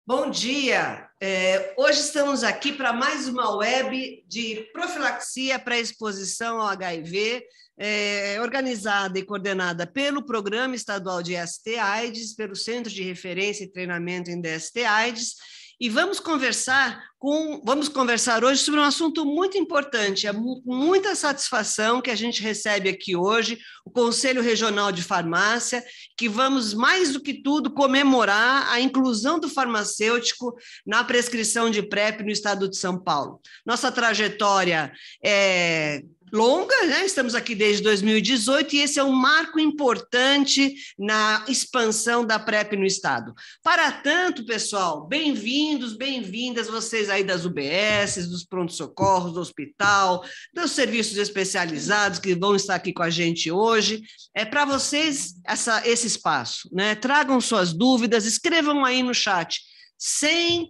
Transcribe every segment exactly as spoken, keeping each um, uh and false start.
Bom dia! É, hoje estamos aqui para mais uma web de profilaxia para exposição ao H I V, é, organizada e coordenada pelo Programa Estadual de D S T-AIDS, pelo Centro de Referência e Treinamento em D S T-AIDS, e vamos conversar com, vamos conversar hoje sobre um assunto muito importante. É com muita satisfação que a gente recebe aqui hoje o Conselho Regional de Farmácia, que vamos, mais do que tudo, comemorar a inclusão do farmacêutico na prescrição de PrEP no estado de São Paulo. Nossa trajetória é longa, né? Estamos aqui desde dois mil e dezoito e esse é um marco importante na expansão da PrEP no estado. Para tanto, pessoal, bem-vindos, bem-vindas vocês aí das U B S, dos pronto-socorros, do hospital, dos serviços especializados que vão estar aqui com a gente hoje. É para vocês essa, esse espaço, né? Tragam suas dúvidas, escrevam aí no chat, sem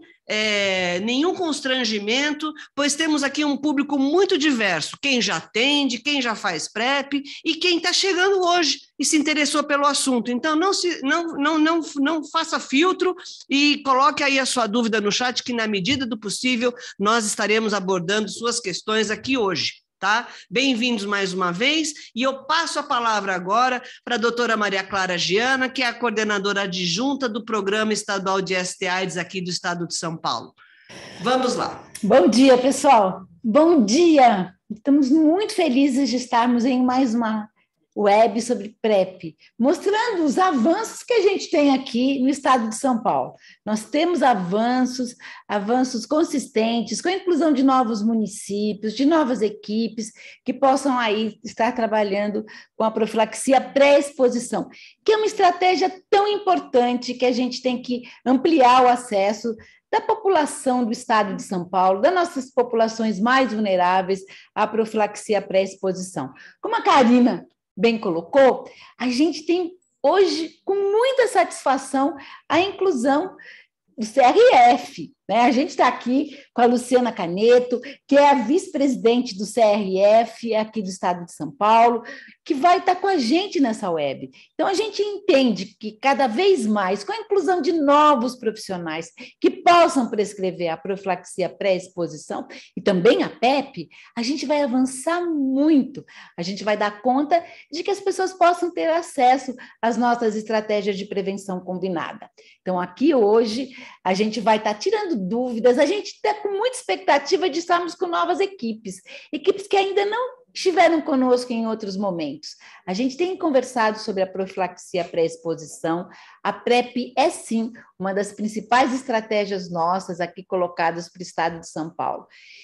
É, nenhum constrangimento, pois temos aqui um público muito diverso, quem já atende, quem já faz PrEP e quem está chegando hoje e se interessou pelo assunto. Então, não, se, não, não, não, não faça filtro e coloque aí a sua dúvida no chat, que na medida do possível nós estaremos abordando suas questões aqui hoje. Tá? Bem-vindos mais uma vez, e eu passo a palavra agora para a doutora Maria Clara Giana, que é a coordenadora adjunta do Programa Estadual de D S T-AIDS aqui do estado de São Paulo. Vamos lá. Bom dia, pessoal. Bom dia. Estamos muito felizes de estarmos em mais uma web sobre PrEP, mostrando os avanços que a gente tem aqui no estado de São Paulo. Nós temos avanços, avanços consistentes, com a inclusão de novos municípios, de novas equipes que possam aí estar trabalhando com a profilaxia pré-exposição, que é uma estratégia tão importante que a gente tem que ampliar o acesso da população do estado de São Paulo, das nossas populações mais vulneráveis à profilaxia pré-exposição. Como a Karina bem colocou, a gente tem hoje, com muita satisfação, a inclusão do C R F. Né? A gente está aqui com a Luciana Caneto, que é a vice-presidente do C R F aqui do estado de São Paulo, que vai estar com a gente nessa web. Então, a gente entende que cada vez mais, com a inclusão de novos profissionais que possam prescrever a profilaxia pré-exposição e também a PrEP, a gente vai avançar muito. A gente vai dar conta de que as pessoas possam ter acesso às nossas estratégias de prevenção combinada. Então, aqui hoje, a gente vai estar tirando dúvidas, a gente está com muita expectativa de estarmos com novas equipes, equipes que ainda não estiveram conosco em outros momentos. A gente tem conversado sobre a profilaxia pré-exposição. A PrEP é, sim, uma das principais estratégias nossas aqui colocadas para o estado de São Paulo.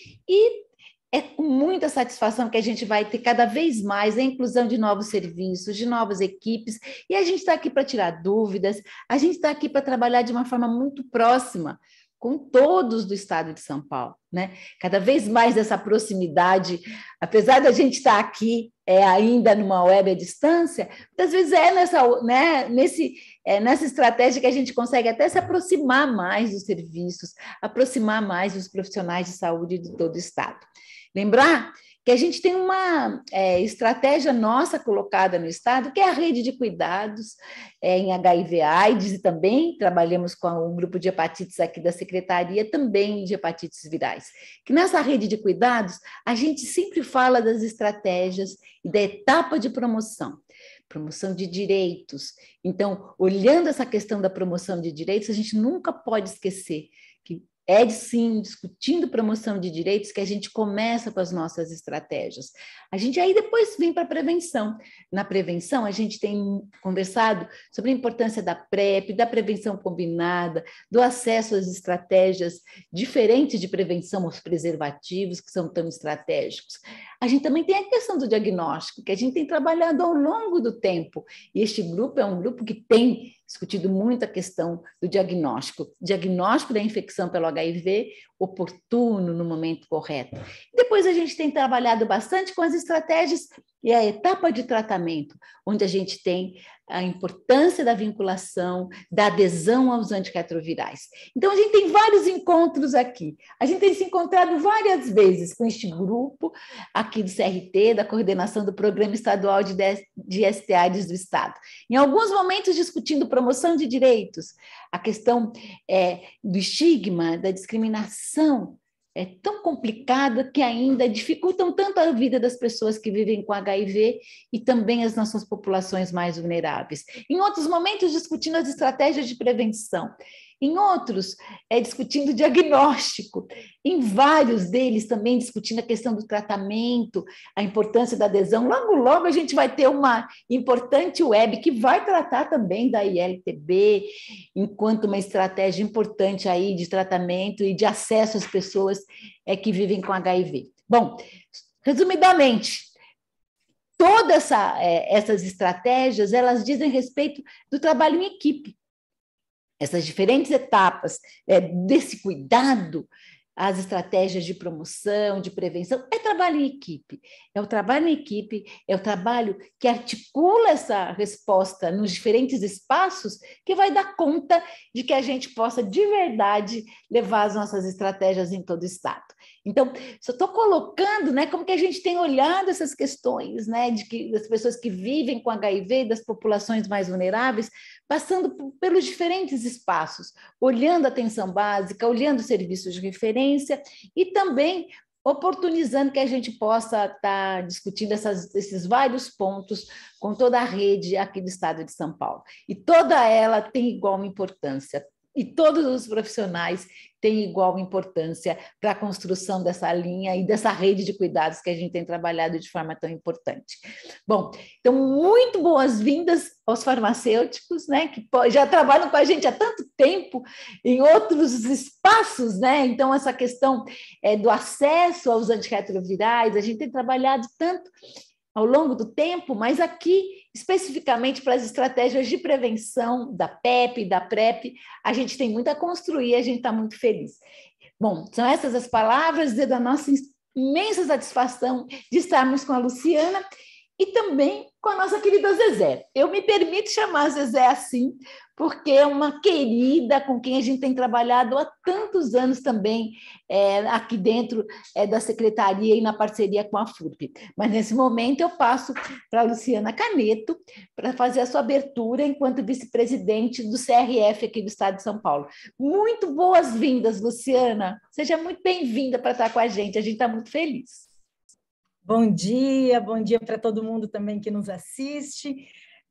E é com muita satisfação que a gente vai ter cada vez mais a inclusão de novos serviços, de novas equipes, e a gente está aqui para tirar dúvidas, a gente está aqui para trabalhar de uma forma muito próxima com todos do estado de São Paulo, né? Cada vez mais essa proximidade, apesar da gente estar aqui é, ainda numa web à distância, muitas vezes é nessa, né, nesse, é, nessa estratégia que a gente consegue até se aproximar mais dos serviços, aproximar mais dos profissionais de saúde de todo o estado. Lembrar que a gente tem uma é, estratégia nossa colocada no estado, que é a rede de cuidados é, em H I V AIDS, e também trabalhamos com um grupo de hepatites aqui da Secretaria, também de hepatites virais. Que nessa rede de cuidados, a gente sempre fala das estratégias e da etapa de promoção. Promoção de direitos. Então, olhando essa questão da promoção de direitos, a gente nunca pode esquecer que é, sim, discutindo promoção de direitos que a gente começa com as nossas estratégias. A gente aí depois vem para a prevenção. Na prevenção, a gente tem conversado sobre a importância da PrEP, da prevenção combinada, do acesso às estratégias diferentes de prevenção aos preservativos, que são tão estratégicos. A gente também tem a questão do diagnóstico, que a gente tem trabalhado ao longo do tempo. E este grupo é um grupo que tem discutido muito a questão do diagnóstico, diagnóstico da infecção pelo H I V oportuno, no momento correto. Depois a gente tem trabalhado bastante com as estratégias e a etapa de tratamento, onde a gente tem a importância da vinculação, da adesão aos antirretrovirais. Então, a gente tem vários encontros aqui. A gente tem se encontrado várias vezes com este grupo aqui do C R T, da coordenação do Programa Estadual de, de S T A do Estado. Em alguns momentos, discutindo promoção de direitos, a questão é, do estigma, da discriminação, é tão complicada que ainda dificultam tanto a vida das pessoas que vivem com H I V e também as nossas populações mais vulneráveis. Em outros momentos, discutindo as estratégias de prevenção. Em outros, é, discutindo diagnóstico. Em vários deles também discutindo a questão do tratamento, a importância da adesão. Logo, logo a gente vai ter uma importante web que vai tratar também da I L T B, enquanto uma estratégia importante aí de tratamento e de acesso às pessoas é, que vivem com H I V. Bom, resumidamente, todas essa, é, essas estratégias, elas dizem respeito do trabalho em equipe. Essas diferentes etapas é, desse cuidado, as estratégias de promoção, de prevenção, é trabalho em equipe. É o trabalho em equipe, é o trabalho que articula essa resposta nos diferentes espaços que vai dar conta de que a gente possa, de verdade, levar as nossas estratégias em todo o Estado. Então, só estou colocando, né, como que a gente tem olhado essas questões, né, de que das pessoas que vivem com H I V, das populações mais vulneráveis, passando por, pelos diferentes espaços, olhando a atenção básica, olhando serviços de referência e também oportunizando que a gente possa estar discutindo essas, esses vários pontos com toda a rede aqui do Estado de São Paulo. E toda ela tem igual importância. E todos os profissionais têm igual importância para a construção dessa linha e dessa rede de cuidados que a gente tem trabalhado de forma tão importante. Bom, então, muito boas-vindas aos farmacêuticos, né, que já trabalham com a gente há tanto tempo em outros espaços, né? Então, essa questão é, do acesso aos antirretrovirais, a gente tem trabalhado tanto ao longo do tempo, mas aqui, especificamente para as estratégias de prevenção da P E P e da PrEP, a gente tem muito a construir, a gente está muito feliz. Bom, são essas as palavras da nossa imensa satisfação de estarmos com a Luciana e também com a nossa querida Zezé. Eu me permito chamar a Zezé assim, porque é uma querida com quem a gente tem trabalhado há tantos anos também é, aqui dentro é, da Secretaria e na parceria com a F U R P. Mas, nesse momento, eu passo para a Luciana Caneto para fazer a sua abertura enquanto vice-presidente do C R F aqui do Estado de São Paulo. Muito boas-vindas, Luciana. Seja muito bem-vinda para estar com a gente. A gente está muito feliz. Bom dia, bom dia para todo mundo também que nos assiste.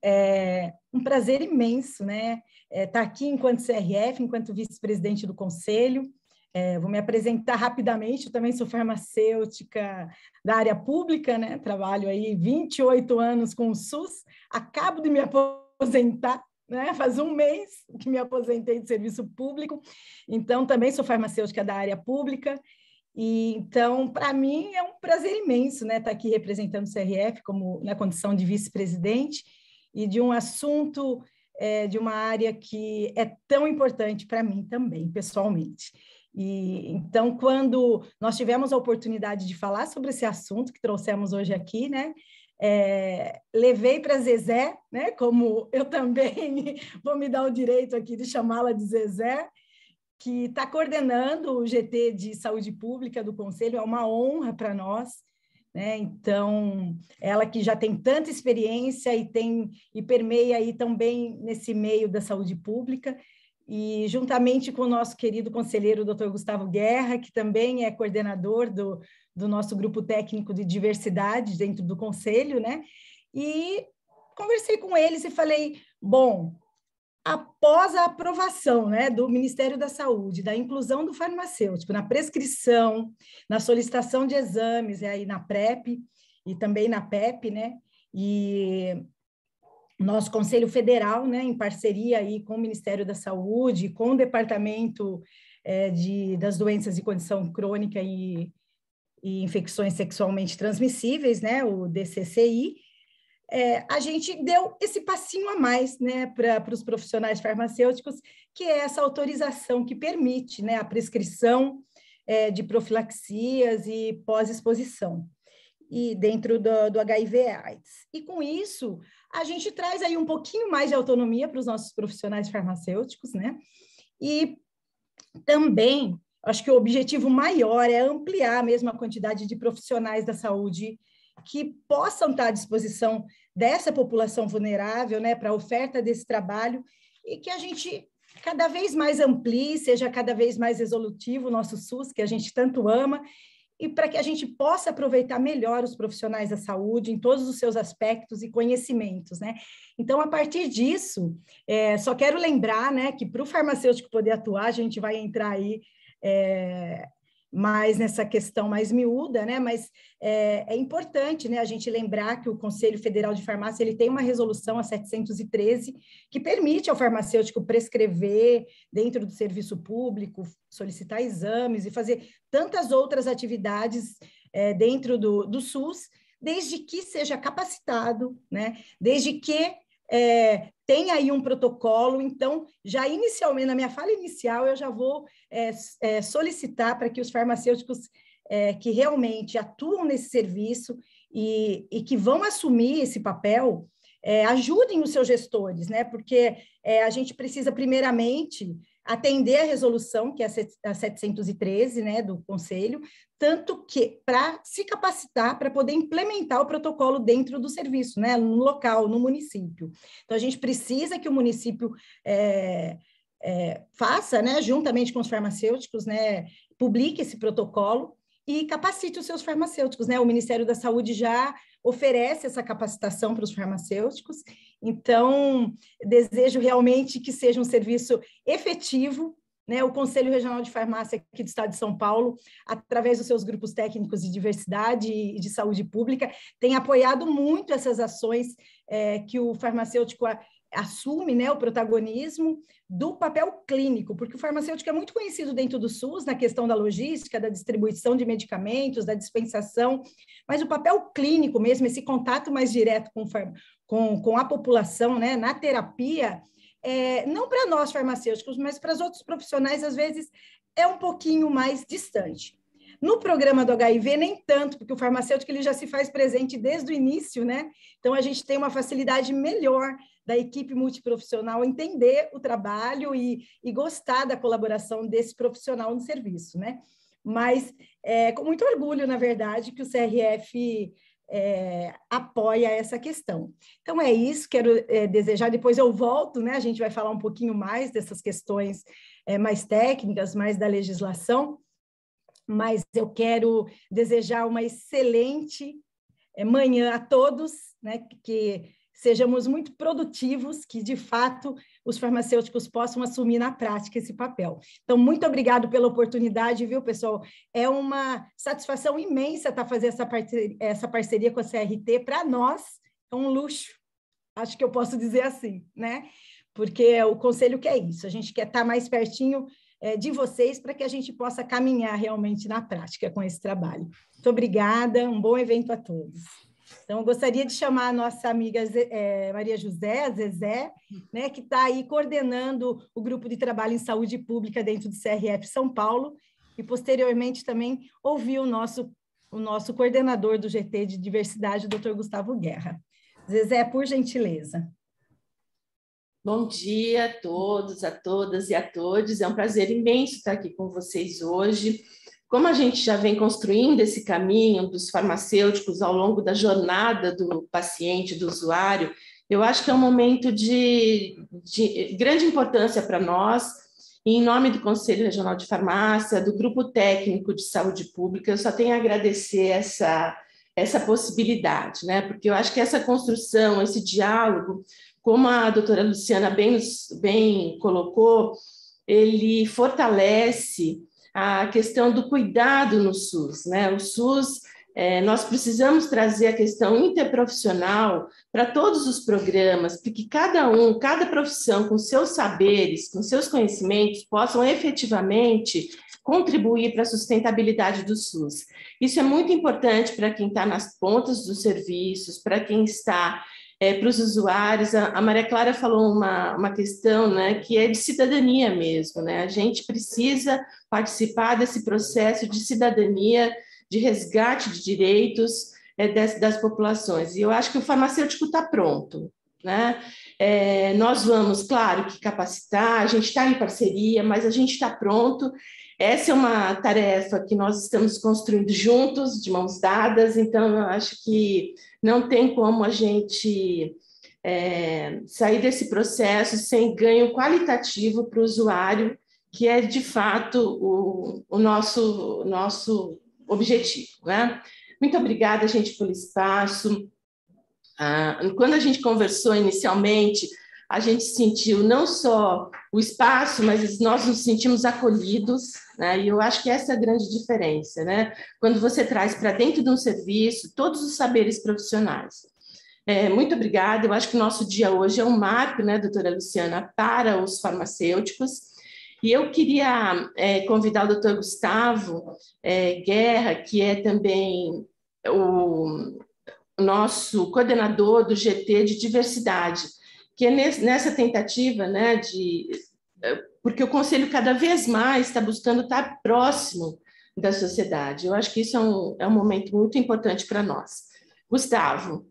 É um prazer imenso, né? É, tá aqui enquanto C R F, enquanto vice-presidente do Conselho. É, vou me apresentar rapidamente, eu também sou farmacêutica da área pública, né? Trabalho aí vinte e oito anos com o SUS, acabo de me aposentar, né? Faz um mês que me aposentei de serviço público, então também sou farmacêutica da área pública. E, então, para mim, é um prazer imenso, né, estar aqui representando o C R F como na condição de vice-presidente e de um assunto, é, de uma área que é tão importante para mim também, pessoalmente. E, então, quando nós tivemos a oportunidade de falar sobre esse assunto que trouxemos hoje aqui, né, é, levei para Zezé, né, como eu também vou me dar o direito aqui de chamá-la de Zezé, que está coordenando o G T de Saúde Pública do Conselho, é uma honra para nós, né? Então, ela que já tem tanta experiência e, tem, e permeia aí também nesse meio da saúde pública, e juntamente com o nosso querido conselheiro doutor Gustavo Guerra, que também é coordenador do, do nosso grupo técnico de diversidade dentro do Conselho, né? E conversei com eles e falei, bom, após a aprovação, né, do Ministério da Saúde, da inclusão do farmacêutico na prescrição, na solicitação de exames, e aí na PrEP e também na P E P, né, e nosso Conselho Federal, né, em parceria aí com o Ministério da Saúde, com o Departamento é, de, das Doenças de Condição Crônica e, e Infecções Sexualmente Transmissíveis, né, o D C C I, É, a gente deu esse passinho a mais, né, para os profissionais farmacêuticos, que é essa autorização que permite, né, a prescrição é, de profilaxias e pós-exposição. e dentro do, do H I V AIDS. E com isso, a gente traz aí um pouquinho mais de autonomia para os nossos profissionais farmacêuticos, né? E também, acho que o objetivo maior é ampliar mesmo a quantidade de profissionais da saúde que possam estar à disposição dessa população vulnerável, né, para a oferta desse trabalho, e que a gente cada vez mais amplie, seja cada vez mais resolutivo o nosso SUS, que a gente tanto ama, e para que a gente possa aproveitar melhor os profissionais da saúde em todos os seus aspectos e conhecimentos, né? Então, a partir disso, é, só quero lembrar, né, que para o farmacêutico poder atuar, a gente vai entrar aí é, mais nessa questão mais miúda, né? Mas é, é importante, né, a gente lembrar que o Conselho Federal de Farmácia ele tem uma resolução, a setecentos e treze, que permite ao farmacêutico prescrever dentro do serviço público, solicitar exames e fazer tantas outras atividades é, dentro do, do SUS, desde que seja capacitado, né? Desde que é, tem aí um protocolo. Então, já inicialmente, na minha fala inicial, eu já vou é, é, solicitar para que os farmacêuticos é, que realmente atuam nesse serviço e, e que vão assumir esse papel, é, ajudem os seus gestores, né? Porque é, a gente precisa, primeiramente, atender a resolução, que é a setecentos e treze, né, do Conselho, tanto que para se capacitar para poder implementar o protocolo dentro do serviço, né, no local, no município. Então, a gente precisa que o município é, é, faça, né, juntamente com os farmacêuticos, né, publique esse protocolo e capacite os seus farmacêuticos, né? O Ministério da Saúde já oferece essa capacitação para os farmacêuticos, então desejo realmente que seja um serviço efetivo, né? O Conselho Regional de Farmácia aqui do Estado de São Paulo, através dos seus grupos técnicos de diversidade e de saúde pública, tem apoiado muito essas ações é, que o farmacêutico a, assume, né, o protagonismo do papel clínico, porque o farmacêutico é muito conhecido dentro do SUS na questão da logística, da distribuição de medicamentos, da dispensação, mas o papel clínico mesmo, esse contato mais direto com, com, com a população, né, na terapia, é, não para nós farmacêuticos, mas para os outros profissionais, às vezes, é um pouquinho mais distante. No programa do H I V, nem tanto, porque o farmacêutico ele já se faz presente desde o início, né? Então, a gente tem uma facilidade melhor da equipe multiprofissional entender o trabalho e, e gostar da colaboração desse profissional no serviço, né? Mas é com muito orgulho, na verdade, que o C R F é, apoia essa questão. Então, é isso, quero é, desejar, depois eu volto, né? A gente vai falar um pouquinho mais dessas questões é, mais técnicas, mais da legislação, mas eu quero desejar uma excelente é, manhã a todos, né? Que sejamos muito produtivos, que, de fato, os farmacêuticos possam assumir na prática esse papel. Então, muito obrigado pela oportunidade, viu, pessoal? É uma satisfação imensa estar fazendo essa parceria, essa parceria com a C R T. Para nós, é um luxo, acho que eu posso dizer assim, né? Porque o Conselho quer isso, a gente quer estar mais pertinho é, de vocês para que a gente possa caminhar realmente na prática com esse trabalho. Muito obrigada, um bom evento a todos. Então, eu gostaria de chamar a nossa amiga é, Maria José, a Zezé, né, que está aí coordenando o grupo de trabalho em saúde pública dentro do C R F São Paulo, e posteriormente também ouvir o nosso, o nosso coordenador do G T de Diversidade, o doutor Gustavo Guerra. Zezé, por gentileza. Bom dia a todos, a todas e a todos. É um prazer imenso estar aqui com vocês hoje. Como a gente já vem construindo esse caminho dos farmacêuticos ao longo da jornada do paciente, do usuário, eu acho que é um momento de, de grande importância para nós. E em nome do Conselho Regional de Farmácia, do Grupo Técnico de Saúde Pública, eu só tenho a agradecer essa, essa possibilidade, né? Porque eu acho que essa construção, esse diálogo, como a doutora Luciana bem, bem colocou, ele fortalece a questão do cuidado no SUS, né? O SUS, é, nós precisamos trazer a questão interprofissional para todos os programas, porque cada um, cada profissão, com seus saberes, com seus conhecimentos, possam efetivamente contribuir para a sustentabilidade do SUS. Isso é muito importante para quem está nas pontas dos serviços, para quem está É, para os usuários. A, a Maria Clara falou uma, uma questão, né, que é de cidadania mesmo, né? A gente precisa participar desse processo de cidadania, de resgate de direitos, é, das, das populações. E eu acho que o farmacêutico está pronto, né? É, nós vamos, claro, que capacitar, a gente está em parceria, mas a gente está pronto. Essa é uma tarefa que nós estamos construindo juntos, de mãos dadas, então eu acho que não tem como a gente é, sair desse processo sem ganho qualitativo para o usuário, que é, de fato, o, o nosso, nosso objetivo, né? Muito obrigada, gente, pelo espaço. Ah, quando a gente conversou inicialmente, a gente sentiu não só o espaço, mas nós nos sentimos acolhidos, né? E eu acho que essa é a grande diferença, né? Quando você traz para dentro de um serviço todos os saberes profissionais. É, muito obrigada, eu acho que o nosso dia hoje é um marco, né, doutora Luciana, para os farmacêuticos. E eu queria é, convidar o doutor Gustavo é, Guerra, que é também o nosso coordenador do G T de diversidade, que é nessa tentativa, né, de, porque o Conselho cada vez mais está buscando estar próximo da sociedade. Eu acho que isso é um, é um momento muito importante para nós. Gustavo.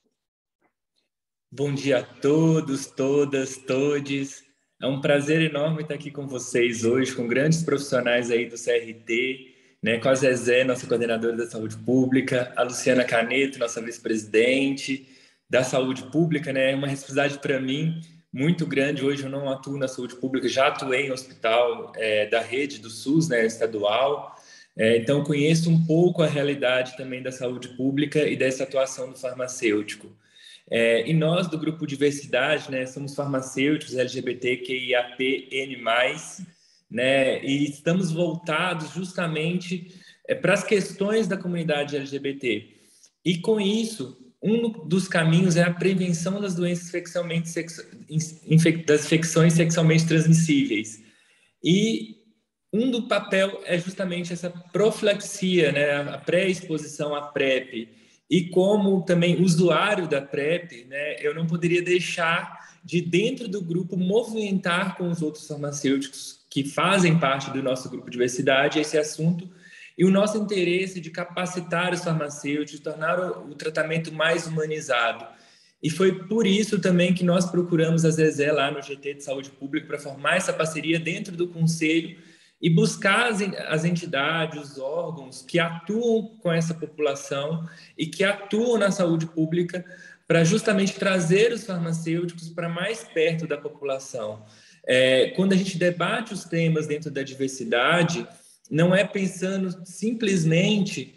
Bom dia a todos, todas, todes. É um prazer enorme estar aqui com vocês hoje, com grandes profissionais aí do C R T, né, com a Zezé, nossa coordenadora da Saúde Pública, a Luciana Caneto, nossa vice-presidente da Saúde Pública, né, é uma responsabilidade para mim muito grande. Hoje eu não atuo na saúde pública, já atuei em hospital é, da rede do SUS, né, estadual, é, então conheço um pouco a realidade também da saúde pública e dessa atuação do farmacêutico. É, e nós, do Grupo Diversidade, né, somos farmacêuticos L G B T Q I A P N mais, né, e estamos voltados justamente é, para as questões da comunidade L G B T. E com isso, um dos caminhos é a prevenção das doenças sexualmente sexu... das infecções sexualmente transmissíveis. E um do papel é justamente essa profilaxia, né, a pré-exposição à PrEP. E como também usuário da PrEP, né, eu não poderia deixar de, dentro do grupo, movimentar com os outros farmacêuticos que fazem parte do nosso grupo de diversidade esse assunto e o nosso interesse de capacitar os farmacêuticos, de tornar o, o tratamento mais humanizado. E foi por isso também que nós procuramos a Zezé lá no G T de Saúde Pública para formar essa parceria dentro do Conselho e buscar as entidades, os órgãos que atuam com essa população e que atuam na saúde pública para justamente trazer os farmacêuticos para mais perto da população. É, quando a gente debate os temas dentro da diversidade, não é pensando simplesmente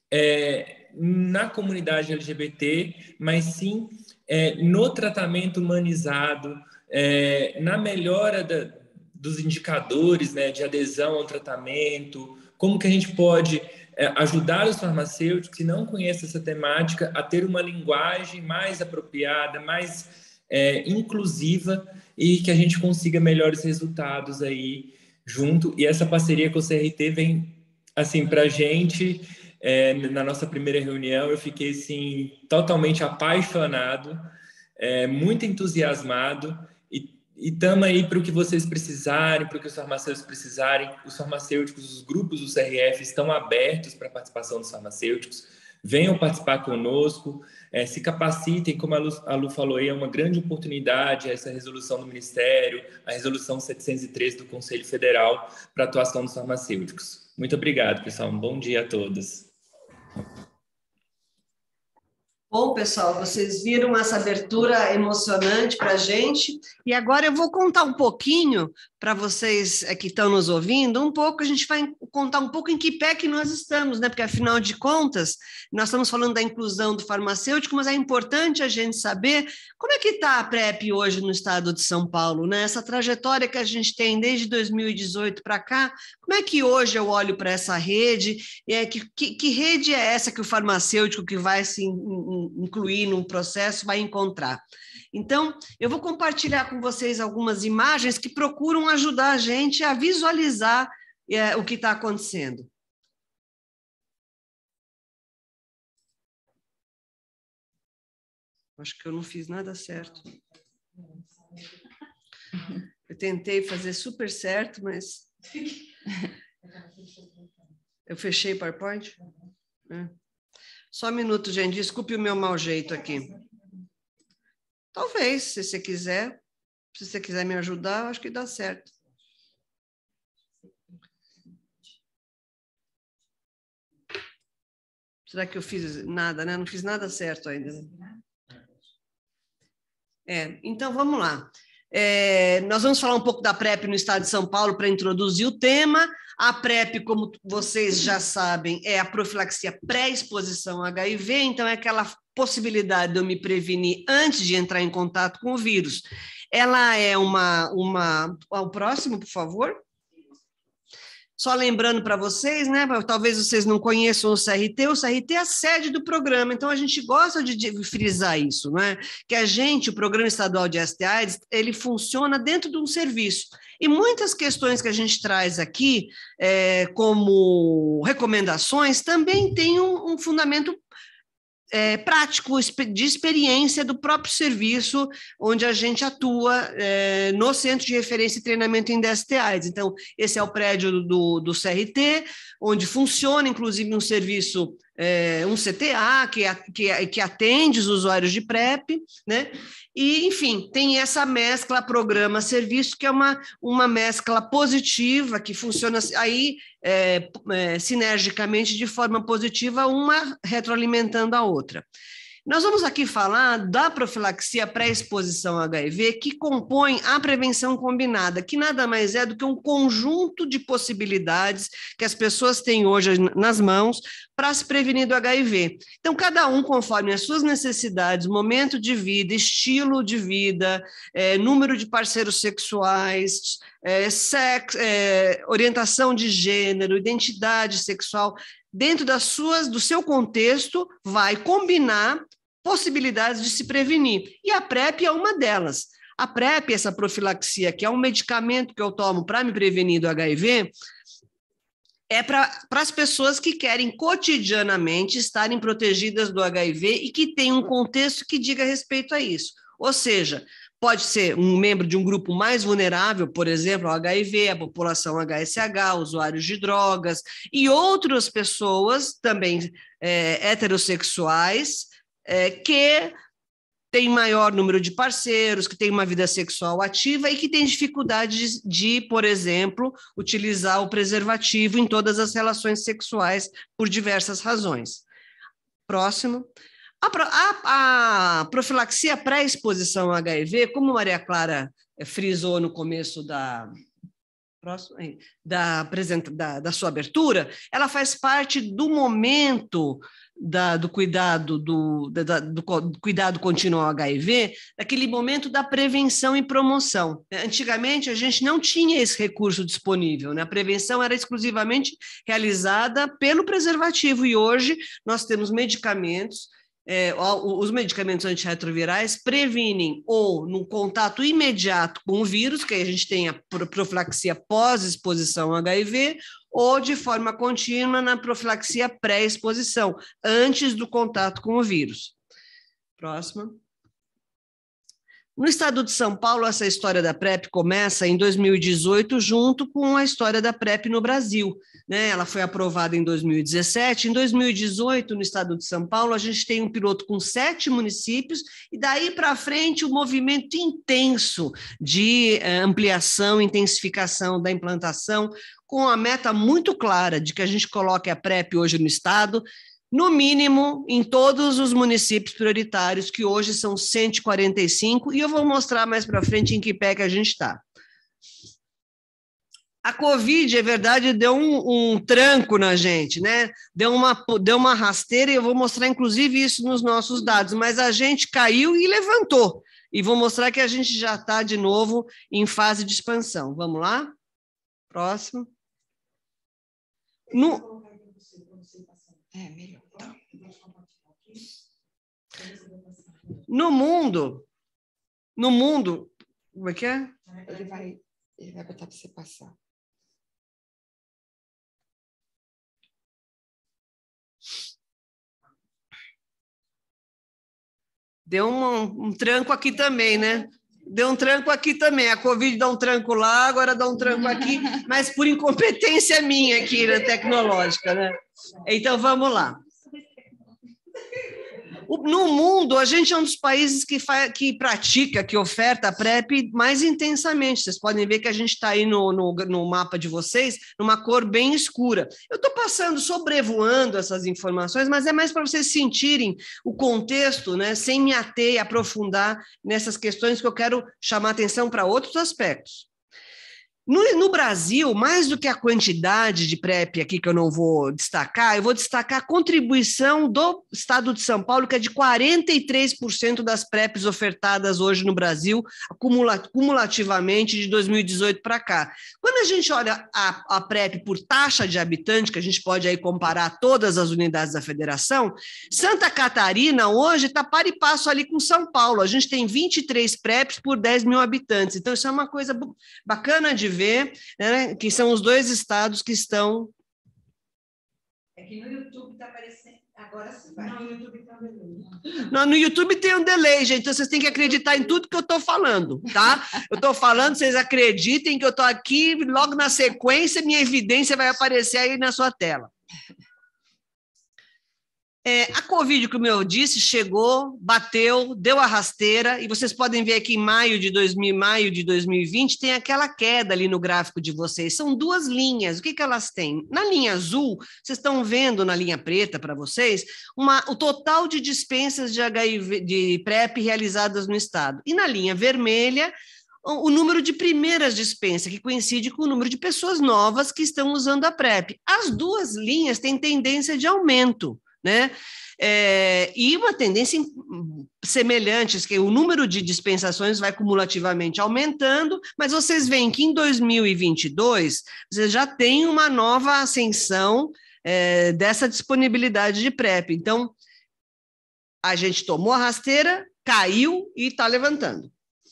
é, na comunidade L G B T, mas sim é, no tratamento humanizado, é, na melhora da dos indicadores, né, de adesão ao tratamento, como que a gente pode é, ajudar os farmacêuticos que não conhecem essa temática a ter uma linguagem mais apropriada, mais é, inclusiva e que a gente consiga melhores resultados aí junto. E essa parceria com o C R T vem, assim, para a gente, é, na nossa primeira reunião, eu fiquei, assim, totalmente apaixonado, é, muito entusiasmado. E estamos aí para o que vocês precisarem, para o que os farmacêuticos precisarem. Os farmacêuticos, os grupos do C R F estão abertos para a participação dos farmacêuticos. Venham participar conosco, é, se capacitem, como a Lu, a Lu falou aí, é uma grande oportunidade essa resolução do Ministério, a resolução setecentos e treze do Conselho Federal para a atuação dos farmacêuticos. Muito obrigado, pessoal. Um bom dia a todos. Bom, pessoal, vocês viram essa abertura emocionante para a gente, e agora eu vou contar um pouquinho para vocês que estão nos ouvindo, um pouco, a gente vai contar um pouco em que pé que nós estamos, né? Porque, afinal de contas, nós estamos falando da inclusão do farmacêutico, mas é importante a gente saber como é que está a PrEP hoje no estado de São Paulo, né? Essa trajetória que a gente tem desde dois mil e dezoito para cá, como é que hoje eu olho para essa rede? É, que, que, que rede é essa que o farmacêutico que vai se incluir num processo vai encontrar? Então, eu vou compartilhar com vocês algumas imagens que procuram ajudar a gente a visualizar é, o que está acontecendo. Acho que eu não fiz nada certo. Eu tentei fazer super certo, mas... Eu fechei o PowerPoint? É. Só um minuto, gente. Desculpe o meu mau jeito aqui. Talvez, se você quiser. Se você quiser me ajudar, eu acho que dá certo. Será que eu fiz nada, né? Não fiz nada certo ainda. É, então, vamos lá. É, nós vamos falar um pouco da PrEP no estado de São Paulo para introduzir o tema. A PrEP, como vocês já sabem, é a profilaxia pré-exposição a H I V, então é aquela possibilidade de eu me prevenir antes de entrar em contato com o vírus. Ela é uma... uma... O próximo, por favor. Só lembrando para vocês, né? Talvez vocês não conheçam o C R T, o C R T é a sede do programa, então a gente gosta de frisar isso, né? Que a gente, o Programa Estadual de S T AIDS, ele funciona dentro de um serviço. E muitas questões que a gente traz aqui, é, como recomendações, também têm um, um fundamento É, prático, de experiência do próprio serviço onde a gente atua, é, no Centro de Referência e Treinamento em D S T AIDS. Então, esse é o prédio do, do C R T, onde funciona, inclusive, um serviço, é, um C T A, que, que, que atende os usuários de PrEP, né? E, enfim, tem essa mescla programa-serviço, que é uma, uma mescla positiva, que funciona aí é, é, sinergicamente de forma positiva, uma retroalimentando a outra. Nós vamos aqui falar da profilaxia pré-exposição a H I V, que compõe a prevenção combinada, que nada mais é do que um conjunto de possibilidades que as pessoas têm hoje nas mãos para se prevenir do H I V. Então, cada um, conforme as suas necessidades, momento de vida, estilo de vida, é, número de parceiros sexuais, é, sexo, é, orientação de gênero, identidade sexual, dentro das suas, do seu contexto, vai combinar possibilidades de se prevenir. E a PrEP é uma delas. A PrEP, essa profilaxia, que é um medicamento que eu tomo para me prevenir do H I V, é para as pessoas que querem cotidianamente estarem protegidas do H I V e que tem um contexto que diga respeito a isso. Ou seja, pode ser um membro de um grupo mais vulnerável, por exemplo, ao H I V, a população H S H, usuários de drogas, e outras pessoas também é, heterossexuais, é, que têm maior número de parceiros, que têm uma vida sexual ativa e que têm dificuldade de, de, por exemplo, utilizar o preservativo em todas as relações sexuais por diversas razões. Próximo. A, a, a profilaxia pré-exposição a H I V, como Maria Clara frisou no começo da, da, da, da sua abertura, ela faz parte do momento da, do, cuidado, do, da, do cuidado contínuo ao H I V, daquele momento da prevenção e promoção. Antigamente, a gente não tinha esse recurso disponível, né? A prevenção era exclusivamente realizada pelo preservativo, e hoje nós temos medicamentos. É, os medicamentos antirretrovirais previnem ou no contato imediato com o vírus, que aí a gente tem a profilaxia pós-exposição ao H I V, ou de forma contínua na profilaxia pré-exposição, antes do contato com o vírus. Próxima. No estado de São Paulo, essa história da PrEP começa em dois mil e dezoito, junto com a história da PrEP no Brasil, né? Ela foi aprovada em dois mil e dezessete. Em dois mil e dezoito, no estado de São Paulo, a gente tem um piloto com sete municípios, e daí para frente o um movimento intenso de eh, ampliação, intensificação da implantação, com a meta muito clara de que a gente coloque a PrEP hoje no estado, no mínimo, em todos os municípios prioritários, que hoje são cento e quarenta e cinco, e eu vou mostrar mais para frente em que pé que a gente está. A Covid, é verdade, deu um, um tranco na gente, né? Deu uma, deu uma rasteira, e eu vou mostrar, inclusive, isso nos nossos dados, mas a gente caiu e levantou, e vou mostrar que a gente já está, de novo, em fase de expansão. Vamos lá? Próximo. No... É, melhor. Tá. No mundo, no mundo, como é que é? Ele vai, ele vai botar para você passar. Deu um, um tranco aqui também, né? Deu um tranco aqui também. A Covid dá um tranco lá, agora dá um tranco aqui, mas por incompetência minha aqui, né, tecnológica, né? Então, vamos lá. No mundo, a gente é um dos países que, faz, que pratica, que oferta a PrEP mais intensamente. Vocês podem ver que a gente está aí no, no, no mapa de vocês, numa cor bem escura. Eu estou passando, sobrevoando essas informações, mas é mais para vocês sentirem o contexto, né, sem me ater e aprofundar nessas questões que eu quero chamar atenção para outros aspectos. No, no Brasil, mais do que a quantidade de PrEP aqui que eu não vou destacar, eu vou destacar a contribuição do Estado de São Paulo, que é de quarenta e três por cento das PrEPs ofertadas hoje no Brasil, acumula, cumulativamente de dois mil e dezoito para cá. Quando a gente olha a, a PrEP por taxa de habitante, que a gente pode aí comparar todas as unidades da federação, Santa Catarina hoje está par e passo ali com São Paulo. A gente tem vinte e três PrEPs por dez mil habitantes. Então, isso é uma coisa bacana de ver, né, que são os dois estados que estão... É que no YouTube está aparecendo, agora sim vai. Não, no YouTube tem um delay. Não, no YouTube tem um delay, gente, então vocês têm que acreditar em tudo que eu estou falando, tá? Eu estou falando, vocês acreditem que eu estou aqui, logo na sequência, minha evidência vai aparecer aí na sua tela. É, a Covid, como eu disse, chegou, bateu, deu a rasteira, e vocês podem ver aqui em maio de, dois mil, maio de dois mil e vinte, tem aquela queda ali no gráfico de vocês. São duas linhas. O que, que elas têm? Na linha azul, vocês estão vendo na linha preta para vocês, uma, o total de dispensas de H I V, de PrEP realizadas no estado. E na linha vermelha, o número de primeiras dispensas, que coincide com o número de pessoas novas que estão usando a PrEP. As duas linhas têm tendência de aumento, né? É, e uma tendência semelhante, que o número de dispensações vai cumulativamente aumentando, mas vocês veem que em dois mil e vinte e dois, você já tem uma nova ascensão é, dessa disponibilidade de PrEP. Então, a gente tomou a rasteira, caiu e está levantando.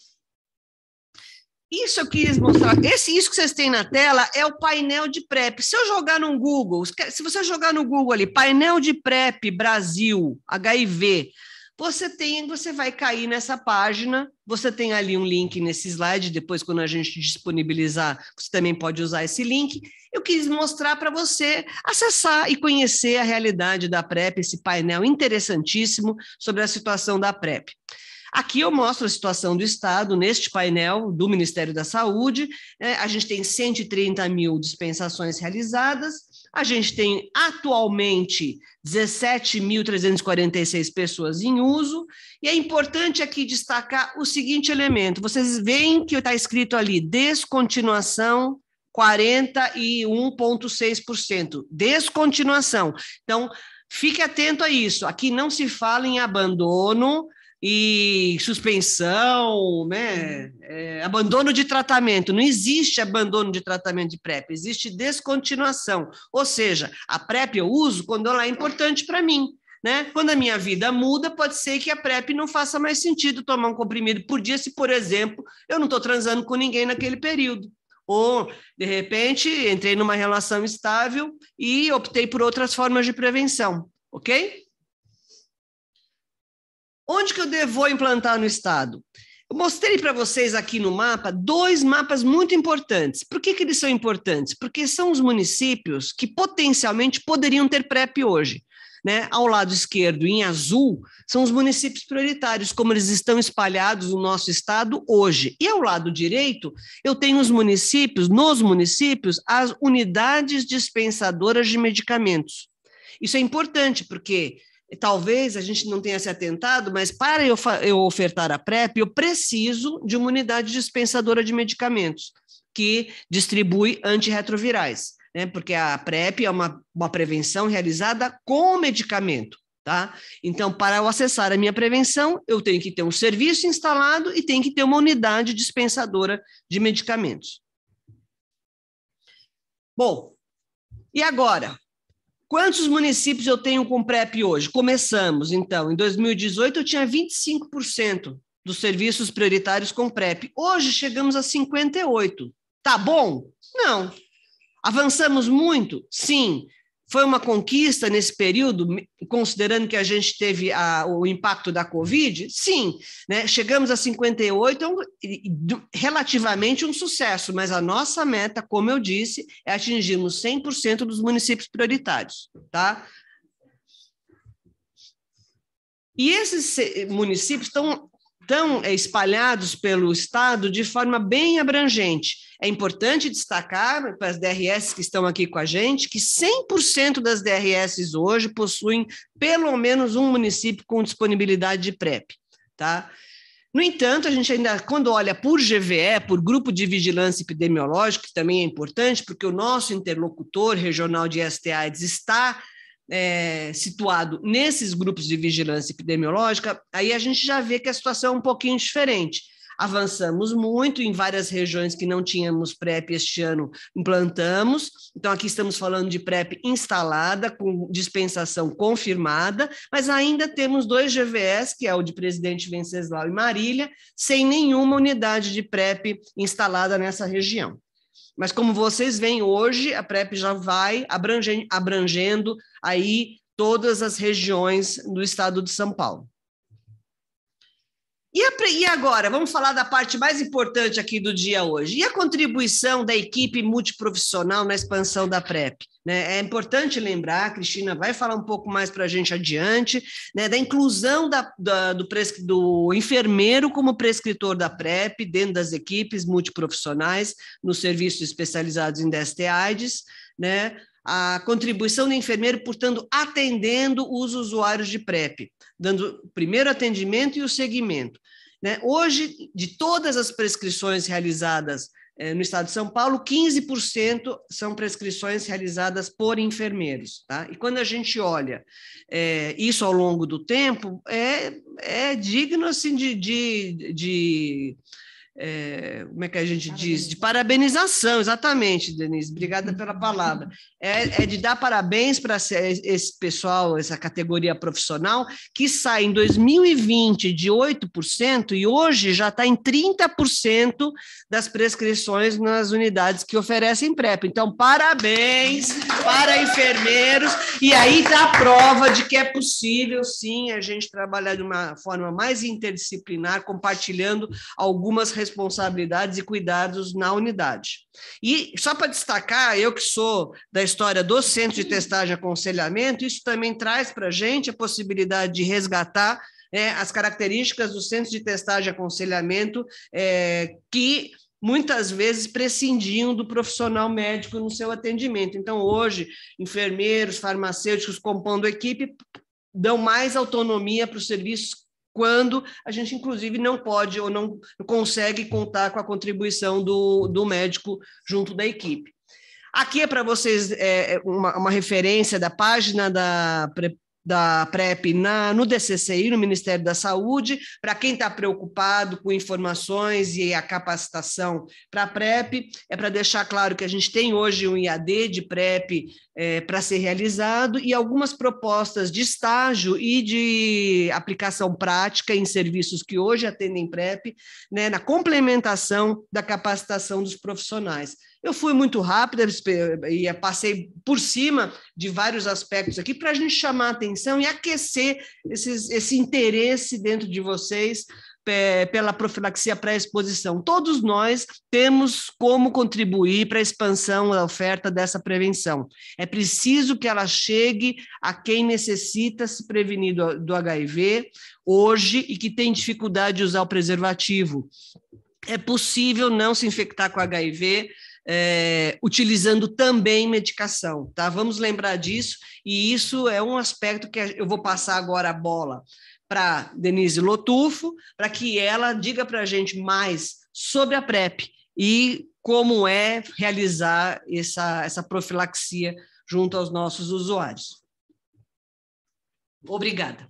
Isso eu quis mostrar, esse, isso que vocês têm na tela é o painel de PrEP. Se eu jogar no Google, se você jogar no Google ali, painel de PrEP Brasil, H I V, você tem, você vai cair nessa página, você tem ali um link nesse slide, depois quando a gente disponibilizar, você também pode usar esse link. Eu quis mostrar para você acessar e conhecer a realidade da PrEP, esse painel interessantíssimo sobre a situação da PrEP. Aqui eu mostro a situação do Estado, neste painel do Ministério da Saúde. É, a gente tem cento e trinta mil dispensações realizadas, a gente tem atualmente dezessete mil trezentas e quarenta e seis pessoas em uso, e é importante aqui destacar o seguinte elemento, vocês veem que está escrito ali, descontinuação quarenta e um vírgula seis por cento, descontinuação. Então, fique atento a isso, aqui não se fala em abandono, e suspensão, né? É, abandono de tratamento. Não existe abandono de tratamento de PrEP, existe descontinuação. Ou seja, a PrEP eu uso quando ela é importante para mim, né? Quando a minha vida muda, pode ser que a PrEP não faça mais sentido tomar um comprimido por dia, se, por exemplo, eu não estou transando com ninguém naquele período. Ou, de repente, entrei numa relação estável e optei por outras formas de prevenção, ok? Onde que eu devo implantar no estado? Eu mostrei para vocês aqui no mapa dois mapas muito importantes. Por que que eles são importantes? Porque são os municípios que potencialmente poderiam ter PrEP hoje, né? Ao lado esquerdo, em azul, são os municípios prioritários, como eles estão espalhados no nosso estado hoje. E ao lado direito, eu tenho os municípios, nos municípios, as unidades dispensadoras de medicamentos. Isso é importante, porque talvez a gente não tenha se atentado, mas para eu, eu ofertar a PrEP, eu preciso de uma unidade dispensadora de medicamentos que distribui antirretrovirais, né? Porque a PrEP é uma, uma prevenção realizada com medicamento, tá? Então, para eu acessar a minha prevenção, eu tenho que ter um serviço instalado e tenho que ter uma unidade dispensadora de medicamentos. Bom, e agora? Quantos municípios eu tenho com PrEP hoje? Começamos, então, em dois mil e dezoito eu tinha vinte e cinco por cento dos serviços prioritários com PrEP. Hoje chegamos a cinquenta e oito por cento. Tá bom? Não. Avançamos muito? Sim. Foi uma conquista nesse período, considerando que a gente teve a, o impacto da Covid? Sim, né? Chegamos a cinquenta e oito, é um, relativamente um sucesso, mas a nossa meta, como eu disse, é atingirmos cem por cento dos municípios prioritários, tá? E esses municípios estão, estão espalhados pelo estado de forma bem abrangente. É importante destacar para as D R S que estão aqui com a gente que cem por cento das D R S hoje possuem pelo menos um município com disponibilidade de PrEP, tá? No entanto, a gente ainda, quando olha por G V E, por Grupo de Vigilância Epidemiológica, que também é importante, porque o nosso interlocutor regional de S T AIDS está é, situado nesses grupos de vigilância epidemiológica, aí a gente já vê que a situação é um pouquinho diferente. Avançamos muito em várias regiões que não tínhamos PrEP este ano, implantamos. Então, aqui estamos falando de PrEP instalada, com dispensação confirmada, mas ainda temos dois G V Es, que é o de Presidente Venceslau e Marília, sem nenhuma unidade de PrEP instalada nessa região. Mas, como vocês veem hoje, a PrEP já vai abrangendo, abrangendo aí todas as regiões do estado de São Paulo. E, a, e agora, vamos falar da parte mais importante aqui do dia hoje. E a contribuição da equipe multiprofissional na expansão da PrEP? Né? É importante lembrar, a Cristina vai falar um pouco mais para a gente adiante, né, da inclusão da, da, do, do enfermeiro como prescritor da PrEP dentro das equipes multiprofissionais nos serviços especializados em D S T AIDS, né? A contribuição do enfermeiro, portanto, atendendo os usuários de PrEP, dando o primeiro atendimento e o segmento. Né? Hoje, de todas as prescrições realizadas eh, no estado de São Paulo, quinze por cento são prescrições realizadas por enfermeiros. Tá? E quando a gente olha eh, isso ao longo do tempo, é, é digno assim, de... de, de É, como é que a gente diz? De parabenização, exatamente, Denise, obrigada pela palavra. É, é de dar parabéns para esse pessoal, essa categoria profissional, que sai em dois mil e vinte de oito por cento e hoje já está em trinta por cento das prescrições nas unidades que oferecem PrEP. Então, parabéns para enfermeiros, e aí está a prova de que é possível, sim, a gente trabalhar de uma forma mais interdisciplinar, compartilhando algumas responsabilidades e cuidados na unidade. E só para destacar, eu que sou da história do Centro de Testagem e Aconselhamento, isso também traz para a gente a possibilidade de resgatar é, as características do Centro de Testagem e Aconselhamento é, que muitas vezes prescindiam do profissional médico no seu atendimento. Então, hoje, enfermeiros, farmacêuticos compondo a equipe dão mais autonomia para os serviços quando a gente, inclusive, não pode ou não consegue contar com a contribuição do, do médico junto da equipe. Aqui é para vocês é, uma, uma referência da página da, da PrEP na, no D C C I, no Ministério da Saúde, para quem está preocupado com informações e a capacitação para a PrEP, é para deixar claro que a gente tem hoje um I A D de PrEP É, para ser realizado e algumas propostas de estágio e de aplicação prática em serviços que hoje atendem PrEP, né, na complementação da capacitação dos profissionais. Eu fui muito rápida e passei por cima de vários aspectos aqui para a gente chamar a atenção e aquecer esses, esse interesse dentro de vocês pela profilaxia pré-exposição. Todos nós temos como contribuir para a expansão da oferta dessa prevenção. É preciso que ela chegue a quem necessita se prevenir do, do H I V hoje e que tem dificuldade de usar o preservativo. É possível não se infectar com H I V É, utilizando também medicação, tá? Vamos lembrar disso, e isso é um aspecto que eu vou passar agora a bola para Denise Lotufo, para que ela diga para a gente mais sobre a PrEP e como é realizar essa, essa profilaxia junto aos nossos usuários. Obrigada.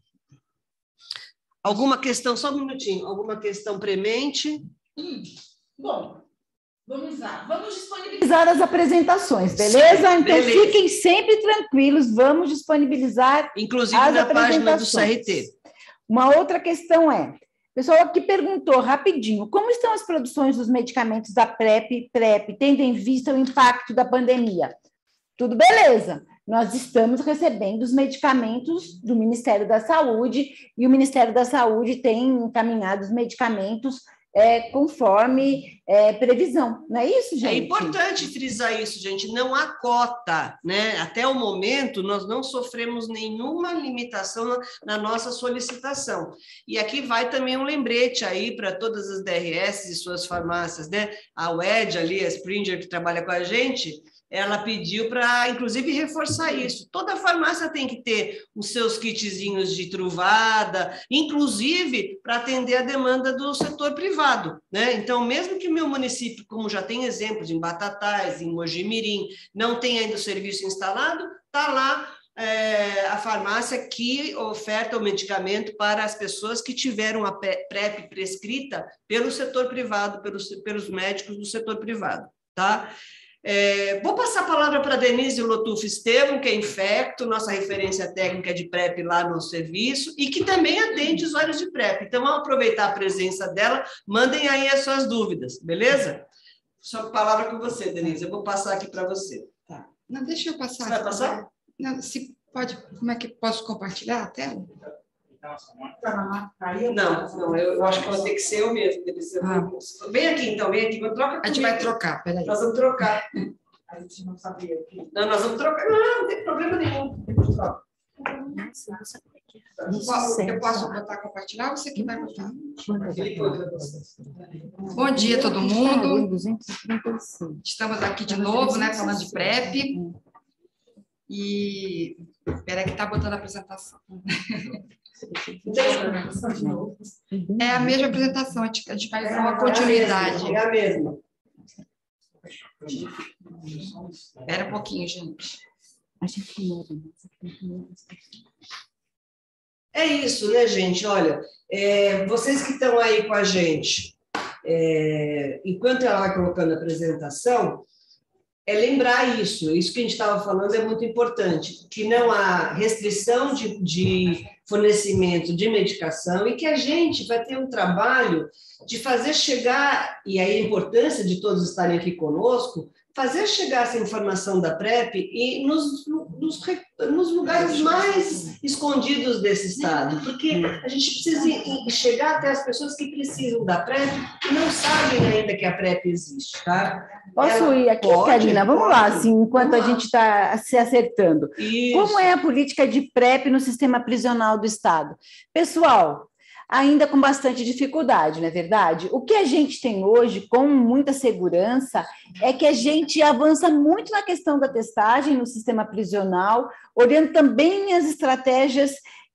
Alguma questão, só um minutinho, alguma questão premente? Hum, bom, vamos lá, vamos disponibilizar as apresentações, beleza? Sim, então beleza. Fiquem sempre tranquilos, vamos disponibilizar inclusive as na página do C R T. Uma outra questão é, o pessoal aqui perguntou rapidinho, como estão as produções dos medicamentos da PrEP e PrEP, tendo em vista o impacto da pandemia? Tudo beleza, nós estamos recebendo os medicamentos do Ministério da Saúde e o Ministério da Saúde tem encaminhado os medicamentos é, conforme é, previsão. Não é isso, gente? É importante frisar isso, gente. Não há cota, né? Até o momento, nós não sofremos nenhuma limitação na, na nossa solicitação. E aqui vai também um lembrete aí para todas as D R S e suas farmácias, né? A U E D ali, a Springer, que trabalha com a gente, ela pediu para, inclusive, reforçar isso. Toda farmácia tem que ter os seus kitzinhos de truvada, inclusive para atender a demanda do setor privado, né? Então, mesmo que o meu município, como já tem exemplos em Batatais, em Mojimirim, não tem ainda o serviço instalado, está lá é, a farmácia que oferta o medicamento para as pessoas que tiveram a PrEP prescrita pelo setor privado, pelos, pelos médicos do setor privado, tá? É, vou passar a palavra para a Denise Lotufo Estevam, que é infecto, nossa referência técnica de PrEP lá no serviço, e que também atende usuários de PrEP. Então, vamos aproveitar a presença dela, mandem aí as suas dúvidas, beleza? Sua palavra com você, Denise, eu vou passar aqui para você. Tá. Não, deixa eu passar. Você vai passar? Não, se pode, como é que posso compartilhar a tela? Não, não, eu, eu acho que vai ter que ser eu mesmo. Ah. Vem aqui, então, vem aqui, vou trocar. A gente vai trocar, peraí. Nós vamos trocar. A gente não sabia. Não, nós vamos trocar. Não, não tem problema nenhum. Eu posso botar compartilhar ou você que vai botar? Bom dia, todo mundo. Estamos aqui de novo, né, falando de PrEP. E espera que está botando a apresentação. É a mesma apresentação, a gente, a gente faz uma continuidade. É a mesma. Espera um pouquinho, gente. É isso, né, gente? Olha, é, vocês que estão aí com a gente, é, enquanto ela vai colocando a apresentação, é lembrar isso, isso que a gente estava falando é muito importante, que não há restrição de, de fornecimento de medicação e que a gente vai ter um trabalho de fazer chegar, e aí a importância de todos estarem aqui conosco, fazer chegar essa informação da PrEP e nos, nos, nos lugares mais escondidos desse estado, porque a gente precisa chegar até as pessoas que precisam da PrEP e não sabem ainda que a PrEP existe, tá? Posso Ela ir aqui, pode, Karina? Vamos pode, lá, assim, enquanto vamos a gente está se acertando. Isso. Como é a política de PrEP no sistema prisional do Estado? Pessoal, ainda com bastante dificuldade, não é verdade? O que a gente tem hoje, com muita segurança, é que a gente avança muito na questão da testagem no sistema prisional, olhando também as estratégias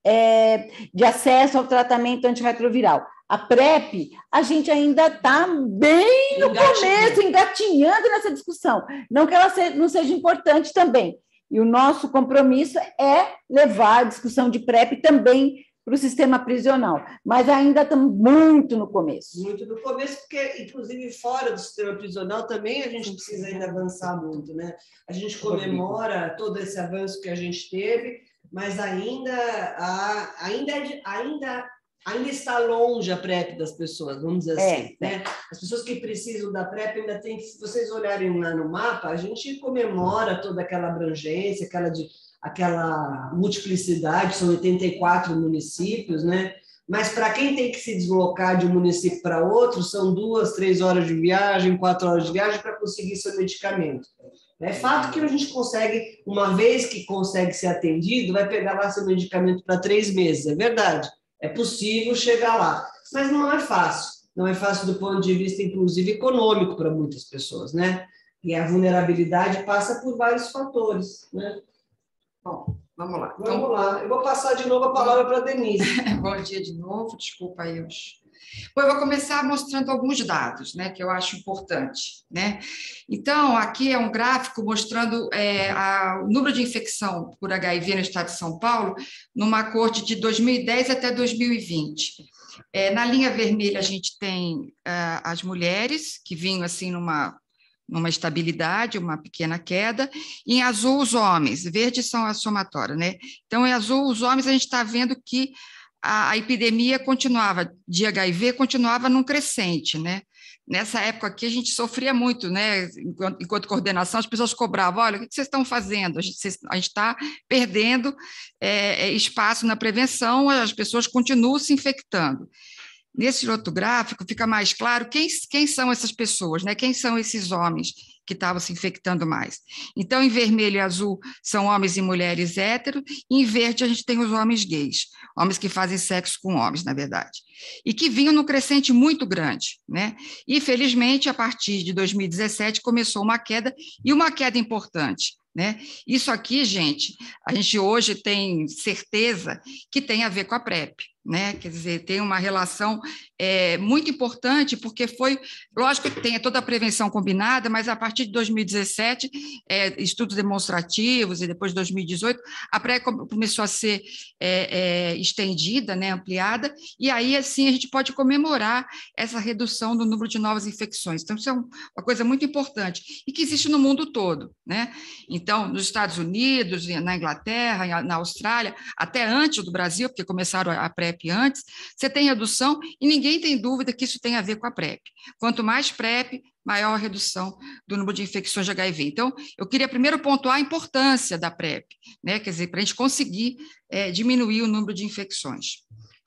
é, de acesso ao tratamento antirretroviral. A PrEP, a gente ainda está bem no começo, engatinhando nessa discussão. Não que ela não seja importante também. E o nosso compromisso é levar a discussão de PrEP também para o sistema prisional. Mas ainda estamos muito no começo. Muito no começo, porque, inclusive, fora do sistema prisional também a gente precisa ainda avançar muito, né? A gente comemora todo esse avanço que a gente teve, mas ainda, há, ainda, ainda ainda está longe a PrEP das pessoas, vamos dizer assim, é, né? As pessoas que precisam da PrEP ainda tem que, se vocês olharem lá no mapa, a gente comemora toda aquela abrangência, aquela, de, aquela multiplicidade, são oitenta e quatro municípios, né? Mas para quem tem que se deslocar de um município para outro, são duas, três horas de viagem, quatro horas de viagem para conseguir seu medicamento. É fato que a gente consegue, uma vez que consegue ser atendido, vai pegar lá seu medicamento para três meses, é verdade. É possível chegar lá, mas não é fácil. Não é fácil do ponto de vista, inclusive, econômico para muitas pessoas, né? E a vulnerabilidade passa por vários fatores, né? Bom, vamos lá. Vamos então, lá. Eu vou passar de novo a palavra para a Denise. Bom dia de novo, desculpa aí os... Bom, eu vou começar mostrando alguns dados, né, que eu acho importante, né? Então, aqui é um gráfico mostrando é, a, o número de infecção por H I V no estado de São Paulo, numa corte de dois mil e dez até dois mil e vinte. É, na linha vermelha, a gente tem é, as mulheres, que vinham assim numa, numa estabilidade, uma pequena queda, e em azul os homens, verde são as somatórias, né? Então, em azul os homens, a gente está vendo que a epidemia continuava, de H I V continuava num crescente, né? Nessa época aqui a gente sofria muito, né? Enquanto, enquanto coordenação, as pessoas cobravam, olha, o que vocês estão fazendo? A gente está perdendo é, espaço na prevenção, as pessoas continuam se infectando. nesse outro gráfico fica mais claro quem, quem são essas pessoas, né? Quem são esses homens que estavam se infectando mais. Então, em vermelho e azul são homens e mulheres héteros, e em verde a gente tem os homens gays, homens que fazem sexo com homens, na verdade, e que vinham num crescente muito grande, né? E, felizmente, a partir de dois mil e dezessete começou uma queda, e uma queda importante, né? Isso aqui, gente, a gente hoje tem certeza que tem a ver com a PrEP, né? Quer dizer, tem uma relação é, muito importante, porque foi, lógico que tem toda a prevenção combinada, mas a partir de dois mil e dezessete, é, estudos demonstrativos, e depois de dois mil e dezoito, a PrEP começou a ser é, é, estendida, né, ampliada, e aí, assim, a gente pode comemorar essa redução do número de novas infecções. Então, isso é uma coisa muito importante, e que existe no mundo todo, né? Então, nos Estados Unidos, na Inglaterra, na Austrália, até antes do Brasil, porque começaram a PrEP antes, você tem redução e ninguém tem dúvida que isso tem a ver com a PrEP. Quanto mais PrEP, maior a redução do número de infecções de H I V. Então, eu queria primeiro pontuar a importância da PrEP, né? Quer dizer, para a gente conseguir é, diminuir o número de infecções.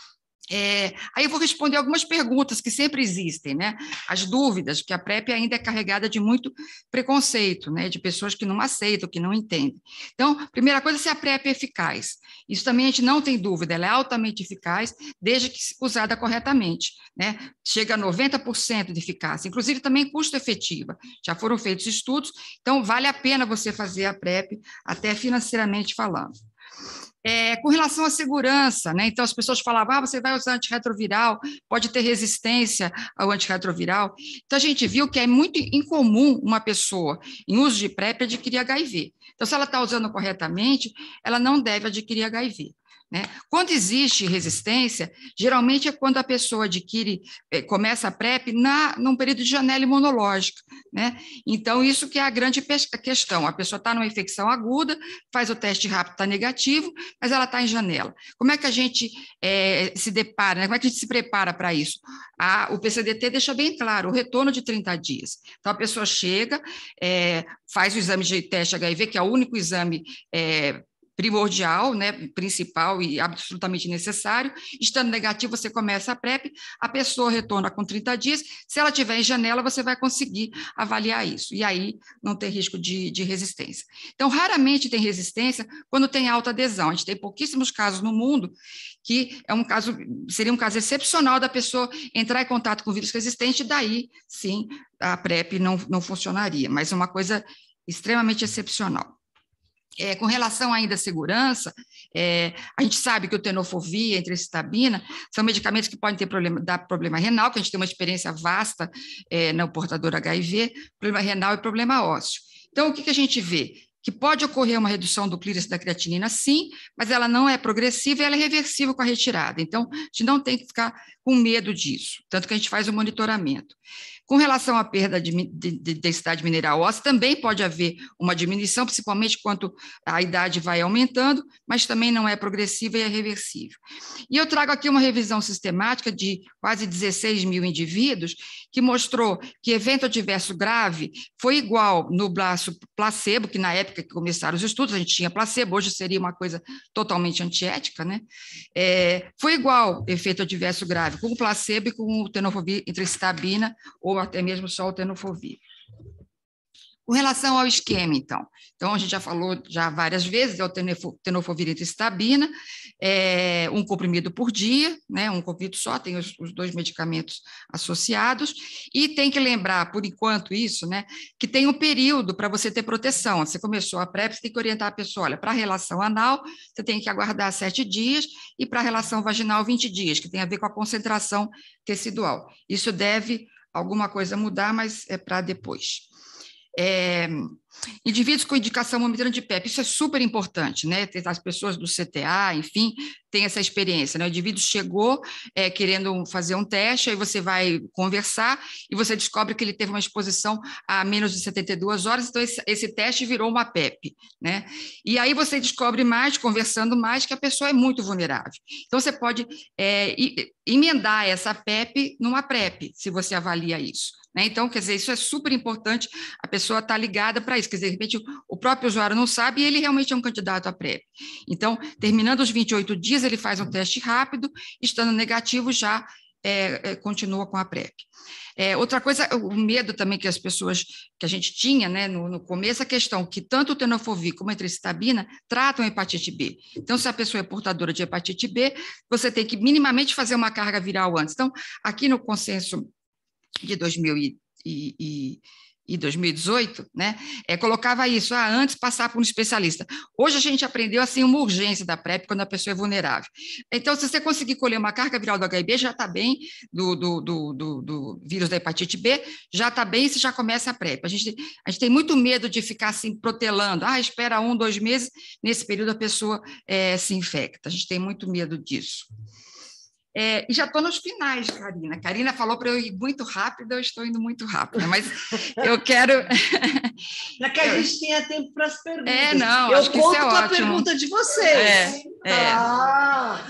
É, aí eu vou responder algumas perguntas que sempre existem, né? As dúvidas, porque a PrEP ainda é carregada de muito preconceito, né? De pessoas que não aceitam, que não entendem. Então, primeira coisa, se a PrEP é eficaz. Isso também a gente não tem dúvida, ela é altamente eficaz, desde que usada corretamente, né? Chega a noventa por cento de eficácia, inclusive também custo efetiva. Já foram feitos estudos, então vale a pena você fazer a PrEP, até financeiramente falando. É, com relação à segurança, né? Então as pessoas falavam, ah, você vai usar antirretroviral, pode ter resistência ao antirretroviral. Então a gente viu que é muito incomum uma pessoa em uso de PrEP adquirir H I V. Então, se ela está usando corretamente, ela não deve adquirir H I V. Né? Quando existe resistência, geralmente é quando a pessoa adquire, começa a PrEP na, num período de janela imunológica, né? Então, isso que é a grande questão, a pessoa está numa infecção aguda, faz o teste rápido, está negativo, mas ela está em janela. Como é que a gente é, se depara, né? Como é que a gente se prepara para isso? A, o P C D T deixa bem claro, o retorno de trinta dias. Então, a pessoa chega, é, faz o exame de teste H I V, que é o único exame é, primordial, né, principal e absolutamente necessário. Estando negativo, você começa a PrEP, a pessoa retorna com trinta dias, se ela tiver em janela, você vai conseguir avaliar isso, e aí não tem risco de, de resistência. Então, raramente tem resistência quando tem alta adesão, a gente tem pouquíssimos casos no mundo, que é um caso, seria um caso excepcional da pessoa entrar em contato com vírus resistente, daí, sim, a PrEP não, não funcionaria, mas é uma coisa extremamente excepcional. É, com relação ainda à segurança, é, a gente sabe que o tenofovir, a entricitabina, são medicamentos que podem ter problema, dar problema renal, que a gente tem uma experiência vasta é, no portador H I V, problema renal e problema ósseo. Então, o que, que a gente vê? Que pode ocorrer uma redução do clearance da creatinina, sim, mas ela não é progressiva e ela é reversível com a retirada. Então, a gente não tem que ficar com medo disso, tanto que a gente faz o monitoramento. Com relação à perda de, de, de densidade mineral óssea, também pode haver uma diminuição, principalmente quando a idade vai aumentando, mas também não é progressiva e é reversível. E eu trago aqui uma revisão sistemática de quase dezesseis mil indivíduos, que mostrou que evento adverso grave foi igual no braço placebo, que na época que começaram os estudos, a gente tinha placebo, hoje seria uma coisa totalmente antiética, né? É, foi igual efeito adverso grave com o placebo e com o tenofovir, entricitabina, ou até mesmo só o tenofovir. Com relação ao esquema, então, então a gente já falou já várias vezes, é o tenofovir entricitabina, é um comprimido por dia, né, um comprimido só, tem os, os dois medicamentos associados, e tem que lembrar, por enquanto isso, né, que tem um período para você ter proteção. Você começou a PrEP, você tem que orientar a pessoa, olha, para a relação anal, você tem que aguardar sete dias, e para a relação vaginal, vinte dias, que tem a ver com a concentração tecidual. Isso deve alguma coisa mudar, mas é para depois. É, indivíduos com indicação momentânea de PrEP, isso é super importante, né? As pessoas do C T A, enfim, têm essa experiência, né? O indivíduo chegou é, querendo fazer um teste, aí você vai conversar e você descobre que ele teve uma exposição a menos de setenta e duas horas, então esse, esse teste virou uma PrEP, né? E aí você descobre mais, conversando mais, que a pessoa é muito vulnerável. Então você pode é, emendar essa PrEP numa PrEP, se você avalia isso. Né? Então, quer dizer, isso é super importante, a pessoa está ligada para isso, quer dizer, de repente o próprio usuário não sabe e ele realmente é um candidato à PrEP. Então, terminando os vinte e oito dias, ele faz um teste rápido, estando negativo já é, é, continua com a PrEP. É, outra coisa, o medo também que as pessoas, que a gente tinha, né, no, no começo, a questão que tanto o tenofovir como a entricitabina tratam a hepatite B. Então, se a pessoa é portadora de hepatite B, você tem que minimamente fazer uma carga viral antes. Então, aqui no consenso de dois mil e dois mil e dezoito, né, é, colocava isso, ah, antes passar por um especialista. Hoje a gente aprendeu assim uma urgência da PrEP quando a pessoa é vulnerável. Então, se você conseguir colher uma carga viral do H I V, já está bem, do, do, do, do, do vírus da hepatite B, já está bem, você já começa a PrEP. A gente, a gente tem muito medo de ficar assim protelando, ah, espera um, dois meses, nesse período a pessoa é, se infecta. A gente tem muito medo disso. É, e já estou nos finais, Karina. Karina falou para eu ir muito rápido, eu estou indo muito rápido, mas eu quero... Para que a gente tenha tempo para as perguntas. É, não, eu acho que isso é conto com a ótimo. pergunta de vocês. É, é. Ah,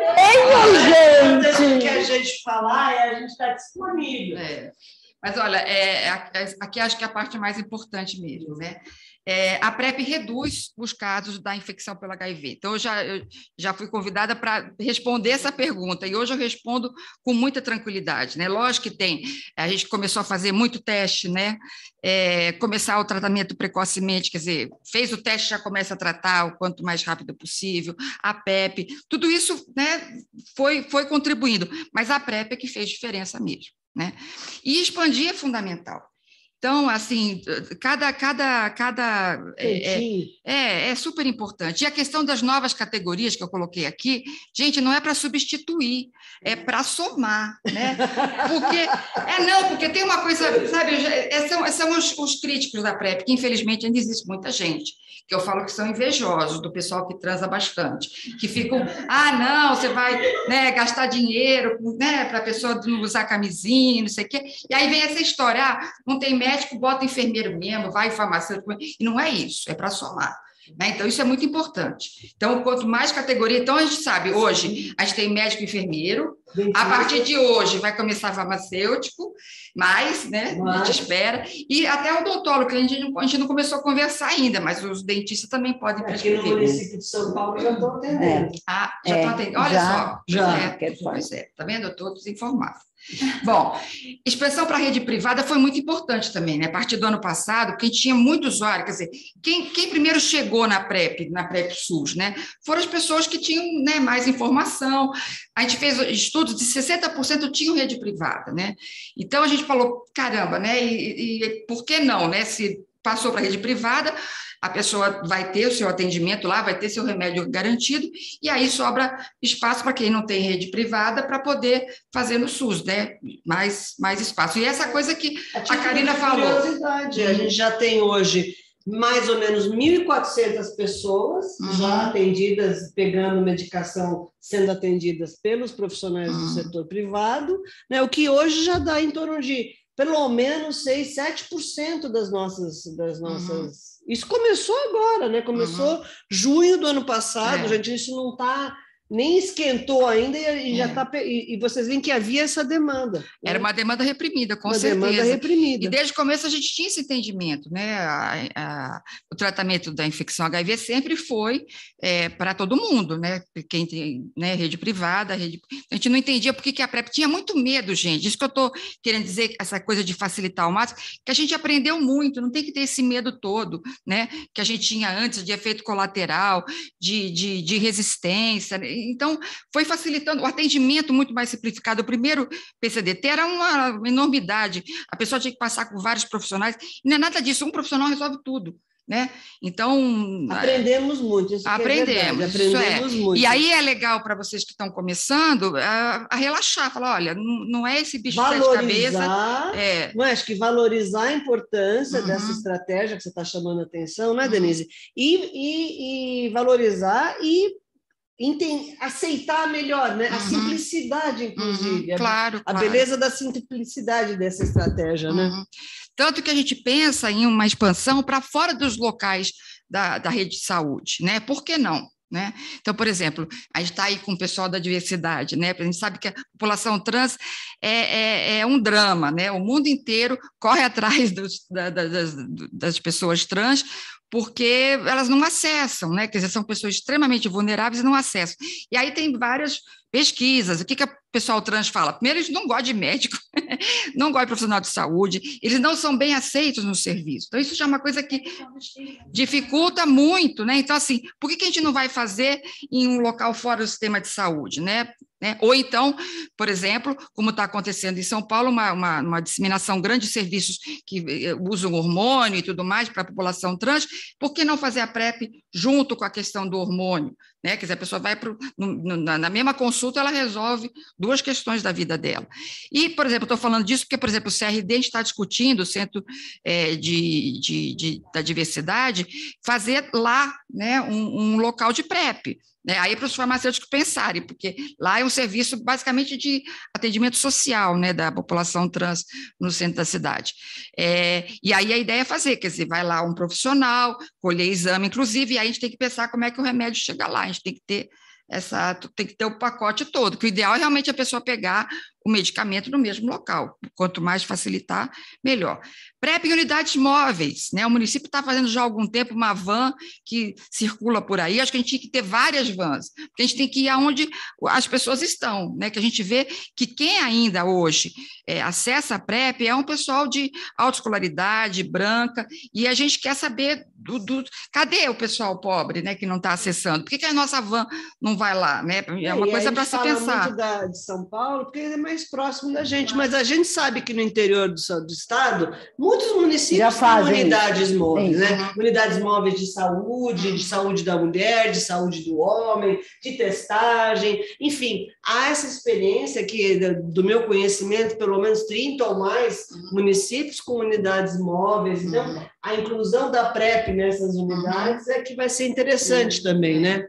Ei, o gente! que a gente falar é a gente estar disponível. É. Mas, olha, é, aqui acho que é a parte mais importante mesmo, né? É, a PrEP reduz os casos da infecção pelo H I V. Então, eu já, eu já fui convidada para responder essa pergunta, e hoje eu respondo com muita tranquilidade, né? Lógico que tem, a gente começou a fazer muito teste, né? É, começar o tratamento precocemente, quer dizer, fez o teste, já começa a tratar o quanto mais rápido possível, a PrEP, tudo isso, né, foi, foi contribuindo, mas a PrEP é que fez diferença mesmo, né? E expandir é fundamental. Então, assim, cada... cada, cada é, é, é super importante. E a questão das novas categorias que eu coloquei aqui, gente, não é para substituir, é para somar, né? Porque, é não, porque tem uma coisa, sabe, são, são os, os críticos da PrEP, que infelizmente ainda existe muita gente, que eu falo que são invejosos do pessoal que transa bastante, que ficam, ah, não, você vai, né, gastar dinheiro, né, para a pessoa não usar camisinha, não sei o quê, e aí vem essa história, ah, não tem médico, bota enfermeiro mesmo, vai farmacêutico, e não é isso, é para somar. Né? Então, isso é muito importante. Então, quanto mais categoria... Então, a gente sabe, hoje, a gente tem médico e enfermeiro, a partir de hoje vai começar farmacêutico, mas, né, mas... a gente espera, e até o odontólogo, que a gente, a gente não começou a conversar ainda, mas os dentistas também podem prescrever. Aqui no município de São Paulo já estão atendendo. Ah, já estão é, atendendo. Olha já, só. Já, é, pois é, tá vendo? Eu estou desinformada. Bom, expansão para a rede privada foi muito importante também, né? A partir do ano passado, porque a gente tinha muito usuário, quer dizer, quem, quem primeiro chegou na PrEP, na PrEP SUS, né? Foram as pessoas que tinham, né, mais informação. A gente fez estudos de sessenta por cento tinham rede privada, né? Então a gente falou, caramba, né? E, e por que não, né? Se passou para a rede privada, a pessoa vai ter o seu atendimento lá, vai ter seu remédio garantido, e aí sobra espaço para quem não tem rede privada para poder fazer no SUS, né? Mais, mais espaço. E essa coisa que a, a Karina falou. Curiosidade, a gente já tem hoje mais ou menos mil e quatrocentas pessoas uhum. já atendidas, pegando medicação, sendo atendidas pelos profissionais uhum. do setor privado, né? O que hoje já dá em torno de pelo menos seis, sete por cento das nossas, das nossas... Uhum. Isso começou agora, né? Começou uhum. junho do ano passado, é. gente, isso não está... nem esquentou ainda e, é. já tá, e, e vocês veem que havia essa demanda. Né? Era uma demanda reprimida, com uma certeza. Demanda reprimida. E desde o começo a gente tinha esse entendimento, né? A, a, o tratamento da infecção H I V sempre foi é, para todo mundo, né? Quem tem, né, rede privada, rede... a gente não entendia por que, que a PrEP tinha muito medo, gente. Isso que eu estou querendo dizer, essa coisa de facilitar o máximo, que a gente aprendeu muito, não tem que ter esse medo todo, né? Que a gente tinha antes de efeito colateral, de, de, de resistência. Então, foi facilitando o atendimento muito mais simplificado. O primeiro P C D T era uma enormidade, a pessoa tinha que passar com vários profissionais, e não é nada disso, um profissional resolve tudo. Né? Então aprendemos muito, isso aprendemos, é aprendemos é. muito. E aí é legal para vocês que estão começando a, a relaxar, falar, olha, não, não é esse bicho de sete cabeças. É. Não, acho que valorizar a importância uhum. dessa estratégia que você está chamando a atenção, né, Denise? E, e, e valorizar e Entender, aceitar melhor, né? Uhum. A simplicidade, inclusive. Uhum. Claro, a, claro. A beleza da simplicidade dessa estratégia, uhum. né? Tanto que a gente pensa em uma expansão para fora dos locais da, da rede de saúde, né? Por que não? né? Então, por exemplo, a gente está aí com o pessoal da diversidade, né? A gente sabe que a população trans é, é, é um drama, né? O mundo inteiro corre atrás dos, da, das, das pessoas trans, porque elas não acessam, né? Quer dizer, são pessoas extremamente vulneráveis e não acessam. E aí tem várias pesquisas. O que, que o pessoal trans fala? Primeiro, eles não gostam de médico, não gostam de profissional de saúde, eles não são bem aceitos no serviço. Então, isso já é uma coisa que dificulta muito, né? Então, assim, por que, que a gente não vai fazer em um local fora do sistema de saúde, né? Né? Ou então, por exemplo, como está acontecendo em São Paulo, uma, uma, uma disseminação grande de serviços que usam hormônio e tudo mais para a população trans, por que não fazer a PrEP junto com a questão do hormônio? Né? Quer dizer, a pessoa vai pro, no, na, na mesma consulta, ela resolve duas questões da vida dela. E, por exemplo, estou falando disso porque, por exemplo, o C R D está discutindo, o Centro é, de, de, de, da Diversidade, fazer lá, né, um, um local de PrEP. Né, aí para os farmacêuticos pensarem, porque lá é um serviço basicamente de atendimento social, né, da população trans no centro da cidade. É, e aí a ideia é fazer, quer dizer, vai lá um profissional, colher exame, inclusive, e aí a gente tem que pensar como é que o remédio chega lá, a gente tem que ter essa, tem que ter o pacote todo, que o ideal é realmente a pessoa pegar o medicamento no mesmo local, quanto mais facilitar, melhor. PrEP em unidades móveis, né? O município está fazendo já há algum tempo uma van que circula por aí, acho que a gente tinha que ter várias vans, porque a gente tem que ir aonde as pessoas estão, né? Que a gente vê que quem ainda hoje é, acessa a PrEP é um pessoal de alta escolaridade, branca, e a gente quer saber do, do cadê o pessoal pobre, né? Que não está acessando, por que, que a nossa van não vai lá, né? É uma é, coisa para se pensar. A gente fala muito da, de São Paulo, porque é mais próximo da gente, mas a gente sabe que no interior do, do estado, muitos municípios têm unidades isso. móveis, né? Uhum. Unidades móveis de saúde, de saúde da mulher, de saúde do homem, de testagem, enfim, há essa experiência que, do meu conhecimento, pelo menos trinta ou mais municípios com unidades móveis, então a inclusão da PrEP nessas unidades é que vai ser interessante também, né?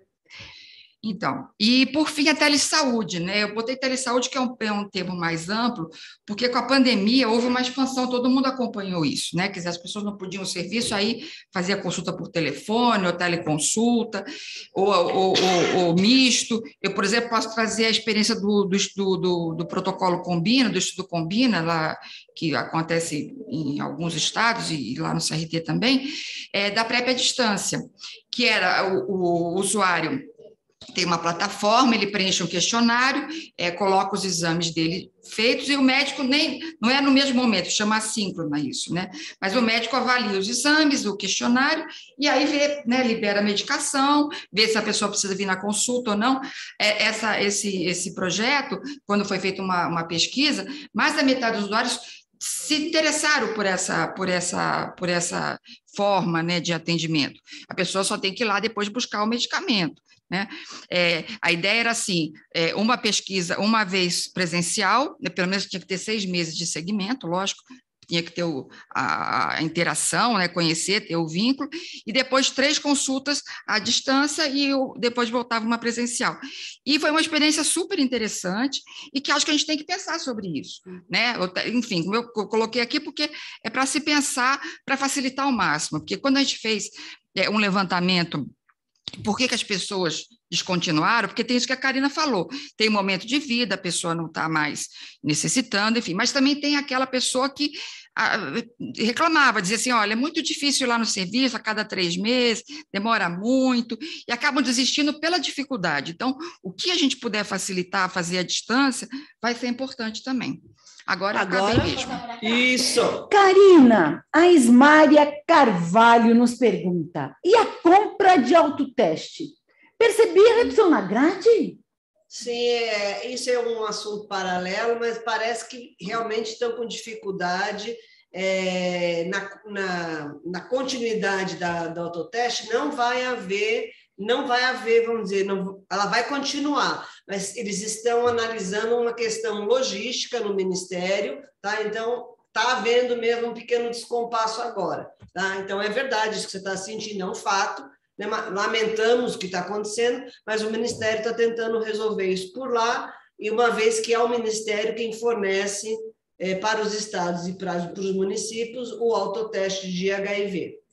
Então, e por fim a telesaúde, né? Eu botei telesaúde, que é um, é um termo mais amplo, porque com a pandemia houve uma expansão, todo mundo acompanhou isso, né? Quer dizer, as pessoas não podiam o serviço, aí fazia consulta por telefone, ou teleconsulta, ou, ou, ou, ou misto. Eu, por exemplo, posso trazer a experiência do, do, do, do protocolo Combina, do estudo Combina, lá, que acontece em alguns estados, e lá no C R T também, é, da PrEP à distância, que era o, o usuário tem uma plataforma, ele preenche um questionário, é, coloca os exames dele feitos, e o médico nem, não é no mesmo momento, chama assíncrona isso, né? Mas o médico avalia os exames, o questionário, e aí vê, né, libera a medicação, vê se a pessoa precisa vir na consulta ou não. É, essa, esse, esse projeto, quando foi feita uma, uma pesquisa, mais da metade dos usuários se interessaram por essa, por essa, por essa forma, né, de atendimento. A pessoa só tem que ir lá depois buscar o medicamento. Né? É, a ideia era assim, é, uma pesquisa uma vez presencial, né, pelo menos tinha que ter seis meses de segmento, lógico, tinha que ter o, a, a interação, né, conhecer, ter o vínculo, e depois três consultas à distância e eu, depois voltava uma presencial. E foi uma experiência super interessante e que acho que a gente tem que pensar sobre isso. Né? Eu, enfim, como eu coloquei aqui, porque é para se pensar, para facilitar ao máximo, porque quando a gente fez é, um levantamento. Por que, que as pessoas descontinuaram? Porque tem isso que a Karina falou, tem um momento de vida, a pessoa não está mais necessitando, enfim, mas também tem aquela pessoa que a, reclamava, dizia assim, olha, é muito difícil ir lá no serviço a cada três meses, demora muito, e acabam desistindo pela dificuldade. Então, o que a gente puder facilitar, fazer à distância, vai ser importante também. Agora, Agora mesmo. Isso. Karina, a Ismária Carvalho nos pergunta, e a compra de autoteste? Percebi a redução na grade? Sim, é, isso é um assunto paralelo, mas parece que realmente estão com dificuldade é, na, na, na continuidade da, da autoteste, não vai haver... Não vai haver, vamos dizer, não, ela vai continuar, mas eles estão analisando uma questão logística no Ministério, tá? Então, está havendo mesmo um pequeno descompasso agora, tá? Então, é verdade isso que você está sentindo, é um fato, né? Lamentamos o que está acontecendo, mas o Ministério está tentando resolver isso por lá, e uma vez que é o Ministério quem fornece é, para os estados e para, para os municípios o autoteste de H I V.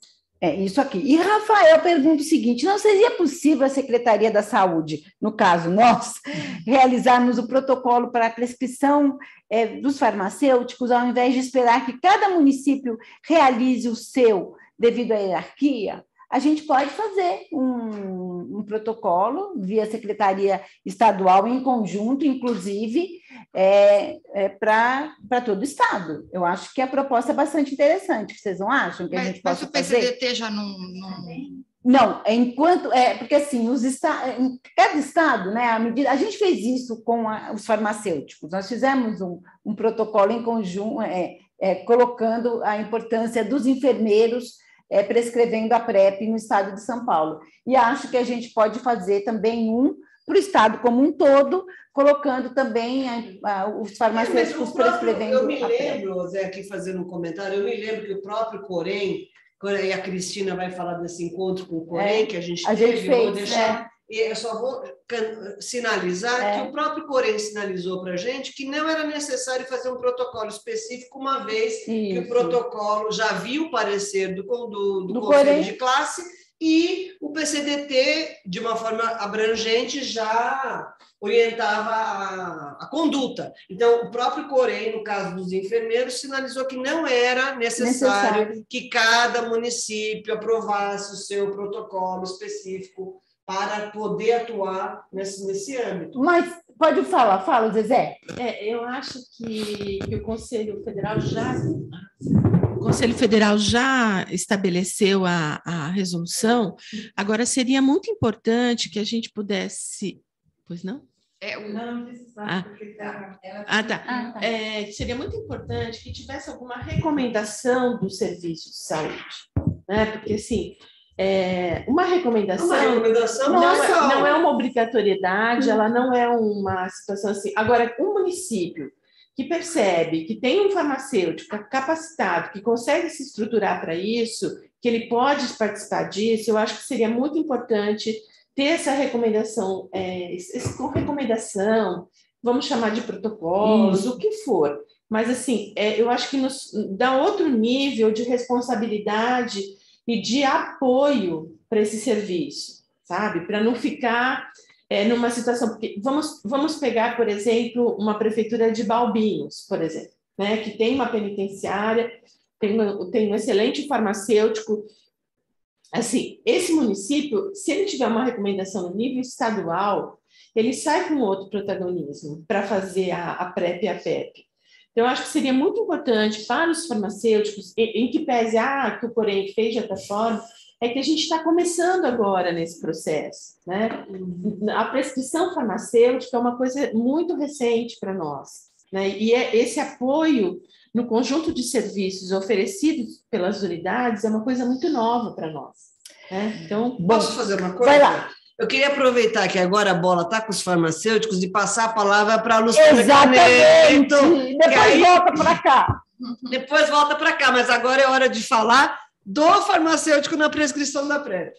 É isso aqui. E Rafael pergunta o seguinte: não seria possível a Secretaria da Saúde, no caso nós, realizarmos o protocolo para a prescrição é, dos farmacêuticos, ao invés de esperar que cada município realize o seu devido à hierarquia? A gente pode fazer um, um protocolo via Secretaria Estadual, em conjunto, inclusive, é, é, para todo o Estado. Eu acho que a proposta é bastante interessante. Vocês não acham que mas, a gente mas possa o P C D T fazer? já não... não... Não, é enquanto... É, porque, assim, os esta, em cada estado, né, a, medida, a gente fez isso com a, os farmacêuticos. Nós fizemos um, um protocolo em conjunto, é, é, colocando a importância dos enfermeiros É, prescrevendo a PrEP no estado de São Paulo. E acho que a gente pode fazer também um para o estado como um todo, colocando também a, a, os farmacêuticos é, próprio, prescrevendo eu me a lembro, PrEP. Zé, aqui fazendo um comentário, eu me lembro que o próprio Corém, e a Cristina vai falar desse encontro com o Corém, é, que a gente a teve, gente fez, vou deixar... É. E eu só vou sinalizar é. que o próprio Corém sinalizou para a gente que não era necessário fazer um protocolo específico, uma vez Isso. que o protocolo já viu o parecer do, do, do, do Conselho Corém. de Classe e o P C D T, de uma forma abrangente, já orientava a, a conduta. Então, o próprio Corém, no caso dos enfermeiros, sinalizou que não era necessário, necessário. que cada município aprovasse o seu protocolo específico para poder atuar nesse, nesse âmbito. Mas pode falar, fala, Zezé. É, eu acho que, que o Conselho Federal já o Conselho Federal já estabeleceu a, a resolução. Agora seria muito importante que a gente pudesse, pois não? É, o... Não, ah, tá. ah, tá. Ah, tá. É, seria muito importante que tivesse alguma recomendação do serviço de saúde, né? Porque assim. É, uma recomendação, uma recomendação não, é, não é uma obrigatoriedade, ela não é uma situação assim. Agora, um município que percebe que tem um farmacêutico capacitado, que consegue se estruturar para isso, que ele pode participar disso, eu acho que seria muito importante ter essa recomendação, é, esse, com recomendação, vamos chamar de protocolos, o que for. Mas, assim, é, eu acho que nos dá outro nível de responsabilidade e de apoio para esse serviço, sabe? Para não ficar é, numa situação... Porque vamos, vamos pegar, por exemplo, uma prefeitura de Balbinhos, por exemplo, né? Que tem uma penitenciária, tem, uma, tem um excelente farmacêutico. Assim, esse município, se ele tiver uma recomendação no nível estadual, ele sai com outro protagonismo para fazer a, a PrEP e a PEP. Então, eu acho que seria muito importante para os farmacêuticos, em que pese ah, que o Corém fez de outra forma, é que a gente está começando agora nesse processo, né? A prescrição farmacêutica é uma coisa muito recente para nós, né? E é, esse apoio no conjunto de serviços oferecidos pelas unidades é uma coisa muito nova para nós, né? Então, posso fazer uma coisa? Vai lá. Eu queria aproveitar que agora a bola está com os farmacêuticos e passar a palavra para a Luciana Exatamente! Caneto, depois aí... volta para cá. Depois volta para cá, mas agora é hora de falar do farmacêutico na prescrição da PrEP.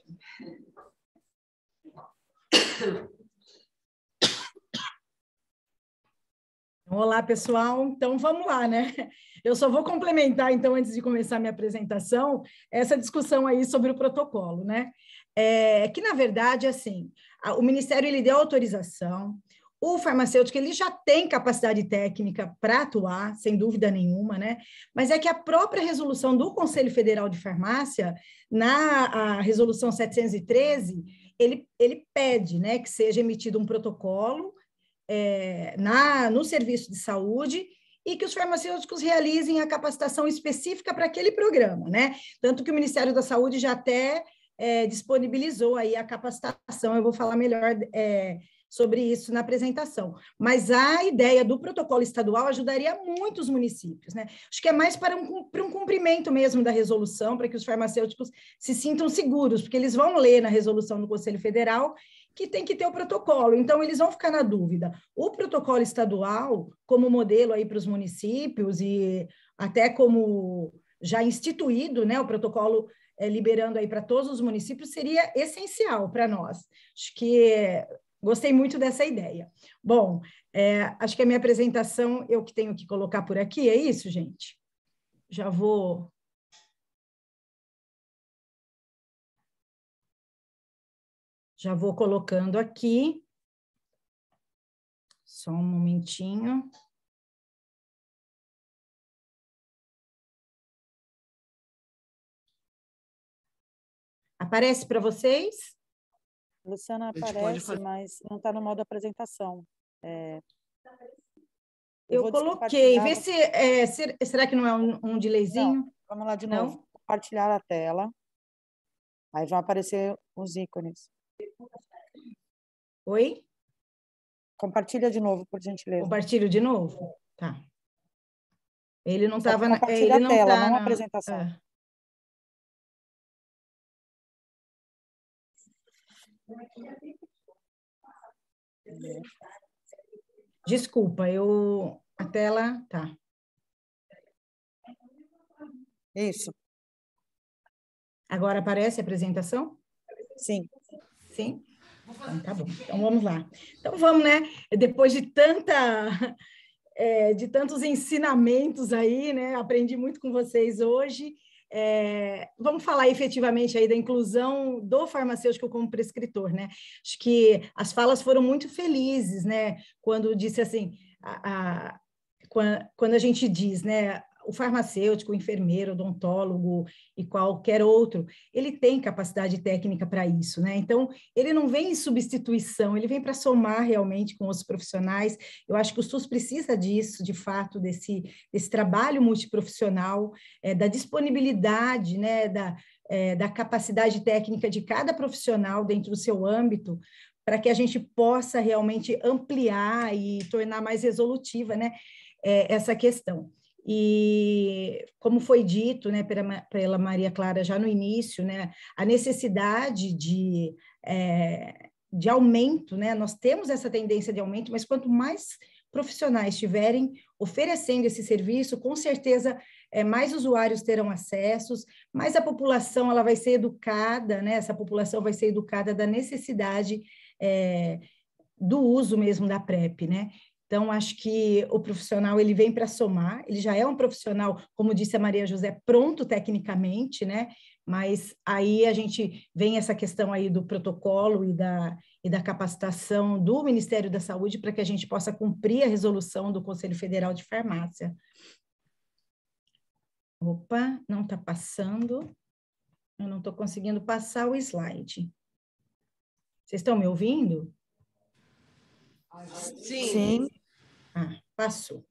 Olá, pessoal. Então, vamos lá, né? Eu só vou complementar, então, antes de começar a minha apresentação, essa discussão aí sobre o protocolo, né? É, que, na verdade, assim, o Ministério ele deu autorização, o farmacêutico ele já tem capacidade técnica para atuar, sem dúvida nenhuma, né? Mas é que a própria resolução do Conselho Federal de Farmácia, na a resolução setecentos e treze, ele, ele pede, né, que seja emitido um protocolo é, na, no serviço de saúde e que os farmacêuticos realizem a capacitação específica para aquele programa, né? Tanto que o Ministério da Saúde já até É, disponibilizou aí a capacitação, eu vou falar melhor é, sobre isso na apresentação, mas a ideia do protocolo estadual ajudaria muito os municípios, né? Acho que é mais para um, para um cumprimento mesmo da resolução, para que os farmacêuticos se sintam seguros, porque eles vão ler na resolução do Conselho Federal que tem que ter o protocolo, então eles vão ficar na dúvida. O protocolo estadual, como modelo aí para os municípios e até como já instituído, né, o protocolo É, liberando aí para todos os municípios, seria essencial para nós. Acho que é, gostei muito dessa ideia. Bom, é, acho que a minha apresentação eu que tenho que colocar por aqui, é isso, gente? Já vou... Já vou colocando aqui. Só um momentinho. Aparece para vocês? Luciana, aparece, mas não está no modo apresentação. É... Eu, Eu coloquei. Vê se, é, se... Será que não é um, um delayzinho? Não. Vamos lá de novo. Não? Compartilhar a tela. Aí vão aparecer os ícones. Oi? Compartilha de novo, por gentileza. Compartilho de novo? Tá. Ele não estava na... Compartilha ele a tela, não, tá não na... a apresentação. É. Desculpa, eu... A tela... Tá. Isso. Agora aparece a apresentação? Sim. Sim? Então, tá bom. Então, vamos lá. Então, vamos, né? Depois de tanta... É, de tantos ensinamentos aí, né? Aprendi muito com vocês hoje. É, vamos falar efetivamente aí da inclusão do farmacêutico como prescritor, né? Acho que as falas foram muito felizes, né? Quando disse assim, a, a, quando a gente diz, né? O farmacêutico, o enfermeiro, o odontólogo e qualquer outro, ele tem capacidade técnica para isso, né? Então, ele não vem em substituição, ele vem para somar realmente com os profissionais. Eu acho que o SUS precisa disso, de fato, desse, desse trabalho multiprofissional, é, da disponibilidade, né, da, é, da capacidade técnica de cada profissional dentro do seu âmbito, para que a gente possa realmente ampliar e tornar mais resolutiva, né, é, essa questão. E, como foi dito, né, pela, pela Maria Clara já no início, né, a necessidade de, é, de aumento, né, nós temos essa tendência de aumento, mas quanto mais profissionais estiverem oferecendo esse serviço, com certeza é, mais usuários terão acessos, mais a população ela vai ser educada, né, essa população vai ser educada da necessidade é, do uso mesmo da PrEP, né? Então, acho que o profissional, ele vem para somar, ele já é um profissional, como disse a Maria José, pronto tecnicamente, né? Mas aí a gente vem essa questão aí do protocolo e da, e da capacitação do Ministério da Saúde para que a gente possa cumprir a resolução do Conselho Federal de Farmácia. Opa, não está passando. Eu não estou conseguindo passar o slide. Vocês estão me ouvindo? Sim. Sim. Ah, passou.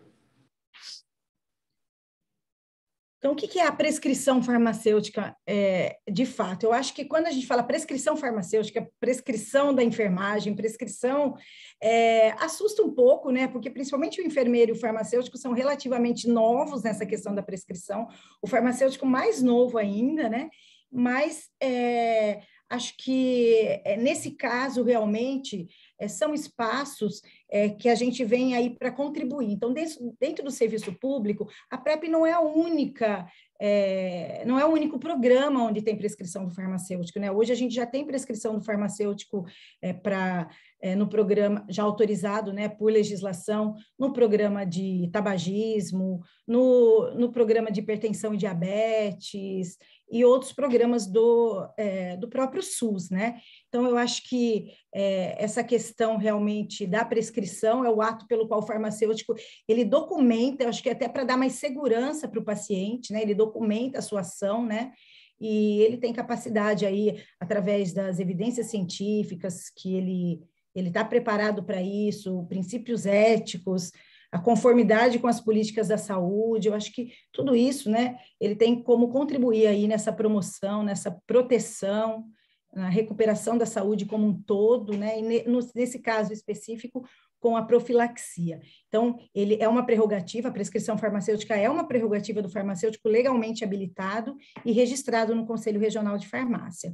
Então, o que é a prescrição farmacêutica, é, de fato? Eu acho que quando a gente fala prescrição farmacêutica, prescrição da enfermagem, prescrição, é, assusta um pouco, né? Porque principalmente o enfermeiro e o farmacêutico são relativamente novos nessa questão da prescrição, o farmacêutico mais novo ainda, né? Mas é, acho que é, nesse caso, realmente, é, são espaços é, que a gente vem aí para contribuir. Então, dentro, dentro do serviço público, a PrEP não é a única, é, não é o único programa onde tem prescrição do farmacêutico, né? Hoje a gente já tem prescrição do farmacêutico é, para é, no programa já autorizado, né, por legislação, no programa de tabagismo, no, no programa de hipertensão e diabetes, e outros programas do, é, do próprio SUS, né? Então, eu acho que é, essa questão realmente da prescrição é o ato pelo qual o farmacêutico, ele documenta, eu acho que até para dar mais segurança para o paciente, né? Ele documenta a sua ação, né? E ele tem capacidade aí, através das evidências científicas, que ele ele está preparado para isso, princípios éticos, a conformidade com as políticas da saúde, eu acho que tudo isso, né, ele tem como contribuir aí nessa promoção, nessa proteção, na recuperação da saúde como um todo, né, e nesse caso específico, com a profilaxia. Então, ele é uma prerrogativa, a prescrição farmacêutica é uma prerrogativa do farmacêutico legalmente habilitado e registrado no Conselho Regional de Farmácia.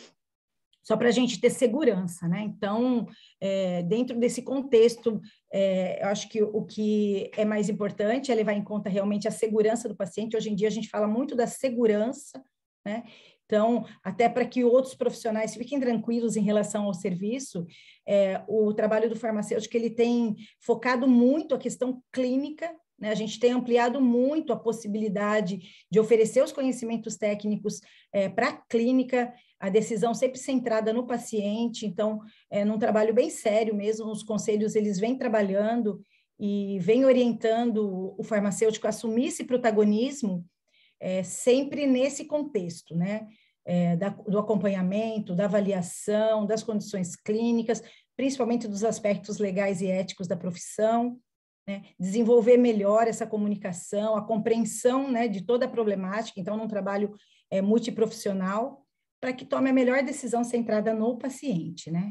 Só para a gente ter segurança, né? Então, é, dentro desse contexto, é, eu acho que o que é mais importante é levar em conta realmente a segurança do paciente. Hoje em dia, a gente fala muito da segurança, né? Então, até para que outros profissionais fiquem tranquilos em relação ao serviço, é, o trabalho do farmacêutico, ele tem focado muito a questão clínica, né? A gente tem ampliado muito a possibilidade de oferecer os conhecimentos técnicos é, para a clínica, a decisão sempre centrada no paciente, então, é, num trabalho bem sério mesmo, os conselhos, eles vêm trabalhando e vêm orientando o farmacêutico a assumir esse protagonismo, é, sempre nesse contexto, né? É, da, do acompanhamento, da avaliação, das condições clínicas, principalmente dos aspectos legais e éticos da profissão, né? Desenvolver melhor essa comunicação, a compreensão, né, de toda a problemática, então, num trabalho é, multiprofissional, para que tome a melhor decisão centrada no paciente, né?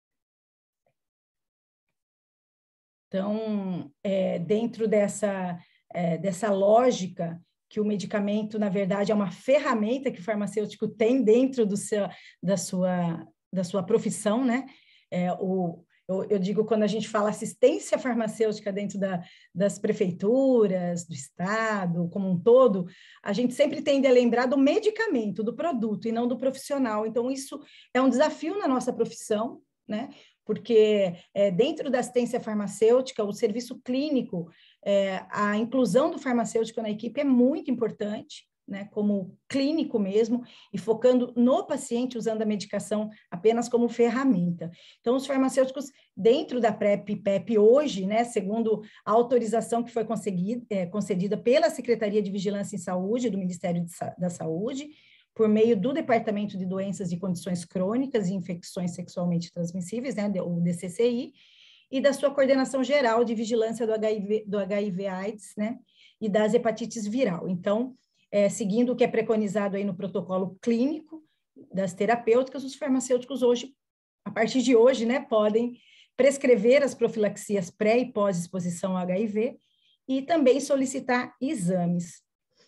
Então, é, dentro dessa, é, dessa lógica, que o medicamento, na verdade, é uma ferramenta que o farmacêutico tem dentro do seu, da, sua, da sua profissão, né? É, o, eu, eu digo, quando a gente fala assistência farmacêutica dentro da, das prefeituras, do Estado, como um todo, a gente sempre tende a lembrar do medicamento, do produto, e não do profissional. Então, isso é um desafio na nossa profissão, né? Porque é, dentro da assistência farmacêutica, o serviço clínico, é, a inclusão do farmacêutico na equipe é muito importante, né, como clínico mesmo, e focando no paciente, usando a medicação apenas como ferramenta. Então, os farmacêuticos, dentro da PrEP e PEP hoje, né, segundo a autorização que foi é, concedida pela Secretaria de Vigilância em Saúde, do Ministério de, da Saúde, por meio do Departamento de Doenças e Condições Crônicas e Infecções Sexualmente Transmissíveis, né, o D C C I, e da sua coordenação geral de vigilância do H I V, do H I V AIDS, né, e das hepatites viral. Então, é, seguindo o que é preconizado aí no protocolo clínico das terapêuticas, os farmacêuticos hoje, a partir de hoje, né, podem prescrever as profilaxias pré e pós-exposição ao H I V e também solicitar exames.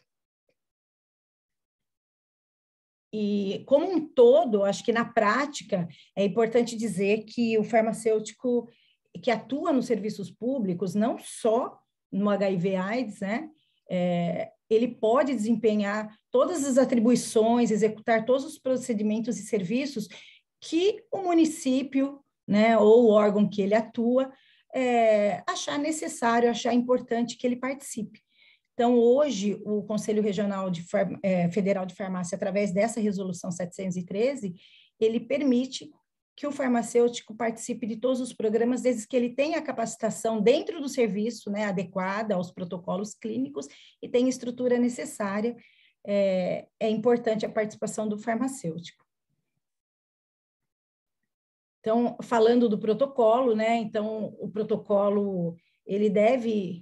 E, como um todo, acho que na prática é importante dizer que o farmacêutico que atua nos serviços públicos, não só no H I V AIDS, né, é, ele pode desempenhar todas as atribuições, executar todos os procedimentos e serviços que o município, né, ou o órgão que ele atua, é, achar necessário, achar importante que ele participe. Então, hoje, o Conselho Regional de Far... é, Federal de Farmácia, através dessa resolução setecentos e treze, ele permite que o farmacêutico participe de todos os programas, desde que ele tenha a capacitação dentro do serviço, né, adequada aos protocolos clínicos e tenha estrutura necessária. É, é importante a participação do farmacêutico. Então, falando do protocolo, né, então, o protocolo, ele deve...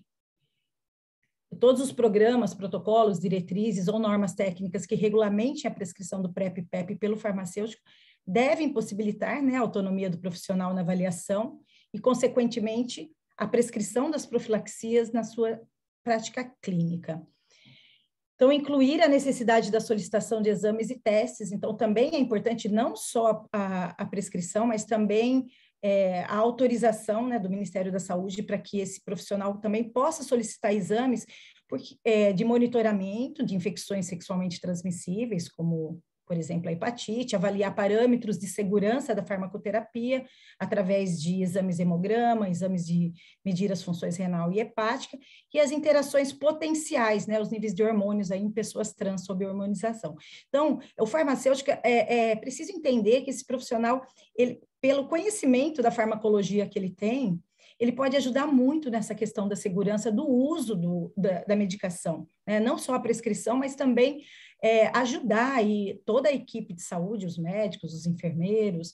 Todos os programas, protocolos, diretrizes ou normas técnicas que regulamentem a prescrição do PrEP e PEP pelo farmacêutico devem possibilitar, né, a autonomia do profissional na avaliação e, consequentemente, a prescrição das profilaxias na sua prática clínica. Então, incluir a necessidade da solicitação de exames e testes, então, também é importante não só a, a prescrição, mas também é, a autorização, né, do Ministério da Saúde para que esse profissional também possa solicitar exames porque, é, de monitoramento de infecções sexualmente transmissíveis, como, por exemplo, a hepatite, avaliar parâmetros de segurança da farmacoterapia através de exames hemograma, exames de medir as funções renal e hepática, e as interações potenciais, né, os níveis de hormônios aí em pessoas trans sob hormonização. Então, o farmacêutico é, é preciso entender que esse profissional, ele, pelo conhecimento da farmacologia que ele tem, ele pode ajudar muito nessa questão da segurança do uso do, da, da medicação, né? Não só a prescrição, mas também é, ajudar aí toda a equipe de saúde, os médicos, os enfermeiros,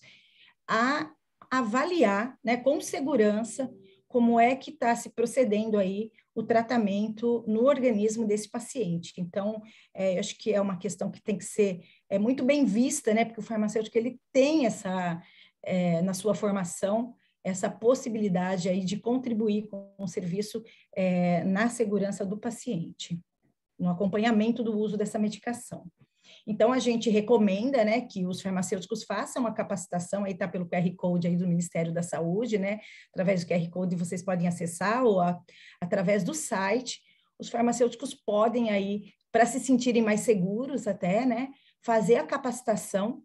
a avaliar, né, com segurança como é que está se procedendo aí o tratamento no organismo desse paciente. Então, é, eu acho que é uma questão que tem que ser é, muito bem vista, né, porque o farmacêutico ele tem essa, é, na sua formação, essa possibilidade aí de contribuir com o serviço é, na segurança do paciente, no acompanhamento do uso dessa medicação. Então, a gente recomenda, né, que os farmacêuticos façam a capacitação, aí está pelo Q R Code aí do Ministério da Saúde, né, através do Q R Code vocês podem acessar, ou a, através do site, os farmacêuticos podem aí, para se sentirem mais seguros até, né, fazer a capacitação,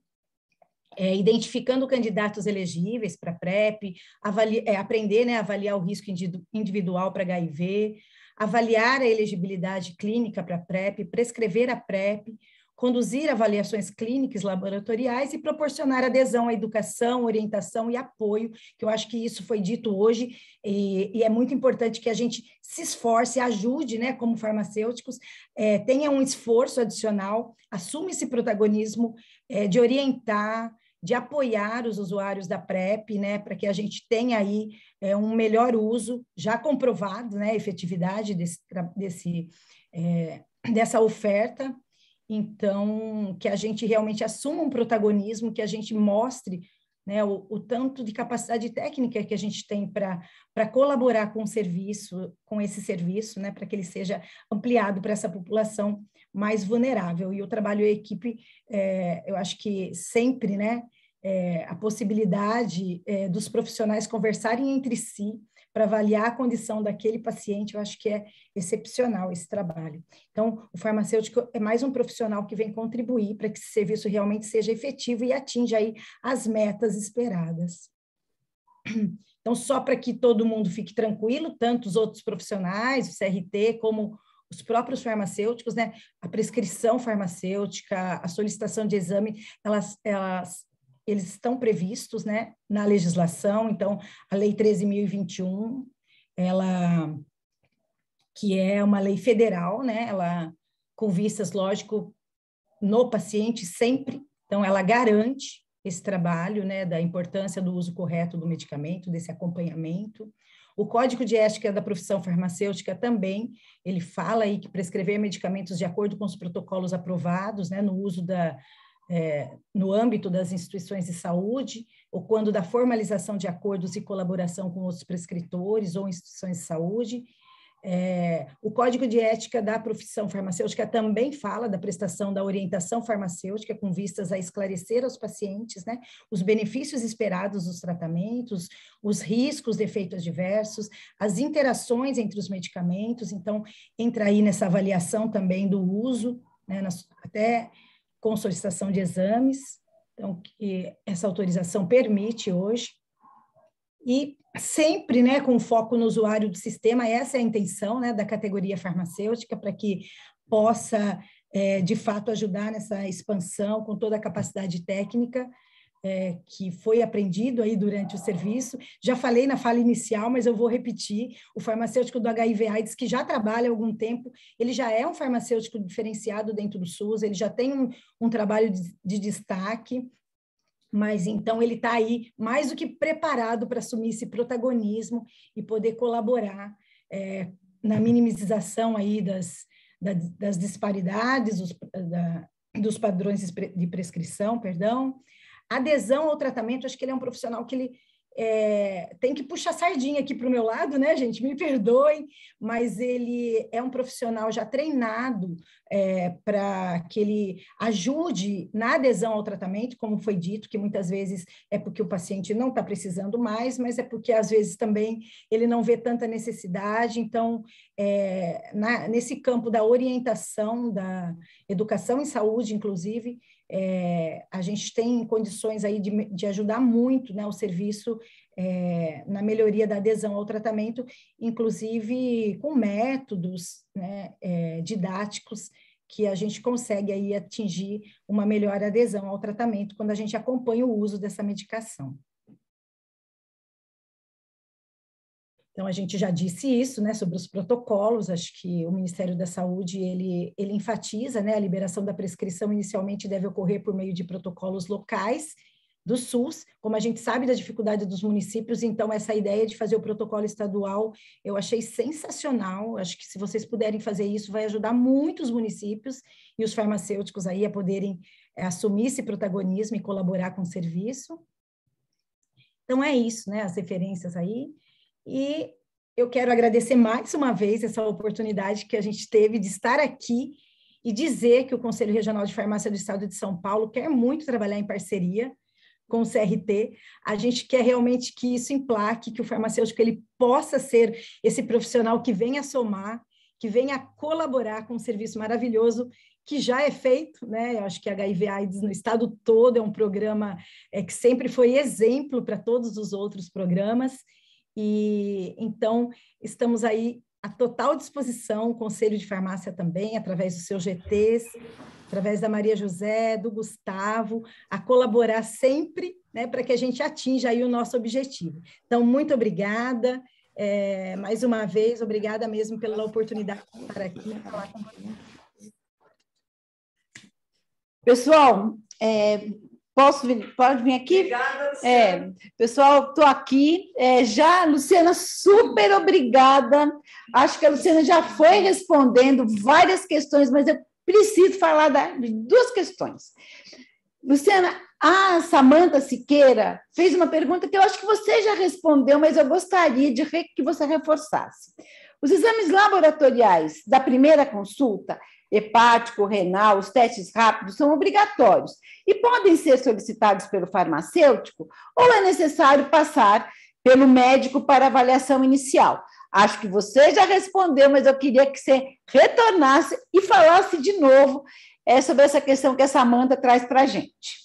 É, identificando candidatos elegíveis para PrEP, avali- é, aprender, né, a avaliar o risco individual para H I V, avaliar a elegibilidade clínica para a PrEP, prescrever a PrEP, conduzir avaliações clínicas laboratoriais e proporcionar adesão à educação, orientação e apoio, que eu acho que isso foi dito hoje, e, e é muito importante que a gente se esforce, ajude, né, como farmacêuticos, é, tenha um esforço adicional, assuma esse protagonismo é, de orientar, de apoiar os usuários da PrEP, né, para que a gente tenha aí é, um melhor uso, já comprovado, né, a efetividade desse, desse, é, dessa oferta. Então, que a gente realmente assuma um protagonismo, que a gente mostre, né, o, o tanto de capacidade técnica que a gente tem para colaborar com o serviço, com esse serviço, né, para que ele seja ampliado para essa população mais vulnerável. E o trabalho em equipe, é, eu acho que sempre, né, é, a possibilidade é, dos profissionais conversarem entre si para avaliar a condição daquele paciente, eu acho que é excepcional esse trabalho. Então, o farmacêutico é mais um profissional que vem contribuir para que esse serviço realmente seja efetivo e atinja aí as metas esperadas. Então, só para que todo mundo fique tranquilo, tanto os outros profissionais, o C R T, como os próprios farmacêuticos, né? A prescrição farmacêutica, a solicitação de exame, elas, elas eles estão previstos, né, na legislação. Então, a Lei treze mil e vinte e um, ela, que é uma lei federal, né, ela, com vistas, lógico, no paciente sempre, então, ela garante esse trabalho, né, da importância do uso correto do medicamento, desse acompanhamento. O Código de Ética da Profissão Farmacêutica também, ele fala aí que prescrever medicamentos de acordo com os protocolos aprovados, né, no uso da É, no âmbito das instituições de saúde, ou quando da formalização de acordos e colaboração com outros prescritores ou instituições de saúde. É, o Código de Ética da Profissão Farmacêutica também fala da prestação da orientação farmacêutica com vistas a esclarecer aos pacientes, né, os benefícios esperados dos tratamentos, os riscos de efeitos adversos, as interações entre os medicamentos. Então, entra aí nessa avaliação também do uso, né, nas, até com solicitação de exames, então, que essa autorização permite hoje, e sempre, né, com foco no usuário do sistema, essa é a intenção, né, da categoria farmacêutica, para que possa, é, de fato, ajudar nessa expansão com toda a capacidade técnica, É, que foi aprendido aí durante o serviço. Já falei na fala inicial, mas eu vou repetir, o farmacêutico do H I V AIDS, que já trabalha há algum tempo, ele já é um farmacêutico diferenciado dentro do SUS, ele já tem um, um trabalho de, de destaque, mas então ele está aí mais do que preparado para assumir esse protagonismo e poder colaborar é, na minimização aí das, da, das disparidades, dos, da, dos padrões de prescrição, perdão. Adesão ao tratamento, acho que ele é um profissional que ele é, tem que puxar sardinha aqui para o meu lado, né, gente? Me perdoem, mas ele é um profissional já treinado é, para que ele ajude na adesão ao tratamento, como foi dito, que muitas vezes é porque o paciente não está precisando mais, mas é porque às vezes também ele não vê tanta necessidade. Então, é, na, nesse campo da orientação, da educação em saúde, inclusive, É, a gente tem condições aí de, de ajudar muito, né, o serviço é, na melhoria da adesão ao tratamento, inclusive com métodos, né, é, didáticos, que a gente consegue aí atingir uma melhor adesão ao tratamento quando a gente acompanha o uso dessa medicação. Então, a gente já disse isso, né, sobre os protocolos. Acho que o Ministério da Saúde, ele, ele enfatiza, né, a liberação da prescrição inicialmente deve ocorrer por meio de protocolos locais do SUS, como a gente sabe da dificuldade dos municípios, então essa ideia de fazer o protocolo estadual, eu achei sensacional. Acho que se vocês puderem fazer isso, vai ajudar muito os municípios e os farmacêuticos aí a poderem é, assumir esse protagonismo e colaborar com o serviço. Então, é isso, né, as referências aí. E eu quero agradecer mais uma vez essa oportunidade que a gente teve de estar aqui e dizer que o Conselho Regional de Farmácia do Estado de São Paulo quer muito trabalhar em parceria com o C R T. A gente quer realmente que isso emplaque, que o farmacêutico ele possa ser esse profissional que venha somar, que venha colaborar com um serviço maravilhoso que já é feito, né? Eu acho que a H I V AIDS no estado todo é um programa é, que sempre foi exemplo para todos os outros programas. E então estamos aí à total disposição, o Conselho de Farmácia também, através dos seus G Tês, através da Maria José, do Gustavo, a colaborar sempre, né, para que a gente atinja aí o nosso objetivo. Então, muito obrigada, é, mais uma vez, obrigada mesmo pela oportunidade de estar aqui e falar com vocês. Pessoal, é, posso vir, pode vir aqui? Obrigada, Luciana. É, pessoal, estou aqui. É, já, Luciana, super obrigada. Acho que a Luciana já foi respondendo várias questões, mas eu preciso falar da, de duas questões. Luciana, a Samanta Siqueira fez uma pergunta que eu acho que você já respondeu, mas eu gostaria de que você reforçasse. Os exames laboratoriais da primeira consulta, hepático, renal, os testes rápidos, são obrigatórios e podem ser solicitados pelo farmacêutico ou é necessário passar pelo médico para avaliação inicial? Acho que você já respondeu, mas eu queria que você retornasse e falasse de novo é, sobre essa questão que a Samanta traz para a gente.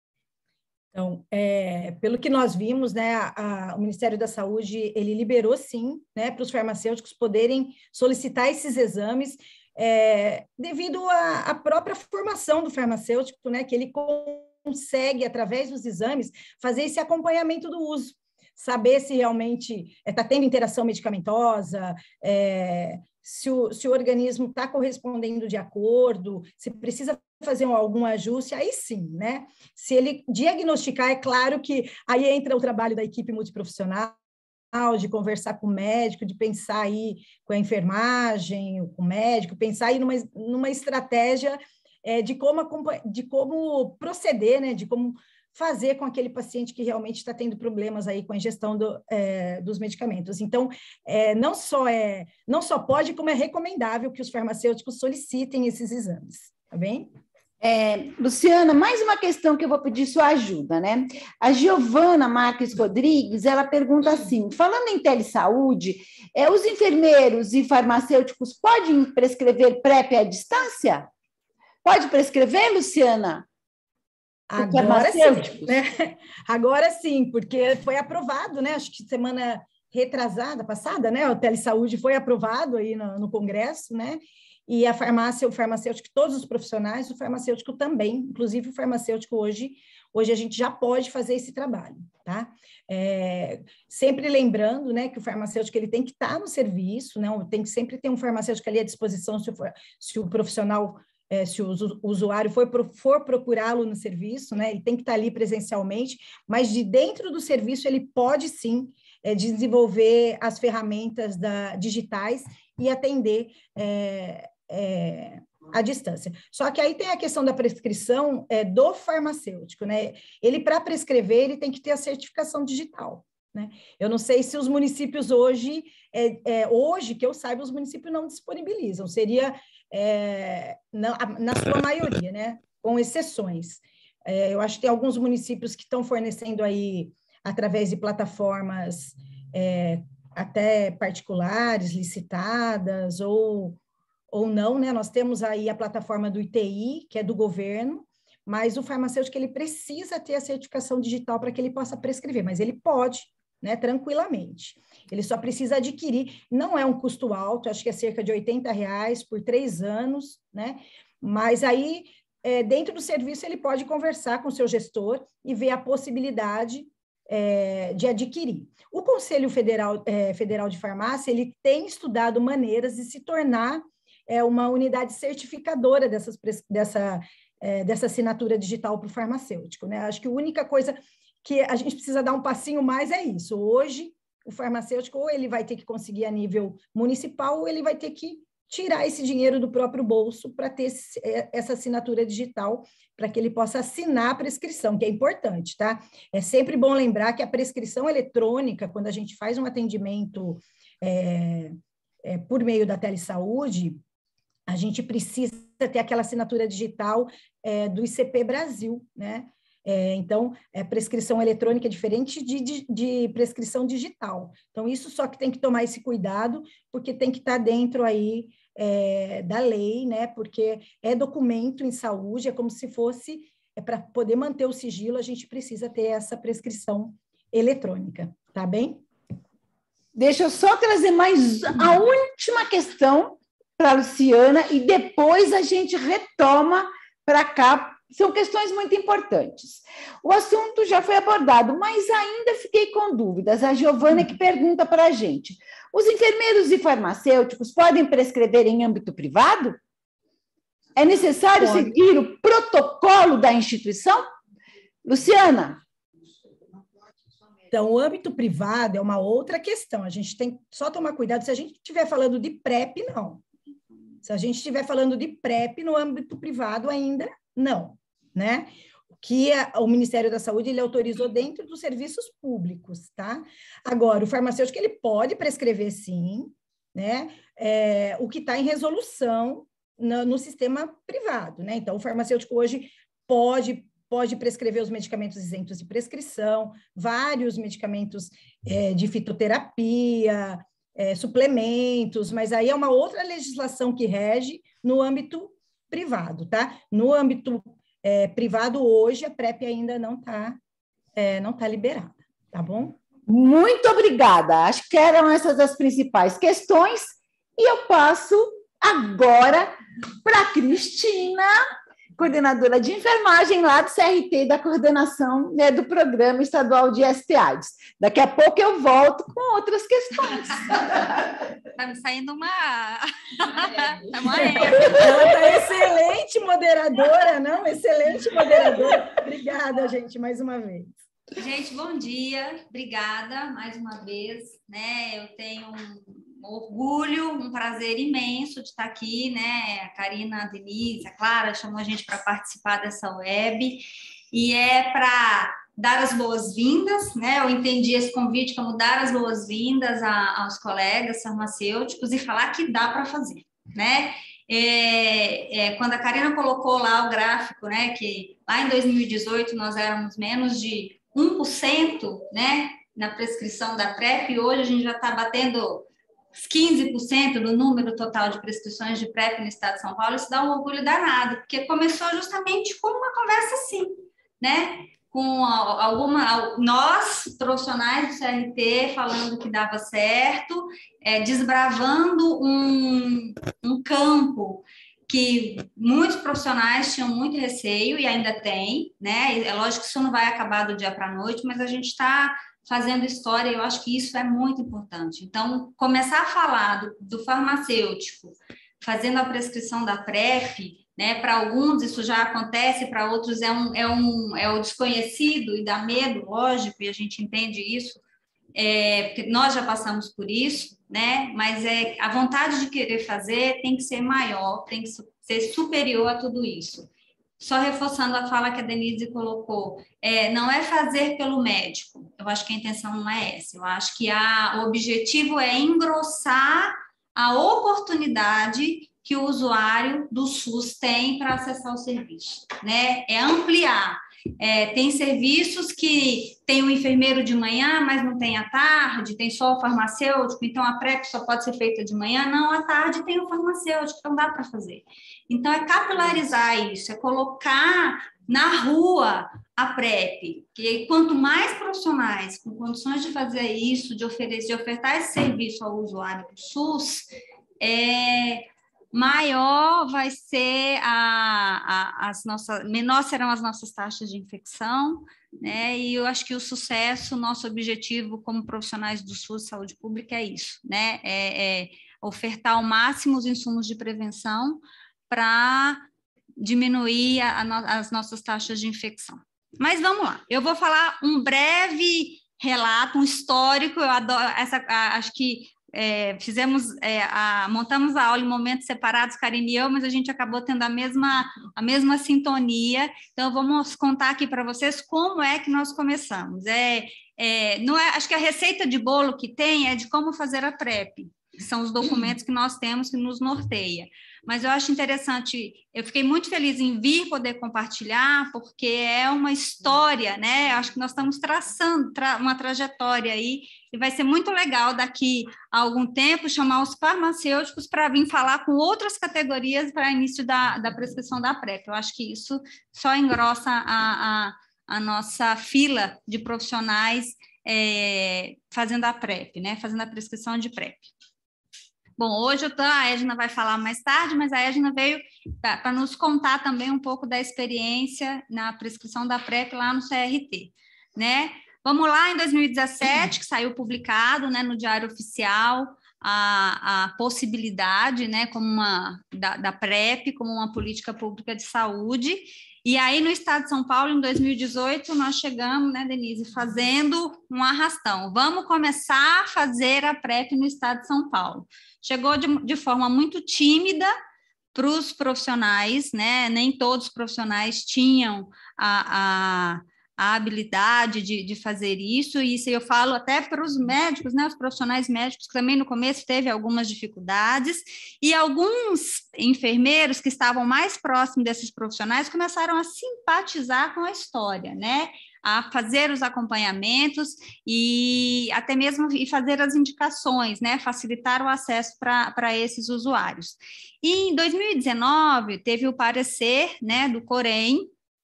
Então, é, pelo que nós vimos, né, a, a, o Ministério da Saúde, ele liberou, sim, né, para os farmacêuticos poderem solicitar esses exames, é, devido à, à própria formação do farmacêutico, né, que ele consegue, através dos exames, fazer esse acompanhamento do uso, saber se realmente está é, tendo interação medicamentosa, é, se, o, se o organismo está correspondendo de acordo, se precisa fazer algum ajuste, aí sim, né? Se ele diagnosticar, é claro que aí entra o trabalho da equipe multiprofissional, de conversar com o médico, de pensar aí com a enfermagem, com o médico, pensar aí numa, numa estratégia é, de, como, de como proceder, né? De como fazer com aquele paciente que realmente está tendo problemas aí com a ingestão do, é, dos medicamentos. Então, é, não, só é, não só pode, como é recomendável que os farmacêuticos solicitem esses exames, tá bem? É, Luciana, mais uma questão que eu vou pedir sua ajuda, né? A Giovana Marques Rodrigues, ela pergunta assim, falando em telesaúde, é, os enfermeiros e farmacêuticos podem prescrever PrEP à distância? Pode prescrever, Luciana? Agora sim, né? Agora sim, porque foi aprovado, né? Acho que semana retrasada, passada, né? O telesaúde foi aprovado aí no, no Congresso, né? E a farmácia, o farmacêutico, todos os profissionais, o farmacêutico também, inclusive o farmacêutico hoje, hoje a gente já pode fazer esse trabalho, tá? É, sempre lembrando, né, que o farmacêutico ele tem que estar no serviço, né? Tem que sempre ter um farmacêutico ali à disposição se o, se o profissional É, se o usuário for, for procurá-lo no serviço, né, ele tem que estar ali presencialmente, mas de dentro do serviço ele pode sim é, desenvolver as ferramentas da, digitais e atender é, é, à distância. Só que aí tem a questão da prescrição é, do farmacêutico, né? Ele, para prescrever, ele tem que ter a certificação digital. Né? Eu não sei se os municípios hoje, é, é, hoje, que eu saiba, os municípios não disponibilizam, seria é, na, na sua maioria, né? Com exceções. É, eu acho que tem alguns municípios que estão fornecendo aí, através de plataformas é, até particulares, licitadas, ou, ou não, né? Nós temos aí a plataforma do I T I, que é do governo, mas o farmacêutico ele precisa ter a certificação digital para que ele possa prescrever, mas ele pode, né, tranquilamente. Ele só precisa adquirir, não é um custo alto, acho que é cerca de oitenta reais por três anos, né? Mas aí, é, dentro do serviço, ele pode conversar com o seu gestor e ver a possibilidade é, de adquirir. O Conselho Federal, é, Federal de Farmácia, ele tem estudado maneiras de se tornar é, uma unidade certificadora dessas, dessa, é, dessa assinatura digital para o farmacêutico, né? Acho que a única coisa que a gente precisa dar um passinho mais é isso. Hoje, o farmacêutico ou ele vai ter que conseguir a nível municipal ou ele vai ter que tirar esse dinheiro do próprio bolso para ter esse, essa assinatura digital, para que ele possa assinar a prescrição, que é importante, tá? É sempre bom lembrar que a prescrição eletrônica, quando a gente faz um atendimento é, é, por meio da telesaúde, a gente precisa ter aquela assinatura digital é, do I C P Brasil, né? É, então, é, prescrição eletrônica é diferente de, de, de prescrição digital. Então, isso só que tem que tomar esse cuidado, porque tem que estar dentro aí é, da lei, né? Porque é documento em saúde, é como se fosse, é, para poder manter o sigilo, a gente precisa ter essa prescrição eletrônica, tá bem? Deixa eu só trazer mais a última questão para a Luciana e depois a gente retoma para cá. São questões muito importantes. O assunto já foi abordado, mas ainda fiquei com dúvidas. A Giovana que pergunta para a gente: os enfermeiros e farmacêuticos podem prescrever em âmbito privado? É necessário Pode. seguir o protocolo da instituição? Luciana? Então, o âmbito privado é uma outra questão. A gente tem que só tomar cuidado se a gente estiver falando de PrEP, não. Se a gente estiver falando de PrEP no âmbito privado, ainda não, né? O que a, o Ministério da Saúde ele autorizou dentro dos serviços públicos, tá? Agora, o farmacêutico ele pode prescrever, sim, né? É, o que está em resolução no, no sistema privado, né? Então, o farmacêutico hoje pode pode prescrever os medicamentos isentos de prescrição, vários medicamentos é, de fitoterapia, é, suplementos, mas aí é uma outra legislação que rege no âmbito privado, tá? No âmbito é, privado, hoje, a PrEP ainda não está é, não tá liberada, tá bom? Muito obrigada. Acho que eram essas as principais questões, e eu passo agora para a Cristina, coordenadora de enfermagem lá do C R T, da coordenação, né, do Programa Estadual de S T AIDS. Daqui a pouco eu volto com outras questões. Está me saindo uma... uma Ela está excelente moderadora, não? Excelente moderadora. Obrigada, gente, mais uma vez. Gente, bom dia. Obrigada mais uma vez. Né? Eu tenho um Um orgulho, um prazer imenso de estar aqui, né? A Karina, a Denise, a Clara chamou a gente para participar dessa web, e é para dar as boas-vindas, né? Eu entendi esse convite como dar as boas-vindas aos colegas farmacêuticos e falar que dá para fazer, né? É, é, quando a Karina colocou lá o gráfico, né? Que lá em dois mil e dezoito nós éramos menos de um por cento, né? Na prescrição da PrEP, e hoje a gente já está batendo quinze por cento do número total de prescrições de PrEP no estado de São Paulo. Isso dá um orgulho danado, porque começou justamente com uma conversa assim, né? Com alguma, nós, profissionais do C R T, falando que dava certo, é, desbravando um, um campo que muitos profissionais tinham muito receio, e ainda tem, né? É lógico que isso não vai acabar do dia para a noite, mas a gente está fazendo história, e eu acho que isso é muito importante. Então, começar a falar do, do farmacêutico, fazendo a prescrição da PrEP, né, para alguns isso já acontece, para outros é, um, é, um, é o desconhecido e dá medo, lógico, e a gente entende isso, é, porque nós já passamos por isso, né, mas é, a vontade de querer fazer tem que ser maior, tem que ser superior a tudo isso. Só reforçando a fala que a Denise colocou, é, não é fazer pelo médico, eu acho que a intenção não é essa, eu acho que a, o objetivo é engrossar a oportunidade que o usuário do SUS tem para acessar o serviço, né? É ampliar. É, tem serviços que tem o enfermeiro de manhã, mas não tem à tarde, tem só o farmacêutico, então a PrEP só pode ser feita de manhã, não, à tarde tem o farmacêutico, então dá para fazer. Então, é capilarizar isso, é colocar na rua a PrEP, que quanto mais profissionais com condições de fazer isso, de oferecer, de ofertar esse serviço ao usuário do SUS, é, maior vai ser a, a, as nossas, menor serão as nossas taxas de infecção, né? E eu acho que o sucesso, nosso objetivo como profissionais do SUS Saúde Pública é isso, né? É, é ofertar ao máximo os insumos de prevenção para diminuir a, a, as nossas taxas de infecção. Mas vamos lá, eu vou falar um breve relato, um histórico, eu adoro, essa, a, acho que é, fizemos, é, a, montamos a aula em momentos separados, Karine e eu, mas a gente acabou tendo a mesma, a mesma sintonia, então vamos contar aqui para vocês como é que nós começamos. É, é, não é, acho que a receita de bolo que tem é de como fazer a PrEP, que são os documentos que nós temos que nos norteia. Mas eu acho interessante, eu fiquei muito feliz em vir poder compartilhar, porque é uma história, né? Acho que nós estamos traçando tra uma trajetória aí, e vai ser muito legal daqui a algum tempo chamar os farmacêuticos para vir falar com outras categorias para início da, da prescrição da PrEP. Eu acho que isso só engrossa a, a, a nossa fila de profissionais é, fazendo a PrEP, né? Fazendo a prescrição de PrEP. Bom, hoje eu tô, a Edna vai falar mais tarde, mas a Edna veio para nos contar também um pouco da experiência na prescrição da PrEP lá no C R T, né? Vamos lá, em dois mil e dezessete, que saiu publicado, né, no Diário Oficial, a, a possibilidade, né, como uma, da, da PrEP como uma política pública de saúde. E aí, no estado de São Paulo, em dois mil e dezoito, nós chegamos, né, Denise, fazendo um arrastão. Vamos começar a fazer a PrEP no estado de São Paulo. Chegou de, de forma muito tímida para os profissionais, né? Nem todos os profissionais tinham a, a, a habilidade de, de fazer isso, e isso eu falo até para os médicos, né? Os profissionais médicos que também no começo teve algumas dificuldades, e alguns enfermeiros que estavam mais próximos desses profissionais começaram a simpatizar com a história, né? A fazer os acompanhamentos e até mesmo e fazer as indicações, né? Facilitar o acesso para esses usuários. E em dois mil e dezenove, teve o parecer, né, do Corém,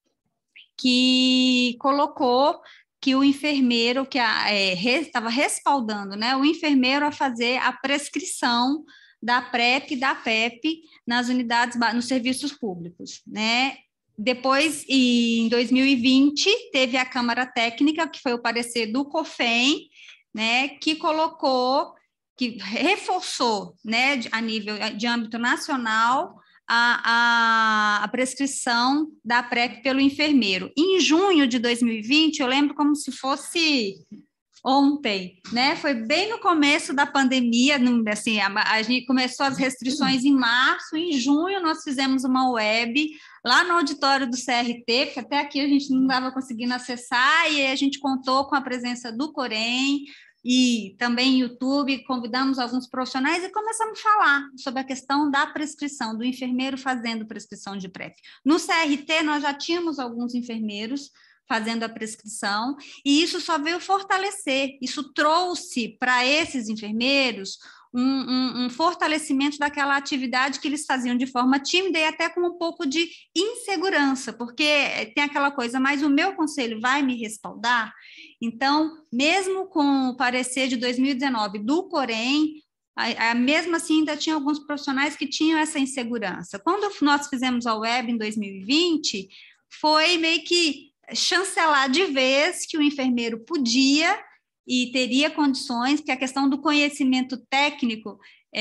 que colocou que o enfermeiro, que estava é, respaldando, né, o enfermeiro a fazer a prescrição da PrEP e da PEP nas unidades, nos serviços públicos, né? Depois, em dois mil e vinte, teve a Câmara Técnica, que foi o parecer do COFEM, né, que colocou, que reforçou, né, a nível de âmbito nacional, a, a, a prescrição da PrEP pelo enfermeiro. Em junho de dois mil e vinte, eu lembro como se fosse ontem, né? Foi bem no começo da pandemia, assim, a, a gente começou as restrições em março, em junho nós fizemos uma web lá no auditório do C R T, porque até aqui a gente não estava conseguindo acessar, e a gente contou com a presença do Corém, e também YouTube, convidamos alguns profissionais e começamos a falar sobre a questão da prescrição, do enfermeiro fazendo prescrição de PrEP. No C R T, nós já tínhamos alguns enfermeiros fazendo a prescrição, e isso só veio fortalecer, isso trouxe para esses enfermeiros um, um, um fortalecimento daquela atividade que eles faziam de forma tímida e até com um pouco de insegurança, porque tem aquela coisa, mas o meu conselho vai me respaldar? Então, mesmo com o parecer de dois mil e dezenove do Corém, a, a, mesmo assim ainda tinha alguns profissionais que tinham essa insegurança. Quando nós fizemos a web em dois mil e vinte, foi meio que chancelar de vez que o enfermeiro podia e teria condições, porque a questão do conhecimento técnico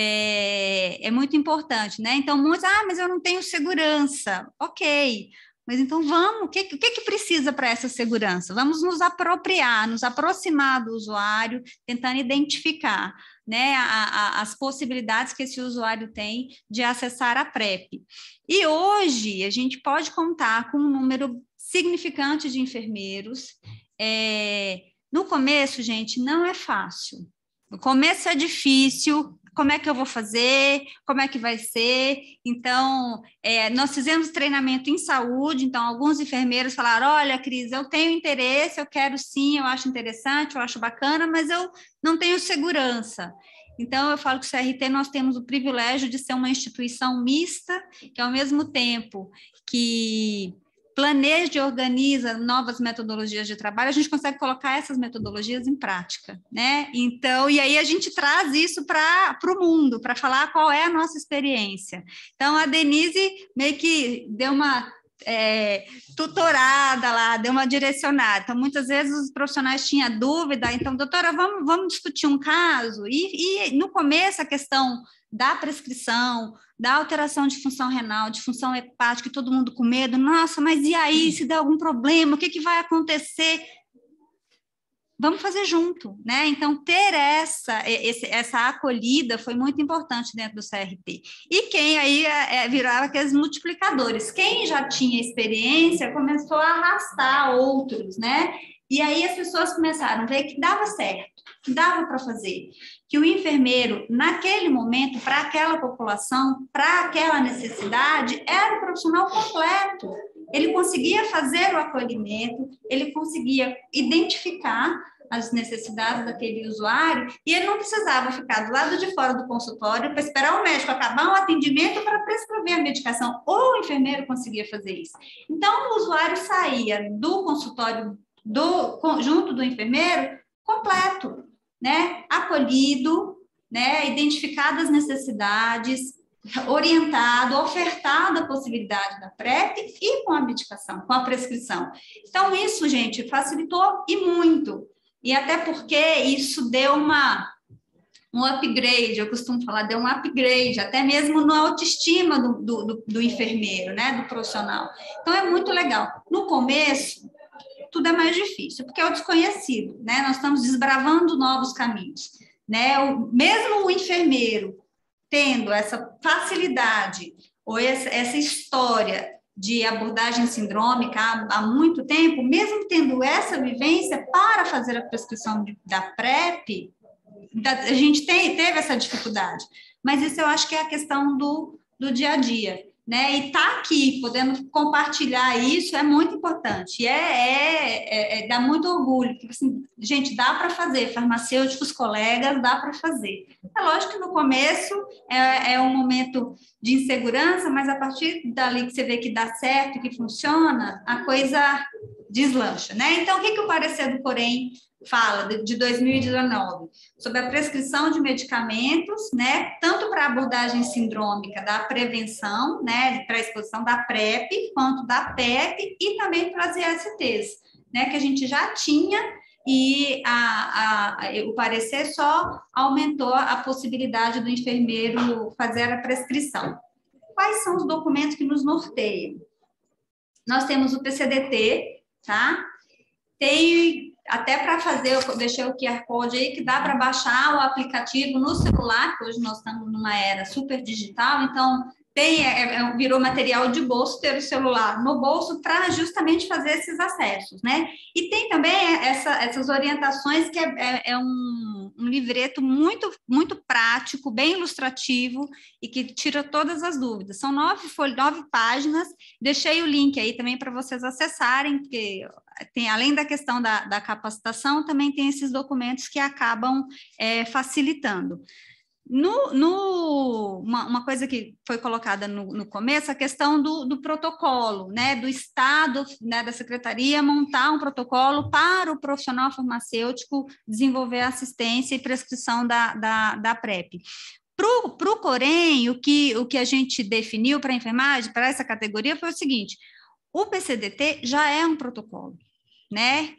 é, é muito importante, né? Então, muitos, ah, mas eu não tenho segurança. Ok, mas então vamos, o que, o que, que precisa para essa segurança? Vamos nos apropriar, nos aproximar do usuário, tentando identificar, né, a, a, as possibilidades que esse usuário tem de acessar a PrEP. E hoje a gente pode contar com um número significante de enfermeiros. É, no começo, gente, não é fácil. No começo é difícil. Como é que eu vou fazer? Como é que vai ser? Então, é, nós fizemos treinamento em saúde, então alguns enfermeiros falaram, olha, Cris, eu tenho interesse, eu quero sim, eu acho interessante, eu acho bacana, mas eu não tenho segurança. Então, eu falo que o C R T nós temos o privilégio de ser uma instituição mista, que ao mesmo tempo que planeja e organiza novas metodologias de trabalho, a gente consegue colocar essas metodologias em prática, né? Então, e aí a gente traz isso para o mundo, para falar qual é a nossa experiência. Então, a Denise meio que deu uma é, tutorada lá, deu uma direcionada. Então, muitas vezes os profissionais tinham dúvida, então, doutora, vamos, vamos discutir um caso? E, e no começo a questão da prescrição, da alteração de função renal, de função hepática, todo mundo com medo, nossa, mas e aí, se der algum problema, o que, que vai acontecer? Vamos fazer junto, né? Então, ter essa, esse, essa acolhida foi muito importante dentro do C R T. E quem aí é, virava aqueles multiplicadores, quem já tinha experiência começou a arrastar outros, né? E aí as pessoas começaram a ver que dava certo, que dava para fazer, que o enfermeiro, naquele momento, para aquela população, para aquela necessidade, era um profissional completo. Ele conseguia fazer o acolhimento, ele conseguia identificar as necessidades daquele usuário e ele não precisava ficar do lado de fora do consultório para esperar o médico acabar um atendimento para prescrever a medicação. Ou o enfermeiro conseguia fazer isso. Então, o usuário saía do consultório do, junto do enfermeiro completo, né? Acolhido, né? Identificadas as necessidades, orientado, ofertado a possibilidade da PrEP e com a medicação, com a prescrição. Então, isso, gente, facilitou e muito. E até porque isso deu uma, um upgrade, eu costumo falar, deu um upgrade, até mesmo na autoestima do, do, do enfermeiro, né, do profissional. Então, é muito legal. No começo, tudo é mais difícil, porque é o desconhecido, né? Nós estamos desbravando novos caminhos, né? O, mesmo o enfermeiro tendo essa facilidade ou essa, essa história de abordagem sindrômica há, há muito tempo, mesmo tendo essa vivência para fazer a prescrição de, da PrEP, da, a gente tem, teve essa dificuldade, mas isso eu acho que é a questão do, do dia a dia, né? E estar tá aqui, podendo compartilhar isso é muito importante, e é, é, é, é dá muito orgulho, porque, assim, gente, dá para fazer, farmacêuticos, colegas, dá para fazer. É lógico que no começo é, é um momento de insegurança, mas a partir dali que você vê que dá certo, que funciona, a coisa deslancha, né? Então, o que, que o parecer do Corém fala de dois mil e dezenove? Sobre a prescrição de medicamentos, né? Tanto para a abordagem sindrômica da prevenção, né? Para a exposição da PrEP, quanto da PEP e também para as I S Ts, né? Que a gente já tinha. E a, a, o parecer só aumentou a possibilidade do enfermeiro fazer a prescrição. Quais são os documentos que nos norteiam? Nós temos o P C D T, tá? Tem até para fazer, eu deixei o Q R Code aí, que dá para baixar o aplicativo no celular, que hoje nós estamos numa era super digital, então tem, é, virou material de bolso ter o celular no bolso para justamente fazer esses acessos, né? E tem também essa, essas orientações que é, é, é um, um livreto muito, muito prático, bem ilustrativo e que tira todas as dúvidas. São nove, nove páginas, deixei o link aí também para vocês acessarem, porque tem, além da questão da, da capacitação, também tem esses documentos que acabam é, facilitando. No, no, uma, uma coisa que foi colocada no, no começo, a questão do, do protocolo, né, do Estado, né, da Secretaria, montar um protocolo para o profissional farmacêutico desenvolver assistência e prescrição da, da, da PrEP. Para o Corém, o que, o que a gente definiu para a enfermagem, para essa categoria, foi o seguinte: o P C D T já é um protocolo, né?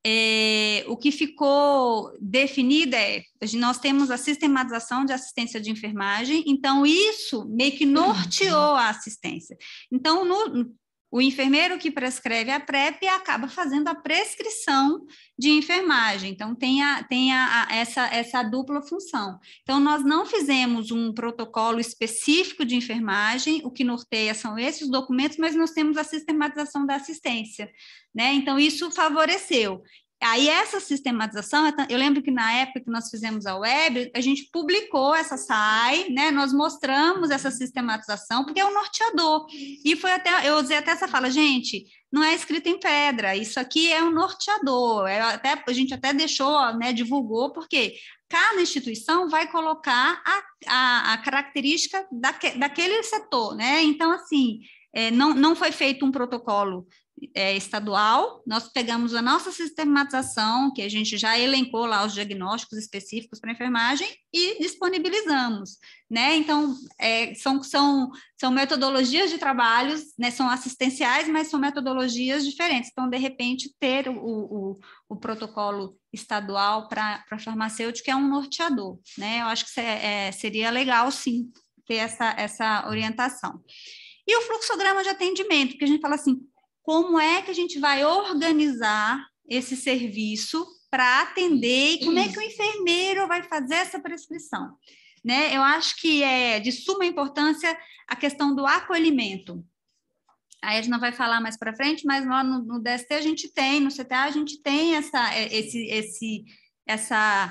É, o que ficou definido é, nós temos a sistematização de assistência de enfermagem, então isso meio que norteou a assistência. Então, no, o enfermeiro que prescreve a PrEP acaba fazendo a prescrição de enfermagem, então tem, a, tem a, a, essa, essa dupla função. Então, nós não fizemos um protocolo específico de enfermagem, o que norteia são esses documentos, mas nós temos a sistematização da assistência, né? Então, isso favoreceu. Aí, essa sistematização, eu lembro que na época que nós fizemos a web, a gente publicou essa S A I, né? Nós mostramos essa sistematização, porque é um norteador. E foi até, eu usei até essa fala, gente, não é escrito em pedra, isso aqui é um norteador. É até, a gente até deixou, né, divulgou, porque cada instituição vai colocar a, a, a característica daque, daquele setor, né? Então, assim, é, não, não foi feito um protocolo É, estadual, nós pegamos a nossa sistematização, que a gente já elencou lá os diagnósticos específicos para enfermagem e disponibilizamos, né? Então, é, são, são, são metodologias de trabalhos, né? São assistenciais, mas são metodologias diferentes. Então, de repente, ter o, o, o protocolo estadual para farmacêutico é um norteador, né? Eu acho que é, seria legal, sim, ter essa, essa orientação. E o fluxograma de atendimento, porque a gente fala assim, como é que a gente vai organizar esse serviço para atender e como é que o enfermeiro vai fazer essa prescrição, né? Eu acho que é de suma importância a questão do acolhimento. Aí a gente não vai falar mais para frente, mas lá no, no D S T a gente tem, no C T A a gente tem essa, esse, esse, essa,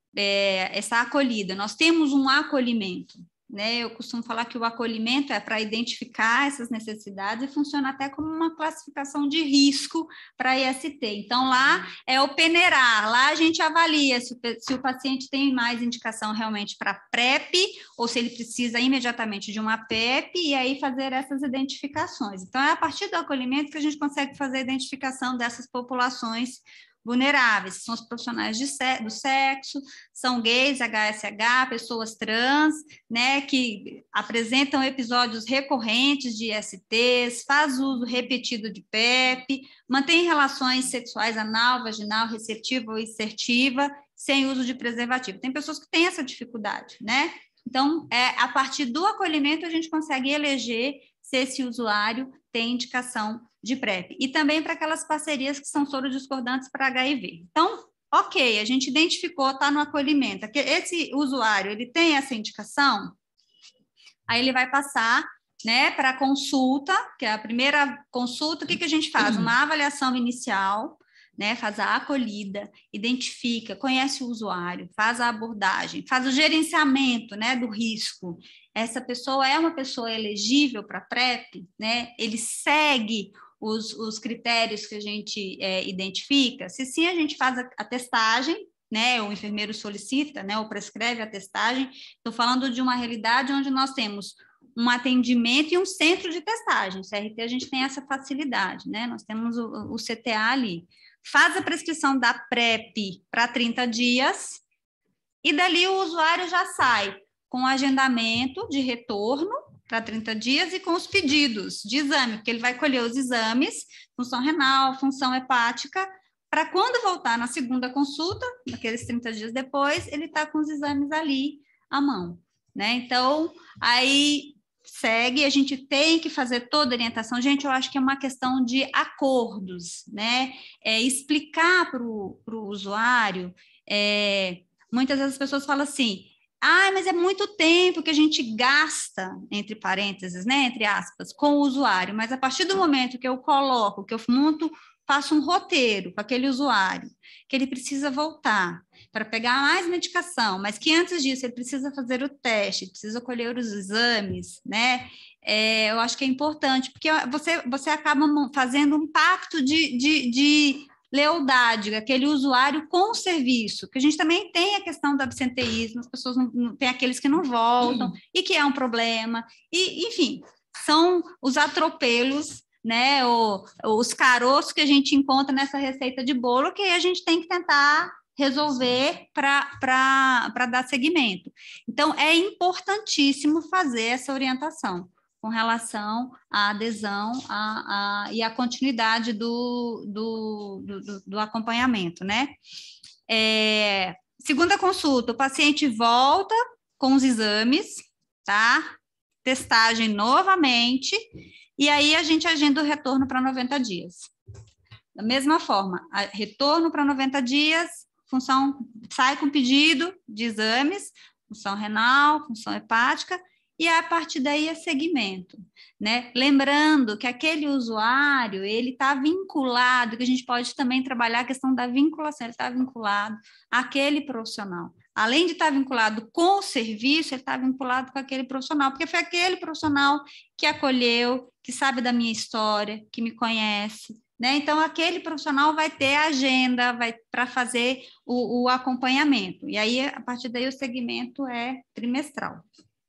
é, essa acolhida, nós temos um acolhimento, né? Eu costumo falar que o acolhimento é para identificar essas necessidades e funciona até como uma classificação de risco para I S T. Então, lá é o peneirar, lá a gente avalia se o, se o paciente tem mais indicação realmente para PrEP ou se ele precisa imediatamente de uma PEP e aí fazer essas identificações. Então, é a partir do acolhimento que a gente consegue fazer a identificação dessas populações vulneráveis, são os profissionais de se- do sexo, são gays, H S H, pessoas trans, né, que apresentam episódios recorrentes de I S Ts, faz uso repetido de PrEP, mantém relações sexuais anal, vaginal, receptiva ou insertiva, sem uso de preservativo. Tem pessoas que têm essa dificuldade, né? Então, é, a partir do acolhimento, a gente consegue eleger se esse usuário tem indicação de PrEP. E também para aquelas parcerias que são sorodiscordantes para H I V. Então, ok, a gente identificou, está no acolhimento. Esse usuário, ele tem essa indicação, aí ele vai passar, né, para a consulta, que é a primeira consulta. O que, que a gente faz? Uma avaliação inicial, né, faz a acolhida, identifica, conhece o usuário, faz a abordagem, faz o gerenciamento, né, do risco. Essa pessoa é uma pessoa elegível para PrEP, né? Ele segue os, os critérios que a gente é, identifica. Se sim, a gente faz a, a testagem, né? O enfermeiro solicita, né, ou prescreve a testagem. Estou falando de uma realidade onde nós temos um atendimento e um centro de testagem. C R T, a gente tem essa facilidade, né? Nós temos o, o C T A ali. Faz a prescrição da PrEP para trinta dias e dali o usuário já sai com o agendamento de retorno para trinta dias e com os pedidos de exame, porque ele vai colher os exames, função renal, função hepática, para quando voltar na segunda consulta, naqueles trinta dias depois, ele está com os exames ali à mão, né? Então, aí segue, a gente tem que fazer toda a orientação. Gente, eu acho que é uma questão de acordos, né? É, explicar para o usuário, é, muitas vezes as pessoas falam assim, ah, mas é muito tempo que a gente gasta, entre parênteses, né, entre aspas, com o usuário, mas a partir do momento que eu coloco, que eu monto, faço um roteiro com aquele usuário, que ele precisa voltar para pegar mais medicação, mas que antes disso ele precisa fazer o teste, precisa colher os exames, né, é, eu acho que é importante, porque você, você acaba fazendo um pacto de, de, de lealdade, aquele usuário com o serviço, que a gente também tem a questão do absenteísmo, as pessoas não, não tem aqueles que não voltam, e que é um problema, e, enfim, são os atropelos, né, ou, os caroços que a gente encontra nessa receita de bolo, que a gente tem que tentar resolver para dar seguimento. Então, é importantíssimo fazer essa orientação com relação à adesão a, a, e à continuidade do, do, do, do acompanhamento, né? É, segunda consulta, o paciente volta com os exames, tá? Testagem novamente, e aí a gente agenda o retorno para noventa dias. Da mesma forma, retorno para noventa dias, função, sai com pedido de exames, função renal, função hepática, e a partir daí é segmento, né? Lembrando que aquele usuário, ele está vinculado, que a gente pode também trabalhar a questão da vinculação, ele está vinculado àquele profissional. Além de estar vinculado com o serviço, ele está vinculado com aquele profissional, porque foi aquele profissional que acolheu, que sabe da minha história, que me conhece, né? Então, aquele profissional vai ter a agenda vai para fazer o, o acompanhamento. E aí, a partir daí, o segmento é trimestral.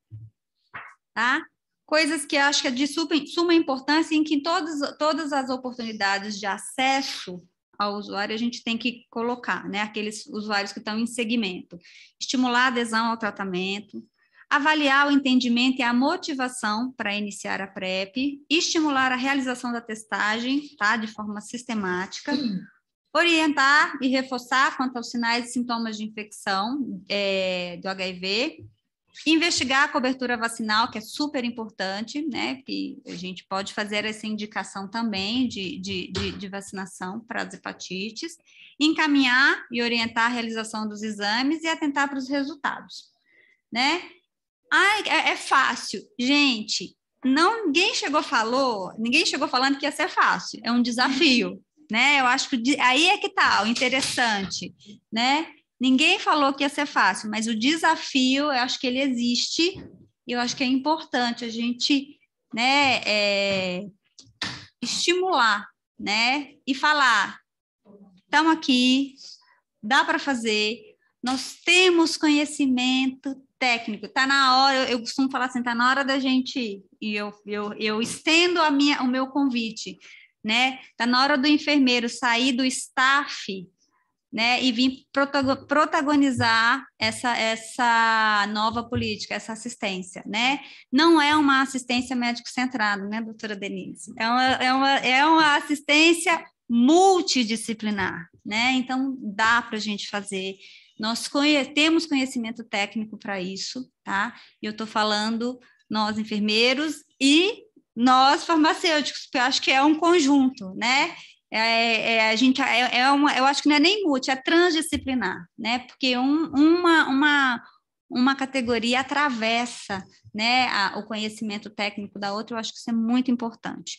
Tá? Coisas que eu acho que é de super, suma importância, em que em todas, todas as oportunidades de acesso ao usuário a gente tem que colocar, né? Aqueles usuários que estão em segmento. Estimular a adesão ao tratamento, avaliar o entendimento e a motivação para iniciar a PrEP, estimular a realização da testagem, tá? De forma sistemática, orientar e reforçar quanto aos sinais e sintomas de infecção é, do H I V, investigar a cobertura vacinal, que é super importante, né, que a gente pode fazer essa indicação também de, de, de, de vacinação para as hepatites, encaminhar e orientar a realização dos exames e atentar para os resultados, né? Ai, é, é fácil. Gente, não, ninguém chegou falou, ninguém chegou falando que ia ser fácil, é um desafio, né? Eu acho que aí é que está o interessante, né? Ninguém falou que ia ser fácil, mas o desafio, eu acho que ele existe, e eu acho que é importante a gente, né, é, estimular, né, e falar, estamos aqui, dá para fazer, nós temos conhecimento técnico, está na hora, eu, eu costumo falar assim, está na hora da gente ir, e eu, eu, eu estendo a minha, o meu convite, né, está na hora do enfermeiro sair do staff né, e vir protagonizar essa, essa nova política, essa assistência, né? Não é uma assistência médico-centrada, né, doutora Denise? É uma, é uma, é uma assistência multidisciplinar, né? Então, dá para a gente fazer. Nós conhe temos conhecimento técnico para isso, tá? E eu estou falando nós, enfermeiros, e nós, farmacêuticos, porque eu acho que é um conjunto, né? É, é, a gente, é, é uma, eu acho que não é nem multi, é transdisciplinar, né? Porque um, uma, uma, uma categoria atravessa, né, a, o conhecimento técnico da outra, eu acho que isso é muito importante.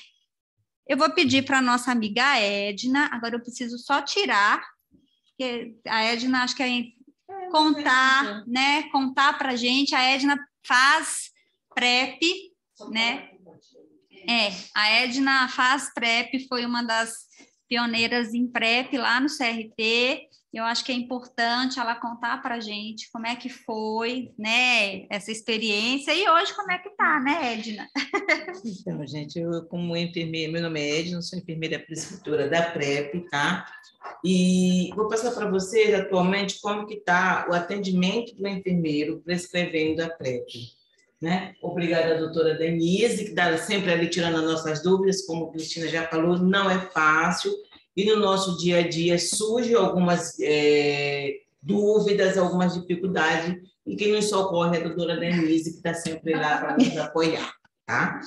Eu vou pedir para a nossa amiga Edna, agora eu preciso só tirar, porque a Edna acho que é contar, né? Contar para a gente, a Edna faz PrEP, né? É, a Edna faz PrEP, foi uma das pioneiras em PrEP lá no C R T. Eu acho que é importante ela contar para a gente como é que foi, né, essa experiência e hoje como é que tá, né, Edna? Então, gente, eu como enfermeira, meu nome é Edna, sou enfermeira prescritora da PrEP, tá? E vou passar para vocês atualmente como que está o atendimento do enfermeiro prescrevendo a PrEP. Né? Obrigada, doutora Denise, que está sempre ali tirando as nossas dúvidas, como a Cristina já falou, não é fácil, e no nosso dia a dia surgem algumas é, dúvidas, algumas dificuldades, e quem nos socorre é a doutora Denise, que está sempre lá para nos apoiar, tá?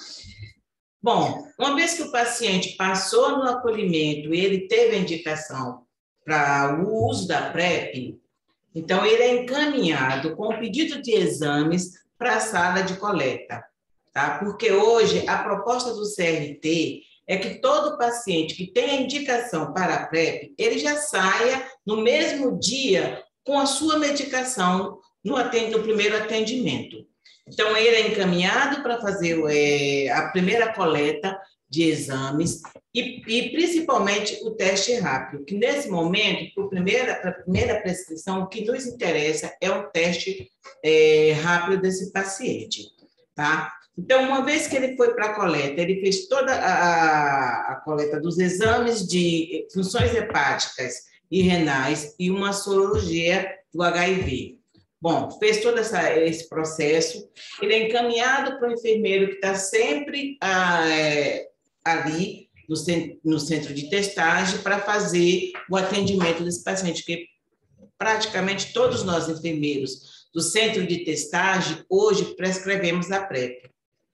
Bom, uma vez que o paciente passou no acolhimento e ele teve a indicação para o uso da PrEP, então ele é encaminhado com o pedido de exames para a sala de coleta, tá? Porque hoje a proposta do C R T é que todo paciente que tenha indicação para a PrEP, ele já saia no mesmo dia com a sua medicação no, atend- no primeiro atendimento. Então, ele é encaminhado para fazer é, a primeira coleta de exames e, e, principalmente, o teste rápido, que, nesse momento, para a primeira, para a primeira prescrição, o que nos interessa é o teste é, rápido desse paciente, tá? Então, uma vez que ele foi para a coleta, ele fez toda a, a coleta dos exames de funções hepáticas e renais e uma sorologia do H I V. Bom, fez todo essa, esse processo, ele é encaminhado para o enfermeiro que está sempre ah, é, ali no centro, no centro de testagem para fazer o atendimento desse paciente, porque praticamente todos nós enfermeiros do centro de testagem hoje prescrevemos a PrEP.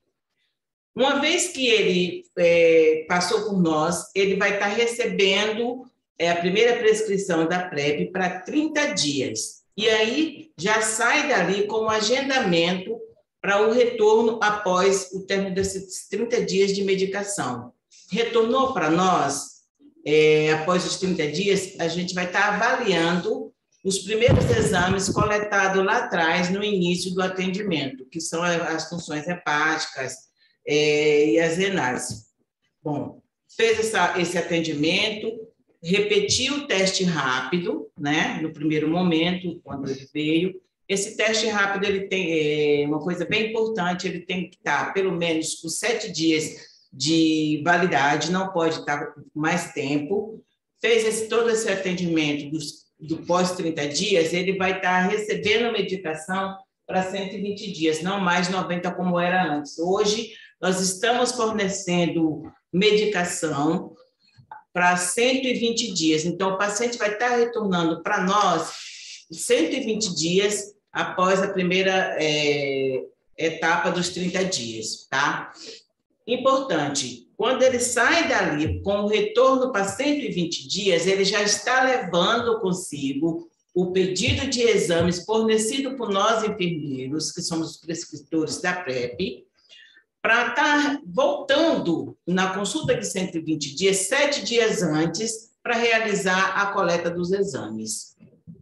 Uma vez que ele é, passou por nós, ele vai estar recebendo é, a primeira prescrição da PrEP para trinta dias. E aí já sai dali com o agendamento para o retorno após o término desses trinta dias de medicação. Retornou para nós, é, após os trinta dias, a gente vai estar avaliando os primeiros exames coletados lá atrás, no início do atendimento, que são as funções hepáticas é, e as renais. Bom, fez essa, esse atendimento, repetiu o teste rápido, né, no primeiro momento, quando ele veio. Esse teste rápido, ele tem é, uma coisa bem importante, ele tem que estar pelo menos por sete dias de validade, não pode estar por mais tempo. Fez esse, todo esse atendimento dos, do pós trinta dias, ele vai estar recebendo medicação para cento e vinte dias, não mais noventa como era antes. Hoje, nós estamos fornecendo medicação para cento e vinte dias. Então, o paciente vai estar retornando para nós cento e vinte dias após a primeira é, etapa dos trinta dias, tá? Importante, quando ele sai dali com o retorno para cento e vinte dias, ele já está levando consigo o pedido de exames fornecido por nós enfermeiros, que somos os prescritores da PrEP, para estar voltando na consulta de cento e vinte dias, sete dias antes, para realizar a coleta dos exames,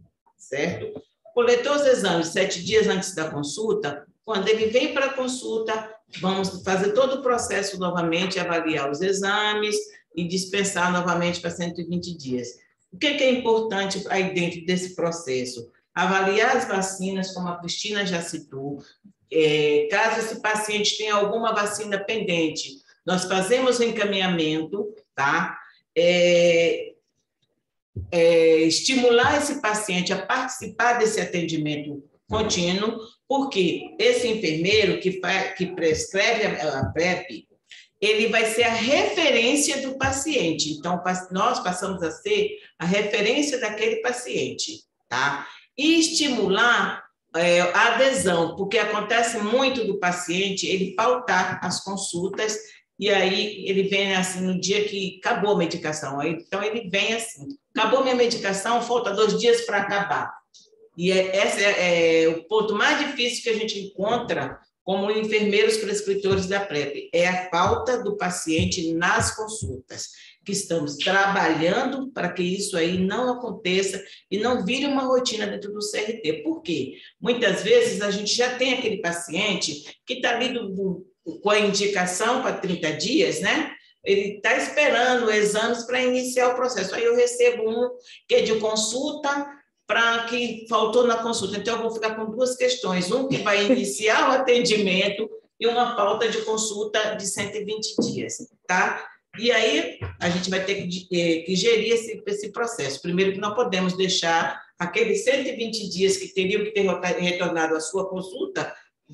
certo? Coletou os exames sete dias antes da consulta, quando ele vem para a consulta, vamos fazer todo o processo novamente, avaliar os exames e dispensar novamente para cento e vinte dias. O que é importante aí dentro desse processo? Avaliar as vacinas, como a Cristina já citou. É, caso esse paciente tenha alguma vacina pendente, nós fazemos o encaminhamento, tá? É, é, estimular esse paciente a participar desse atendimento contínuo, porque esse enfermeiro que, faz, que prescreve a, a PrEP, ele vai ser a referência do paciente. Então, nós passamos a ser a referência daquele paciente, tá? E estimular é, a adesão, porque acontece muito do paciente ele faltar as consultas, e aí ele vem assim no dia que acabou a medicação. Então, ele vem assim, acabou minha medicação, falta dois dias para acabar. E é, esse é, é o ponto mais difícil que a gente encontra como enfermeiros prescritores da PrEP, é a falta do paciente nas consultas, que estamos trabalhando para que isso aí não aconteça e não vire uma rotina dentro do C R T. Por quê? Muitas vezes a gente já tem aquele paciente que está ali do, do, com a indicação para trinta dias, né? Ele está esperando exames para iniciar o processo. Aí eu recebo um que é de consulta, para que faltou na consulta. Então, eu vou ficar com duas questões. Um que vai iniciar o atendimento e uma falta de consulta de cento e vinte dias, tá? E aí, a gente vai ter que, que gerir esse, esse processo. Primeiro, que não podemos deixar aqueles cento e vinte dias que teriam que ter retornado à sua consulta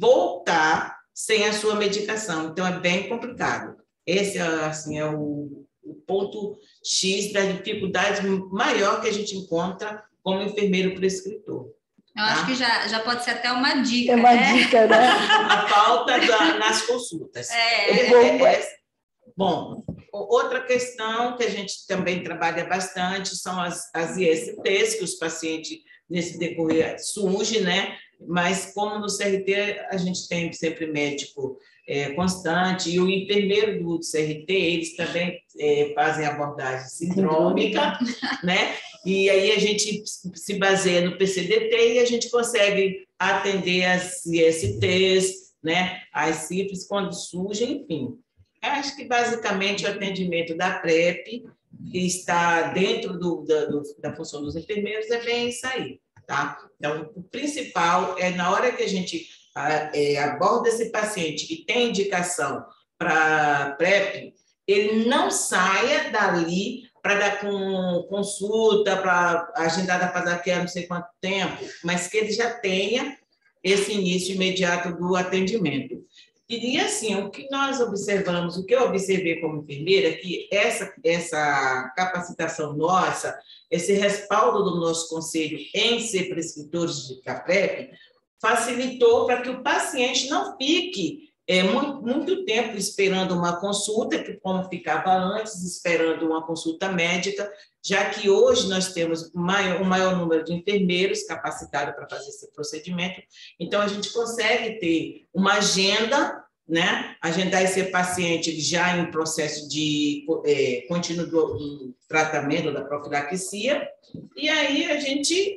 voltar sem a sua medicação. Então, é bem complicado. Esse assim, é o, o ponto X da dificuldade maior que a gente encontra como enfermeiro prescritor. Eu tá? acho que já, já pode ser até uma dica, É uma né? dica, né? A falta da, nas consultas. É. É, é, é, bom, outra questão que a gente também trabalha bastante são as, as I S Ts, que os pacientes, nesse decorrer, surgem, né? Mas, como no C R T, a gente tem sempre médico é, constante, e o enfermeiro do C R T, eles também é, fazem abordagem sindrômica, né? E aí a gente se baseia no P C D T e a gente consegue atender as I S Ts, né? As sífilis quando surgem, enfim. Acho que, basicamente, o atendimento da PrEP, que está dentro do, da, do, da função dos enfermeiros, é bem isso aí, tá? Então, o principal é, na hora que a gente é, aborda esse paciente que tem indicação para PrEP, ele não saia dali para dar com consulta, para agendada para daqui a não sei quanto tempo, mas que ele já tenha esse início imediato do atendimento. E, assim, o que nós observamos, o que eu observei como enfermeira, é que essa, essa capacitação nossa, esse respaldo do nosso conselho em ser prescritores de PrEP, facilitou para que o paciente não fique É, muito, muito tempo esperando uma consulta, que como ficava antes, esperando uma consulta médica, já que hoje nós temos o maior, o maior número de enfermeiros capacitados para fazer esse procedimento, então a gente consegue ter uma agenda, né? Agendar esse paciente já em processo de é, contínuo do, do tratamento da profilaxia, e aí a gente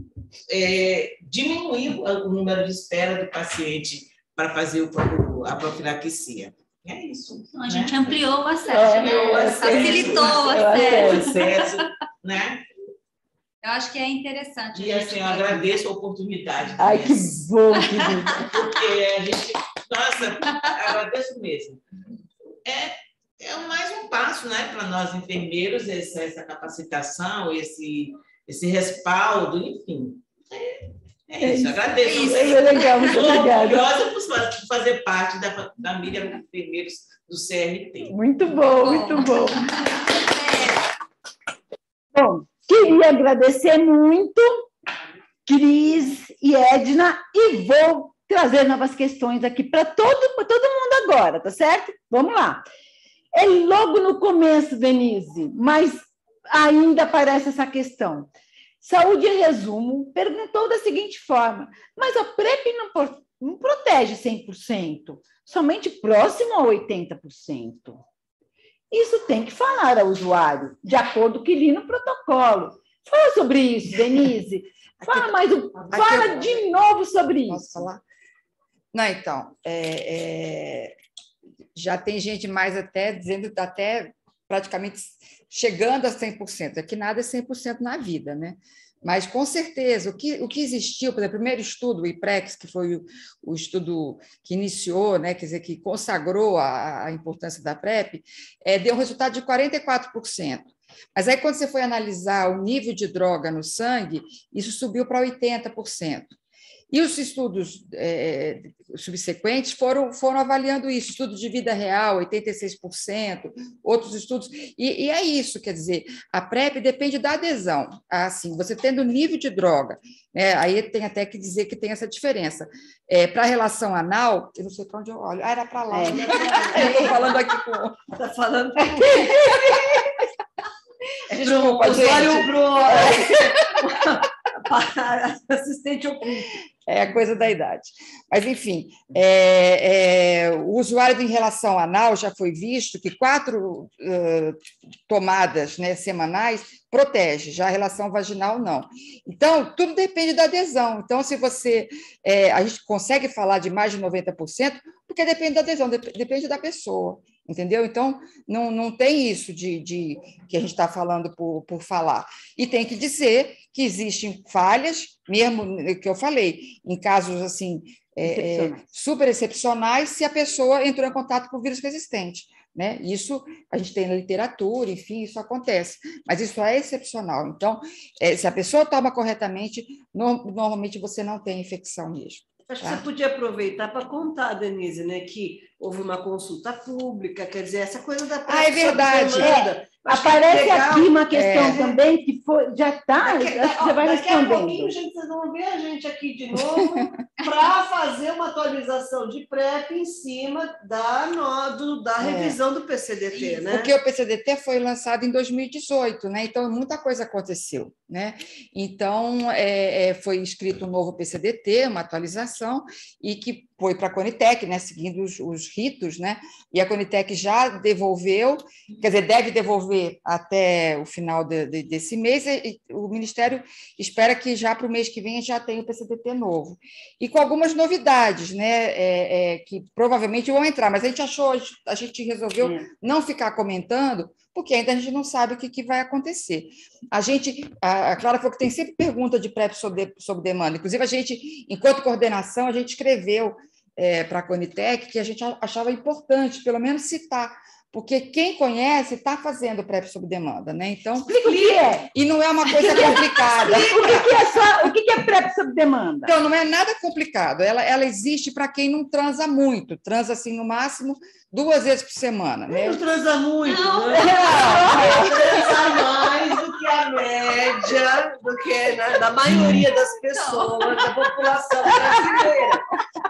é, diminuir o número de espera do paciente para fazer o, a profilaxia. É isso. Então, a né? gente ampliou o acesso, É, né? o acesso, facilitou o acesso. acesso, né? Eu acho que é interessante. E assim, eu agradeço a oportunidade. Ai, que bom, querida. Porque a gente, nossa, agradeço mesmo. É, é mais um passo, né, para nós enfermeiros, essa, essa capacitação, esse, esse respaldo, enfim. É, É isso, agradeço. Isso, é legal, muito obrigada. Estou orgulhosa por fazer parte da família de enfermeiros do C R T. Muito bom, muito bom. Bom, queria agradecer muito, Cris e Edna, e vou trazer novas questões aqui para todo, para todo mundo agora, tá certo? Vamos lá. É logo no começo, Denise, mas ainda aparece essa questão. Saúde em Resumo perguntou da seguinte forma, mas a PrEP não, não protege cem por cento, somente próximo a oitenta por cento. Isso tem que falar ao usuário, de acordo com o que li no protocolo. Fala sobre isso, Denise. Fala mais, um, fala de novo sobre isso. Posso falar? Não, então, é, é, já tem gente mais até dizendo, até praticamente chegando a cem por cento. É que nada é cem por cento na vida, né? Mas, com certeza, o que, o que existiu, por exemplo, o primeiro estudo, o IPREX, que foi o, o estudo que iniciou, né, quer dizer, que consagrou a, a importância da PrEP, é, deu um resultado de quarenta e quatro por cento. Mas aí, quando você foi analisar o nível de droga no sangue, isso subiu para oitenta por cento. E os estudos é, subsequentes foram, foram avaliando isso, estudos de vida real, oitenta e seis por cento, outros estudos, e, e é isso, quer dizer, a PrEP depende da adesão, assim, você tendo nível de droga, né, aí tem até que dizer que tem essa diferença. É, para a relação anal, eu não sei para onde eu olho, ah, era para lá, é. Eu estou falando aqui com... Está falando com... Desculpa, pro usuário, gente. Pro assistente oculto. É a coisa da idade. Mas, enfim, é, é, o usuário em relação anal já foi visto que quatro uh, tomadas, né, semanais protege, já a relação vaginal não. Então, tudo depende da adesão. Então, se você... É, a gente consegue falar de mais de noventa por cento, porque depende da adesão, depende da pessoa. Entendeu? Então, não, não tem isso de, de que a gente está falando por, por falar. E tem que dizer que existem falhas, mesmo que eu falei, em casos assim é, é, super excepcionais, se a pessoa entrou em contato com vírus resistente. Né? Isso a gente tem na literatura, enfim, isso acontece, mas isso é excepcional. Então, é, se a pessoa toma corretamente, no, normalmente você não tem infecção mesmo. Acho que você podia aproveitar para contar, Denise, né, que houve uma consulta pública, quer dizer, essa coisa da... Ah, é verdade. É, aparece legal, aqui uma questão é, também que foi, já está, acho que você vai daqui respondendo. Daqui a pouquinho, gente, vocês vão ver a gente aqui de novo para fazer uma atualização de PrEP em cima da, no, do, da revisão é. do P C D T, né? Porque o P C D T foi lançado em dois mil e dezoito, né? Então, muita coisa aconteceu, né? Então, é, é, foi escrito um novo P C D T, uma atualização, e que foi para a Conitec, né, seguindo os, os ritos, né, e a Conitec já devolveu, quer dizer, deve devolver até o final de, de, desse mês, e o Ministério espera que já para o mês que vem já tenha o P C D T novo. E com algumas novidades, né, é, é, que provavelmente vão entrar, mas a gente achou, a gente resolveu é. não ficar comentando, porque ainda a gente não sabe o que, que vai acontecer. A gente, a Clara falou que tem sempre pergunta de PrEP sob, sob demanda, inclusive a gente, enquanto coordenação, a gente escreveu é, para a Conitec que a gente achava importante, pelo menos citar, porque quem conhece está fazendo PrEP sob demanda, né? Então, explica o que é. E não é uma coisa complicada. O que é, só, o que é PrEP sob demanda? Então, não é nada complicado. Ela, ela existe para quem não transa muito, transa assim no máximo duas vezes por semana, né? Não transa muito, não, né? Não, transa mais do que a média, do que né, da maioria das pessoas, não. da população brasileira.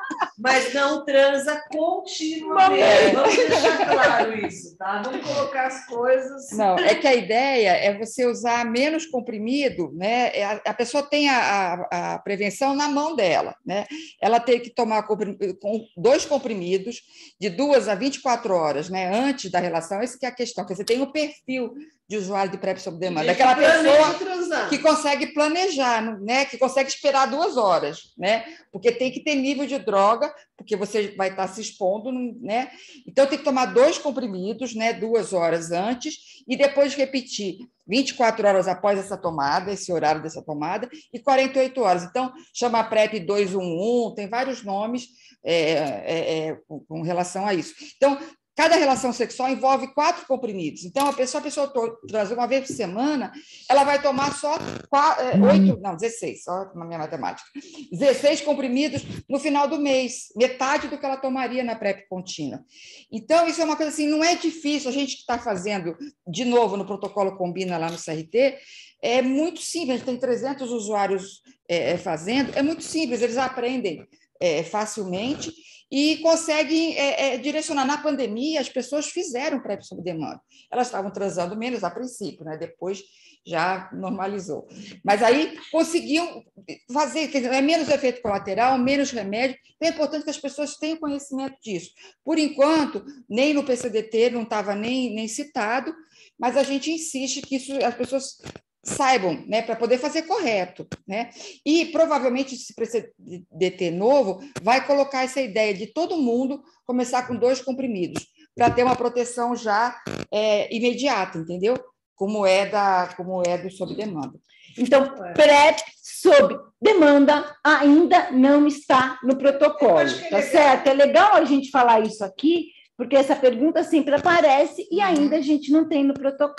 Mas não transa continuamente. Vamos deixar claro isso, tá? Vamos colocar as coisas... Não, é que a ideia é você usar menos comprimido, né? A, a pessoa tem a, a, a prevenção na mão dela, né? Ela tem que tomar com dois comprimidos de duas a vinte e quatro horas, né? Antes da relação, essa que é a questão, que você tem um perfil de usuário de PrEP sob demanda, aquela pessoa que consegue planejar, né? Que consegue esperar duas horas, né? Porque tem que ter nível de droga, porque você vai estar se expondo, né? Então tem que tomar dois comprimidos, né? Duas horas antes e depois repetir vinte e quatro horas após essa tomada, esse horário dessa tomada, e quarenta e oito horas. Então chama PrEP dois um um, tem vários nomes é, é, é, com relação a isso. Então cada relação sexual envolve quatro comprimidos. Então, a pessoa, a pessoa transa uma vez por semana, ela vai tomar só quatro, oito, não, dezesseis, só na minha matemática, dezesseis comprimidos no final do mês, metade do que ela tomaria na PrEP contínua. Então, isso é uma coisa assim, não é difícil, a gente que está fazendo, de novo, no protocolo Combina lá no C R T, é muito simples, a gente tem trezentos usuários é, fazendo, é muito simples, eles aprendem é, facilmente, e conseguem é, é, direcionar. Na pandemia, as pessoas fizeram PrEP sob demanda. Elas estavam transando menos a princípio, né? Depois já normalizou. Mas aí conseguiam fazer, quer dizer, é menos efeito colateral, menos remédio. Então é importante que as pessoas tenham conhecimento disso. Por enquanto, nem no P C D T não estava nem, nem citado, mas a gente insiste que isso, as pessoas saibam, né, para poder fazer correto, né? E provavelmente esse P C D T novo vai colocar essa ideia de todo mundo começar com dois comprimidos para ter uma proteção já é, imediata, entendeu? Como é da, como é do sob demanda. Então, PrEP sob demanda ainda não está no protocolo, é tá certo? É legal a gente falar isso aqui, porque essa pergunta sempre aparece e ainda a gente não tem no protocolo.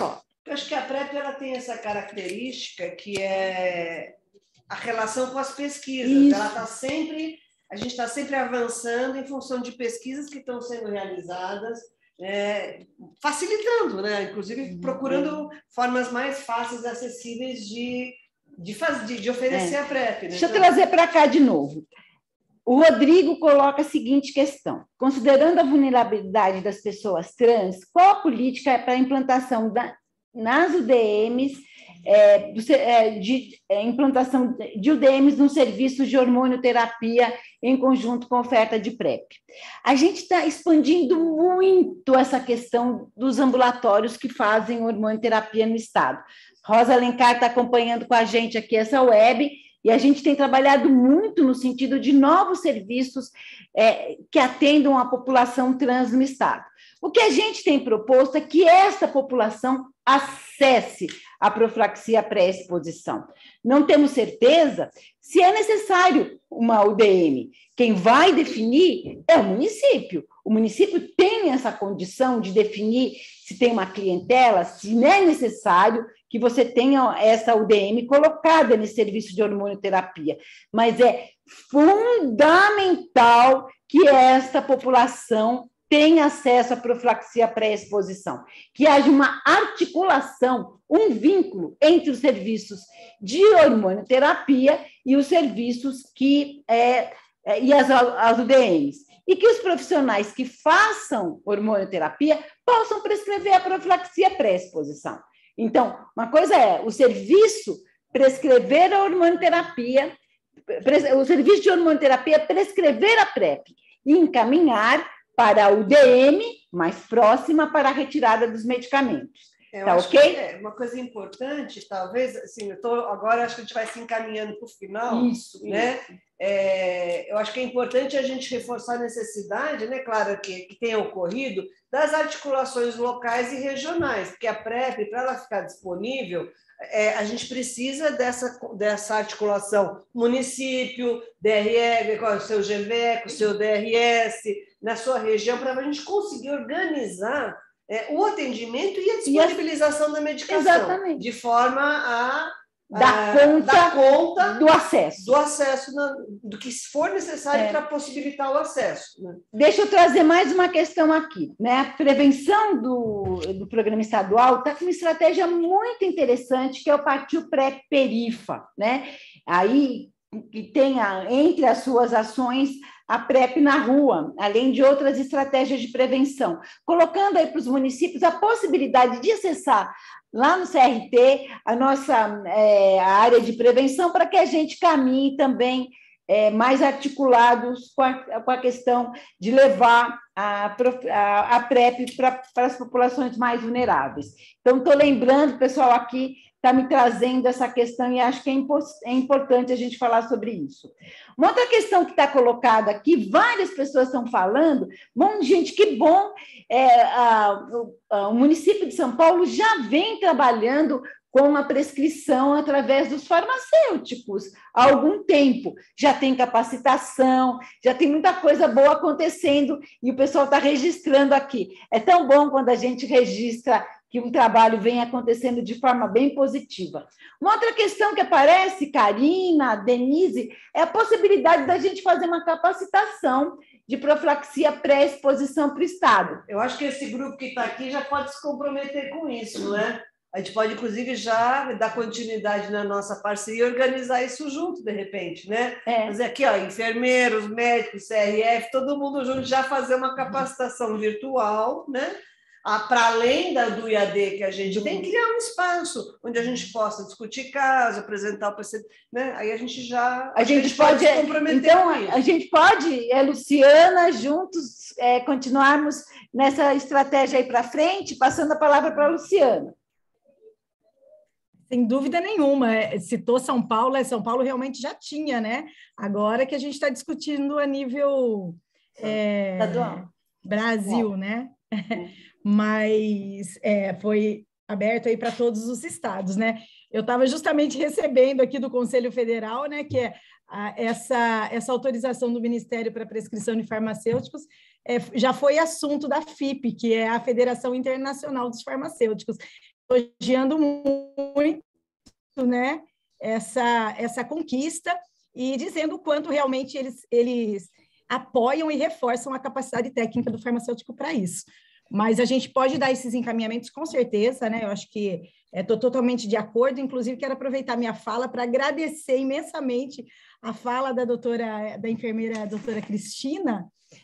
Eu acho que a PrEP ela tem essa característica que é a relação com as pesquisas. Isso. Ela está sempre, a gente está sempre avançando em função de pesquisas que estão sendo realizadas, é, facilitando, né? Inclusive procurando formas mais fáceis e acessíveis de, de, faz, de, de oferecer é. a PrEP. Né? Deixa eu trazer para cá de novo. O Rodrigo coloca a seguinte questão: considerando a vulnerabilidade das pessoas trans, qual a política para a implantação da, nas U D Ms, é, do, é, de é, implantação de U D Ms nos serviços de hormonioterapia em conjunto com a oferta de PrEP? A gente está expandindo muito essa questão dos ambulatórios que fazem hormonioterapia no estado. Rosa Alencar está acompanhando com a gente aqui essa web, e a gente tem trabalhado muito no sentido de novos serviços é, que atendam a população trans no estado. O que a gente tem proposto é que essa população acesse a profilaxia pré-exposição. Não temos certeza se é necessário uma U D M. Quem vai definir é o município. O município tem essa condição de definir se tem uma clientela, se não é necessário que você tenha essa U D M colocada nesse serviço de hormonioterapia. Mas é fundamental que esta população tenha acesso à profilaxia pré-exposição, que haja uma articulação, um vínculo entre os serviços de hormonioterapia e os serviços que é, e as, as U D Ms. E que os profissionais que façam hormonioterapia possam prescrever a profilaxia pré-exposição. Então, uma coisa é o serviço prescrever a hormonioterapia, o serviço de hormonioterapia prescrever a PrEP e encaminhar para a U D M mais próxima para a retirada dos medicamentos. Eu tá acho ok? Que é uma coisa importante, talvez, assim, eu tô, agora acho que a gente vai se encaminhando para o final, isso, né? Isso. É, eu acho que é importante a gente reforçar a necessidade, né, claro, que, que tenha ocorrido, das articulações locais e regionais, porque a PrEP, para ela ficar disponível, é, a gente precisa dessa, dessa articulação município, D R E, com o seu G V E, com o seu D R S, na sua região, para a gente conseguir organizar é, o atendimento e a disponibilização e a... da medicação. Exatamente. De forma a dar é, conta, dar conta do acesso. Do acesso, na, do que for necessário é. para possibilitar o acesso. Né? Deixa eu trazer mais uma questão aqui. Né? A prevenção do, do programa estadual está com uma estratégia muito interessante, que é o Partiu Pré-Perifa. Né? Aí, que tem a, entre as suas ações a PrEP na rua, além de outras estratégias de prevenção, colocando aí para os municípios a possibilidade de acessar lá no C R T a nossa é, a área de prevenção, para que a gente caminhe também é, mais articulados com a, com a questão de levar a, a, a PrEP para as populações mais vulneráveis. Então, estou lembrando, pessoal, aqui está me trazendo essa questão e acho que é, impo é importante a gente falar sobre isso. Uma outra questão que está colocada aqui, várias pessoas estão falando, bom, gente, que bom, é, a, a, o município de São Paulo já vem trabalhando com a prescrição através dos farmacêuticos há algum tempo. Já tem capacitação, já tem muita coisa boa acontecendo e o pessoal está registrando aqui. É tão bom quando a gente registra que um trabalho vem acontecendo de forma bem positiva. Uma outra questão que aparece, Karina, Denise, é a possibilidade da gente fazer uma capacitação de profilaxia pré-exposição para o Estado. Eu acho que esse grupo que está aqui já pode se comprometer com isso, não é? A gente pode, inclusive, já dar continuidade na nossa parceria e organizar isso junto, de repente, né? É. Fazer aqui, ó, enfermeiros, médicos, C R F, todo mundo junto, já fazer uma capacitação virtual, né? Ah, para além da, do I A D que a gente tem, criar um espaço onde a gente possa discutir caso, apresentar o P C, né? Aí a gente já a gente, a gente pode, pode se comprometer. Então, a, a gente pode, é, Luciana, juntos é, continuarmos nessa estratégia aí para frente, passando a palavra para a Luciana. Sem dúvida nenhuma, citou São Paulo, São Paulo realmente já tinha, né? Agora que a gente está discutindo a nível é, Brasil, né? Mas é, foi aberto aí para todos os estados, né? Eu estava justamente recebendo aqui do Conselho Federal, né, que é a, essa, essa autorização do Ministério para prescrição de farmacêuticos é, já foi assunto da F I P, que é a Federação Internacional dos Farmacêuticos. elogiando muito, né, essa, essa conquista e dizendo o quanto realmente eles, eles apoiam e reforçam a capacidade técnica do farmacêutico para isso. Mas a gente pode dar esses encaminhamentos com certeza, né? Eu acho que estou totalmente de acordo, inclusive quero aproveitar minha fala para agradecer imensamente a fala da doutora, da enfermeira doutora Cristina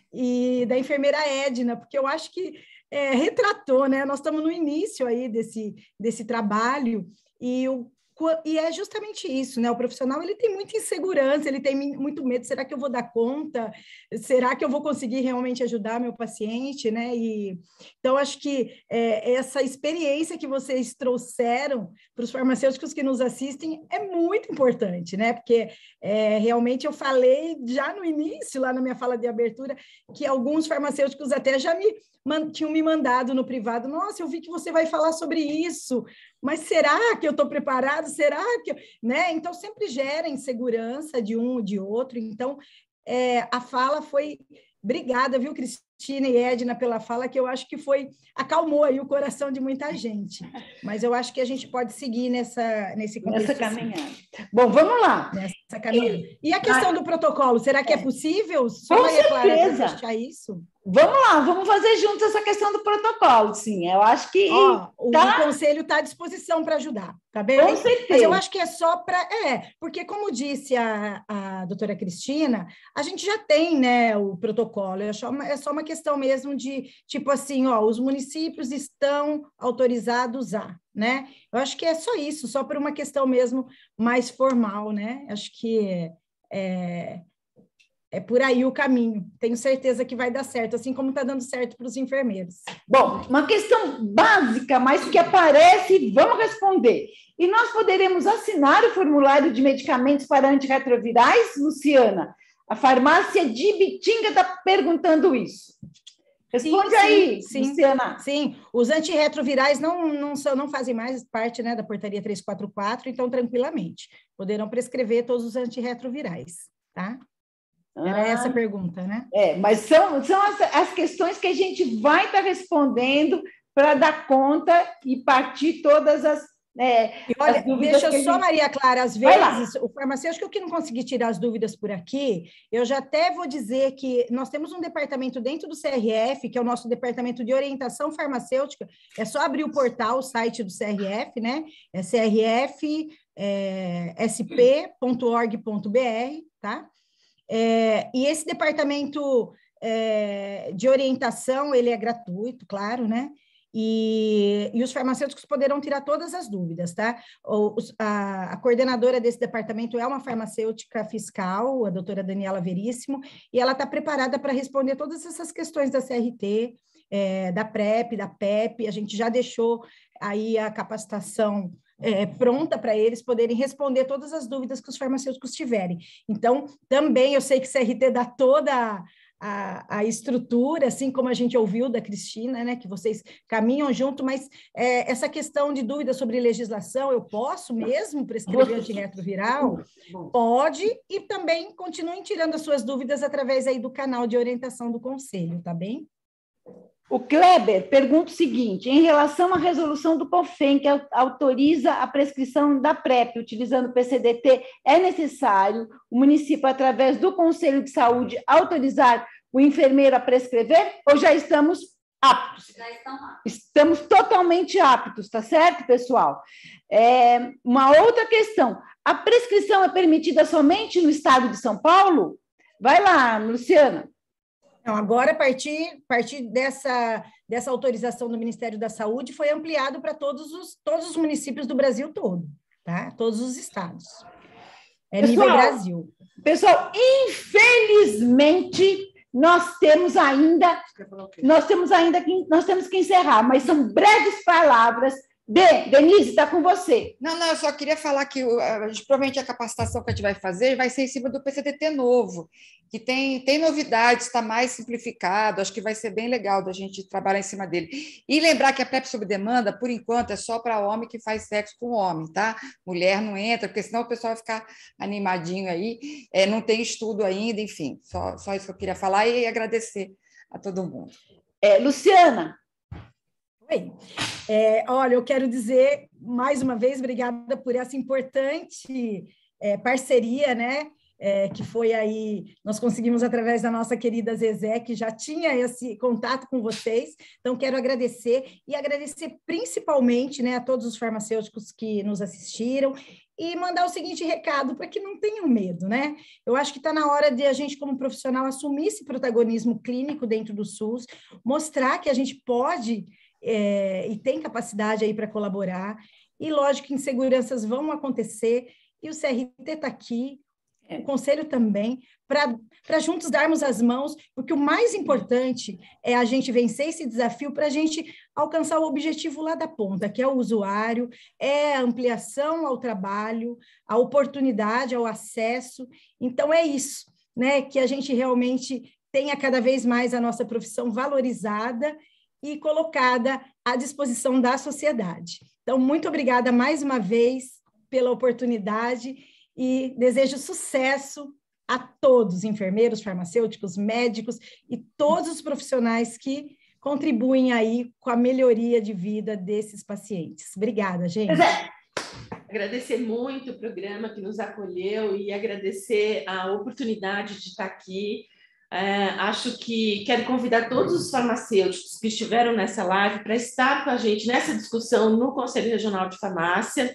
e da enfermeira Edna, porque eu acho que é, retratou, né? Nós estamos no início aí desse, desse trabalho e o E é justamente isso, né? O profissional ele tem muita insegurança, ele tem muito medo. Será que eu vou dar conta? Será que eu vou conseguir realmente ajudar meu paciente, né? E então acho que é, essa experiência que vocês trouxeram para os farmacêuticos que nos assistem é muito importante, né? Porque é, realmente eu falei já no início, lá na minha fala de abertura, que alguns farmacêuticos até já me tinham me mandado no privado. Nossa, eu vi que você vai falar sobre isso. Mas será que eu estou preparado? Será que eu... né? Então, sempre gera insegurança de um ou de outro. Então, é, a fala foi... Obrigada, viu, Cristina e Edna, pela fala, que eu acho que foi... acalmou aí o coração de muita gente. Mas eu acho que a gente pode seguir nessa, nesse contexto. Nessa caminhada. Assim. Bom, vamos lá. Nessa caminhada. E a questão do protocolo, será que é, é possível? Só Com certeza. Clara, isso? Vamos lá, vamos fazer juntos essa questão do protocolo, sim. Eu acho que... Ó, tá... o conselho está à disposição para ajudar, tá bem? Com certeza. Mas eu acho que é só para... É, porque como disse a, a doutora Cristina, a gente já tem, né, o protocolo, é só, uma, é só uma questão mesmo de, tipo assim, ó, os municípios estão autorizados a, né? Eu acho que é só isso, só por uma questão mesmo mais formal, né? Acho que... É, É por aí o caminho. Tenho certeza que vai dar certo, assim como está dando certo para os enfermeiros. Bom, uma questão básica, mas que aparece, vamos responder. E nós poderemos assinar o formulário de medicamentos para antirretrovirais, Luciana? A farmácia de Bitinga está perguntando isso. Responde sim, aí, sim, Luciana. Sim, os antirretrovirais não, não, são, não fazem mais parte, né, da portaria trezentos e quarenta e quatro, então, tranquilamente, poderão prescrever todos os antirretrovirais, tá? Era ah, essa a pergunta, né? É, mas são, são as, as questões que a gente vai estar tá respondendo para dar conta e partir todas as, é, e olha, as dúvidas. Deixa eu só, gente... Maria Clara, às vezes, o farmacêutico que não conseguir tirar as dúvidas por aqui, eu já até vou dizer que nós temos um departamento dentro do C R F, que é o nosso departamento de orientação farmacêutica, é só abrir o portal, o site do C R F, né? É c r f s p ponto org ponto b r, tá? É, e esse departamento é, de orientação, ele é gratuito, claro, né? E, e os farmacêuticos poderão tirar todas as dúvidas, tá? O, a, a coordenadora desse departamento é uma farmacêutica fiscal, a doutora Daniela Veríssimo, e ela está preparada para responder todas essas questões da C R T, é, da PrEP, da P E P, a gente já deixou aí a capacitação É, pronta para eles poderem responder todas as dúvidas que os farmacêuticos tiverem. Então, também eu sei que C R T dá toda a, a estrutura, assim como a gente ouviu da Cristina, né, que vocês caminham junto, mas é, essa questão de dúvida sobre legislação, eu posso mesmo prescrever antirretroviral? Pode, e também continuem tirando as suas dúvidas através aí do canal de orientação do Conselho, tá bem? O Kleber pergunta o seguinte, em relação à resolução do CONFEM, que autoriza a prescrição da PrEP utilizando o P C D T, é necessário o município, através do Conselho de Saúde, autorizar o enfermeiro a prescrever ou já estamos aptos? Já estão aptos. Estamos totalmente aptos, tá certo, pessoal? É, uma outra questão, a prescrição é permitida somente no estado de São Paulo? Vai lá, Luciana. Não, agora, a partir, a partir dessa, dessa autorização do Ministério da Saúde, foi ampliado para todos os, todos os municípios do Brasil todo, tá? Todos os estados. É pessoal, nível Brasil. Pessoal, infelizmente, nós temos ainda, nós temos ainda que, nós temos que encerrar, mas são breves palavras. De, Denise, está com você. Não, não, eu só queria falar que a gente, provavelmente a capacitação que a gente vai fazer vai ser em cima do P C D T novo, que tem, tem novidades, está mais simplificado, acho que vai ser bem legal da gente trabalhar em cima dele. E lembrar que a PrEP sob demanda, por enquanto, é só para homem que faz sexo com homem, tá? Mulher não entra, porque senão o pessoal vai ficar animadinho aí, é, não tem estudo ainda, enfim, só, só isso que eu queria falar e agradecer a todo mundo. É, Luciana. Oi. É, olha, eu quero dizer, mais uma vez, obrigada por essa importante é, parceria, né? É, que foi aí, nós conseguimos através da nossa querida Zezé, que já tinha esse contato com vocês, então quero agradecer, e agradecer principalmente, né, a todos os farmacêuticos que nos assistiram, e mandar o seguinte recado, para que não tenham medo, né? Eu acho que está na hora de a gente, como profissional, assumir esse protagonismo clínico dentro do SUS, mostrar que a gente pode é, e tem capacidade aí para colaborar, e lógico que inseguranças vão acontecer, e o C R T está aqui, o Conselho também, para juntos darmos as mãos, porque o mais importante é a gente vencer esse desafio para a gente alcançar o objetivo lá da ponta, que é o usuário, é a ampliação ao trabalho, a oportunidade, ao acesso. Então, é isso, né? Que a gente realmente tenha cada vez mais a nossa profissão valorizada e colocada à disposição da sociedade. Então, muito obrigada mais uma vez pela oportunidade e desejo sucesso a todos, enfermeiros, farmacêuticos, médicos e todos os profissionais que contribuem aí com a melhoria de vida desses pacientes. Obrigada, gente. Agradecer muito o programa que nos acolheu e agradecer a oportunidade de estar aqui. É, acho que quero convidar todos os farmacêuticos que estiveram nessa live para estar com a gente nessa discussão no Conselho Regional de Farmácia.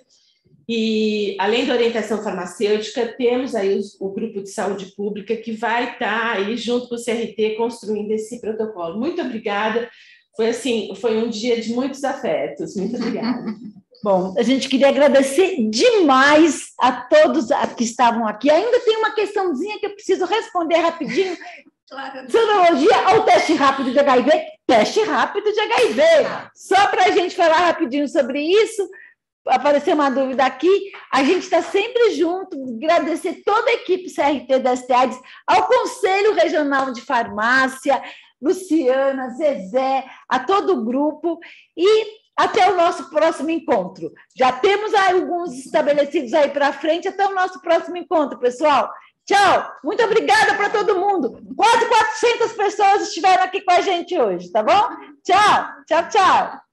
E, além da orientação farmacêutica, temos aí os, o grupo de saúde pública que vai estar aí junto com o C R T construindo esse protocolo. Muito obrigada. Foi assim, foi um dia de muitos afetos. Muito obrigada. Bom, a gente queria agradecer demais a todos que estavam aqui. Ainda tem uma questãozinha que eu preciso responder rapidinho. Claro. Sorologia ou teste rápido de H I V? Teste rápido de H I V. Só para a gente falar rapidinho sobre isso. Apareceu uma dúvida aqui, a gente está sempre junto, agradecer toda a equipe C R T da S T AIDS, ao Conselho Regional de Farmácia, Luciana, Zezé, a todo o grupo, e até o nosso próximo encontro. Já temos alguns estabelecidos aí para frente, até o nosso próximo encontro, pessoal. Tchau, muito obrigada para todo mundo. Quase quatrocentas pessoas estiveram aqui com a gente hoje, tá bom? Tchau, tchau, tchau.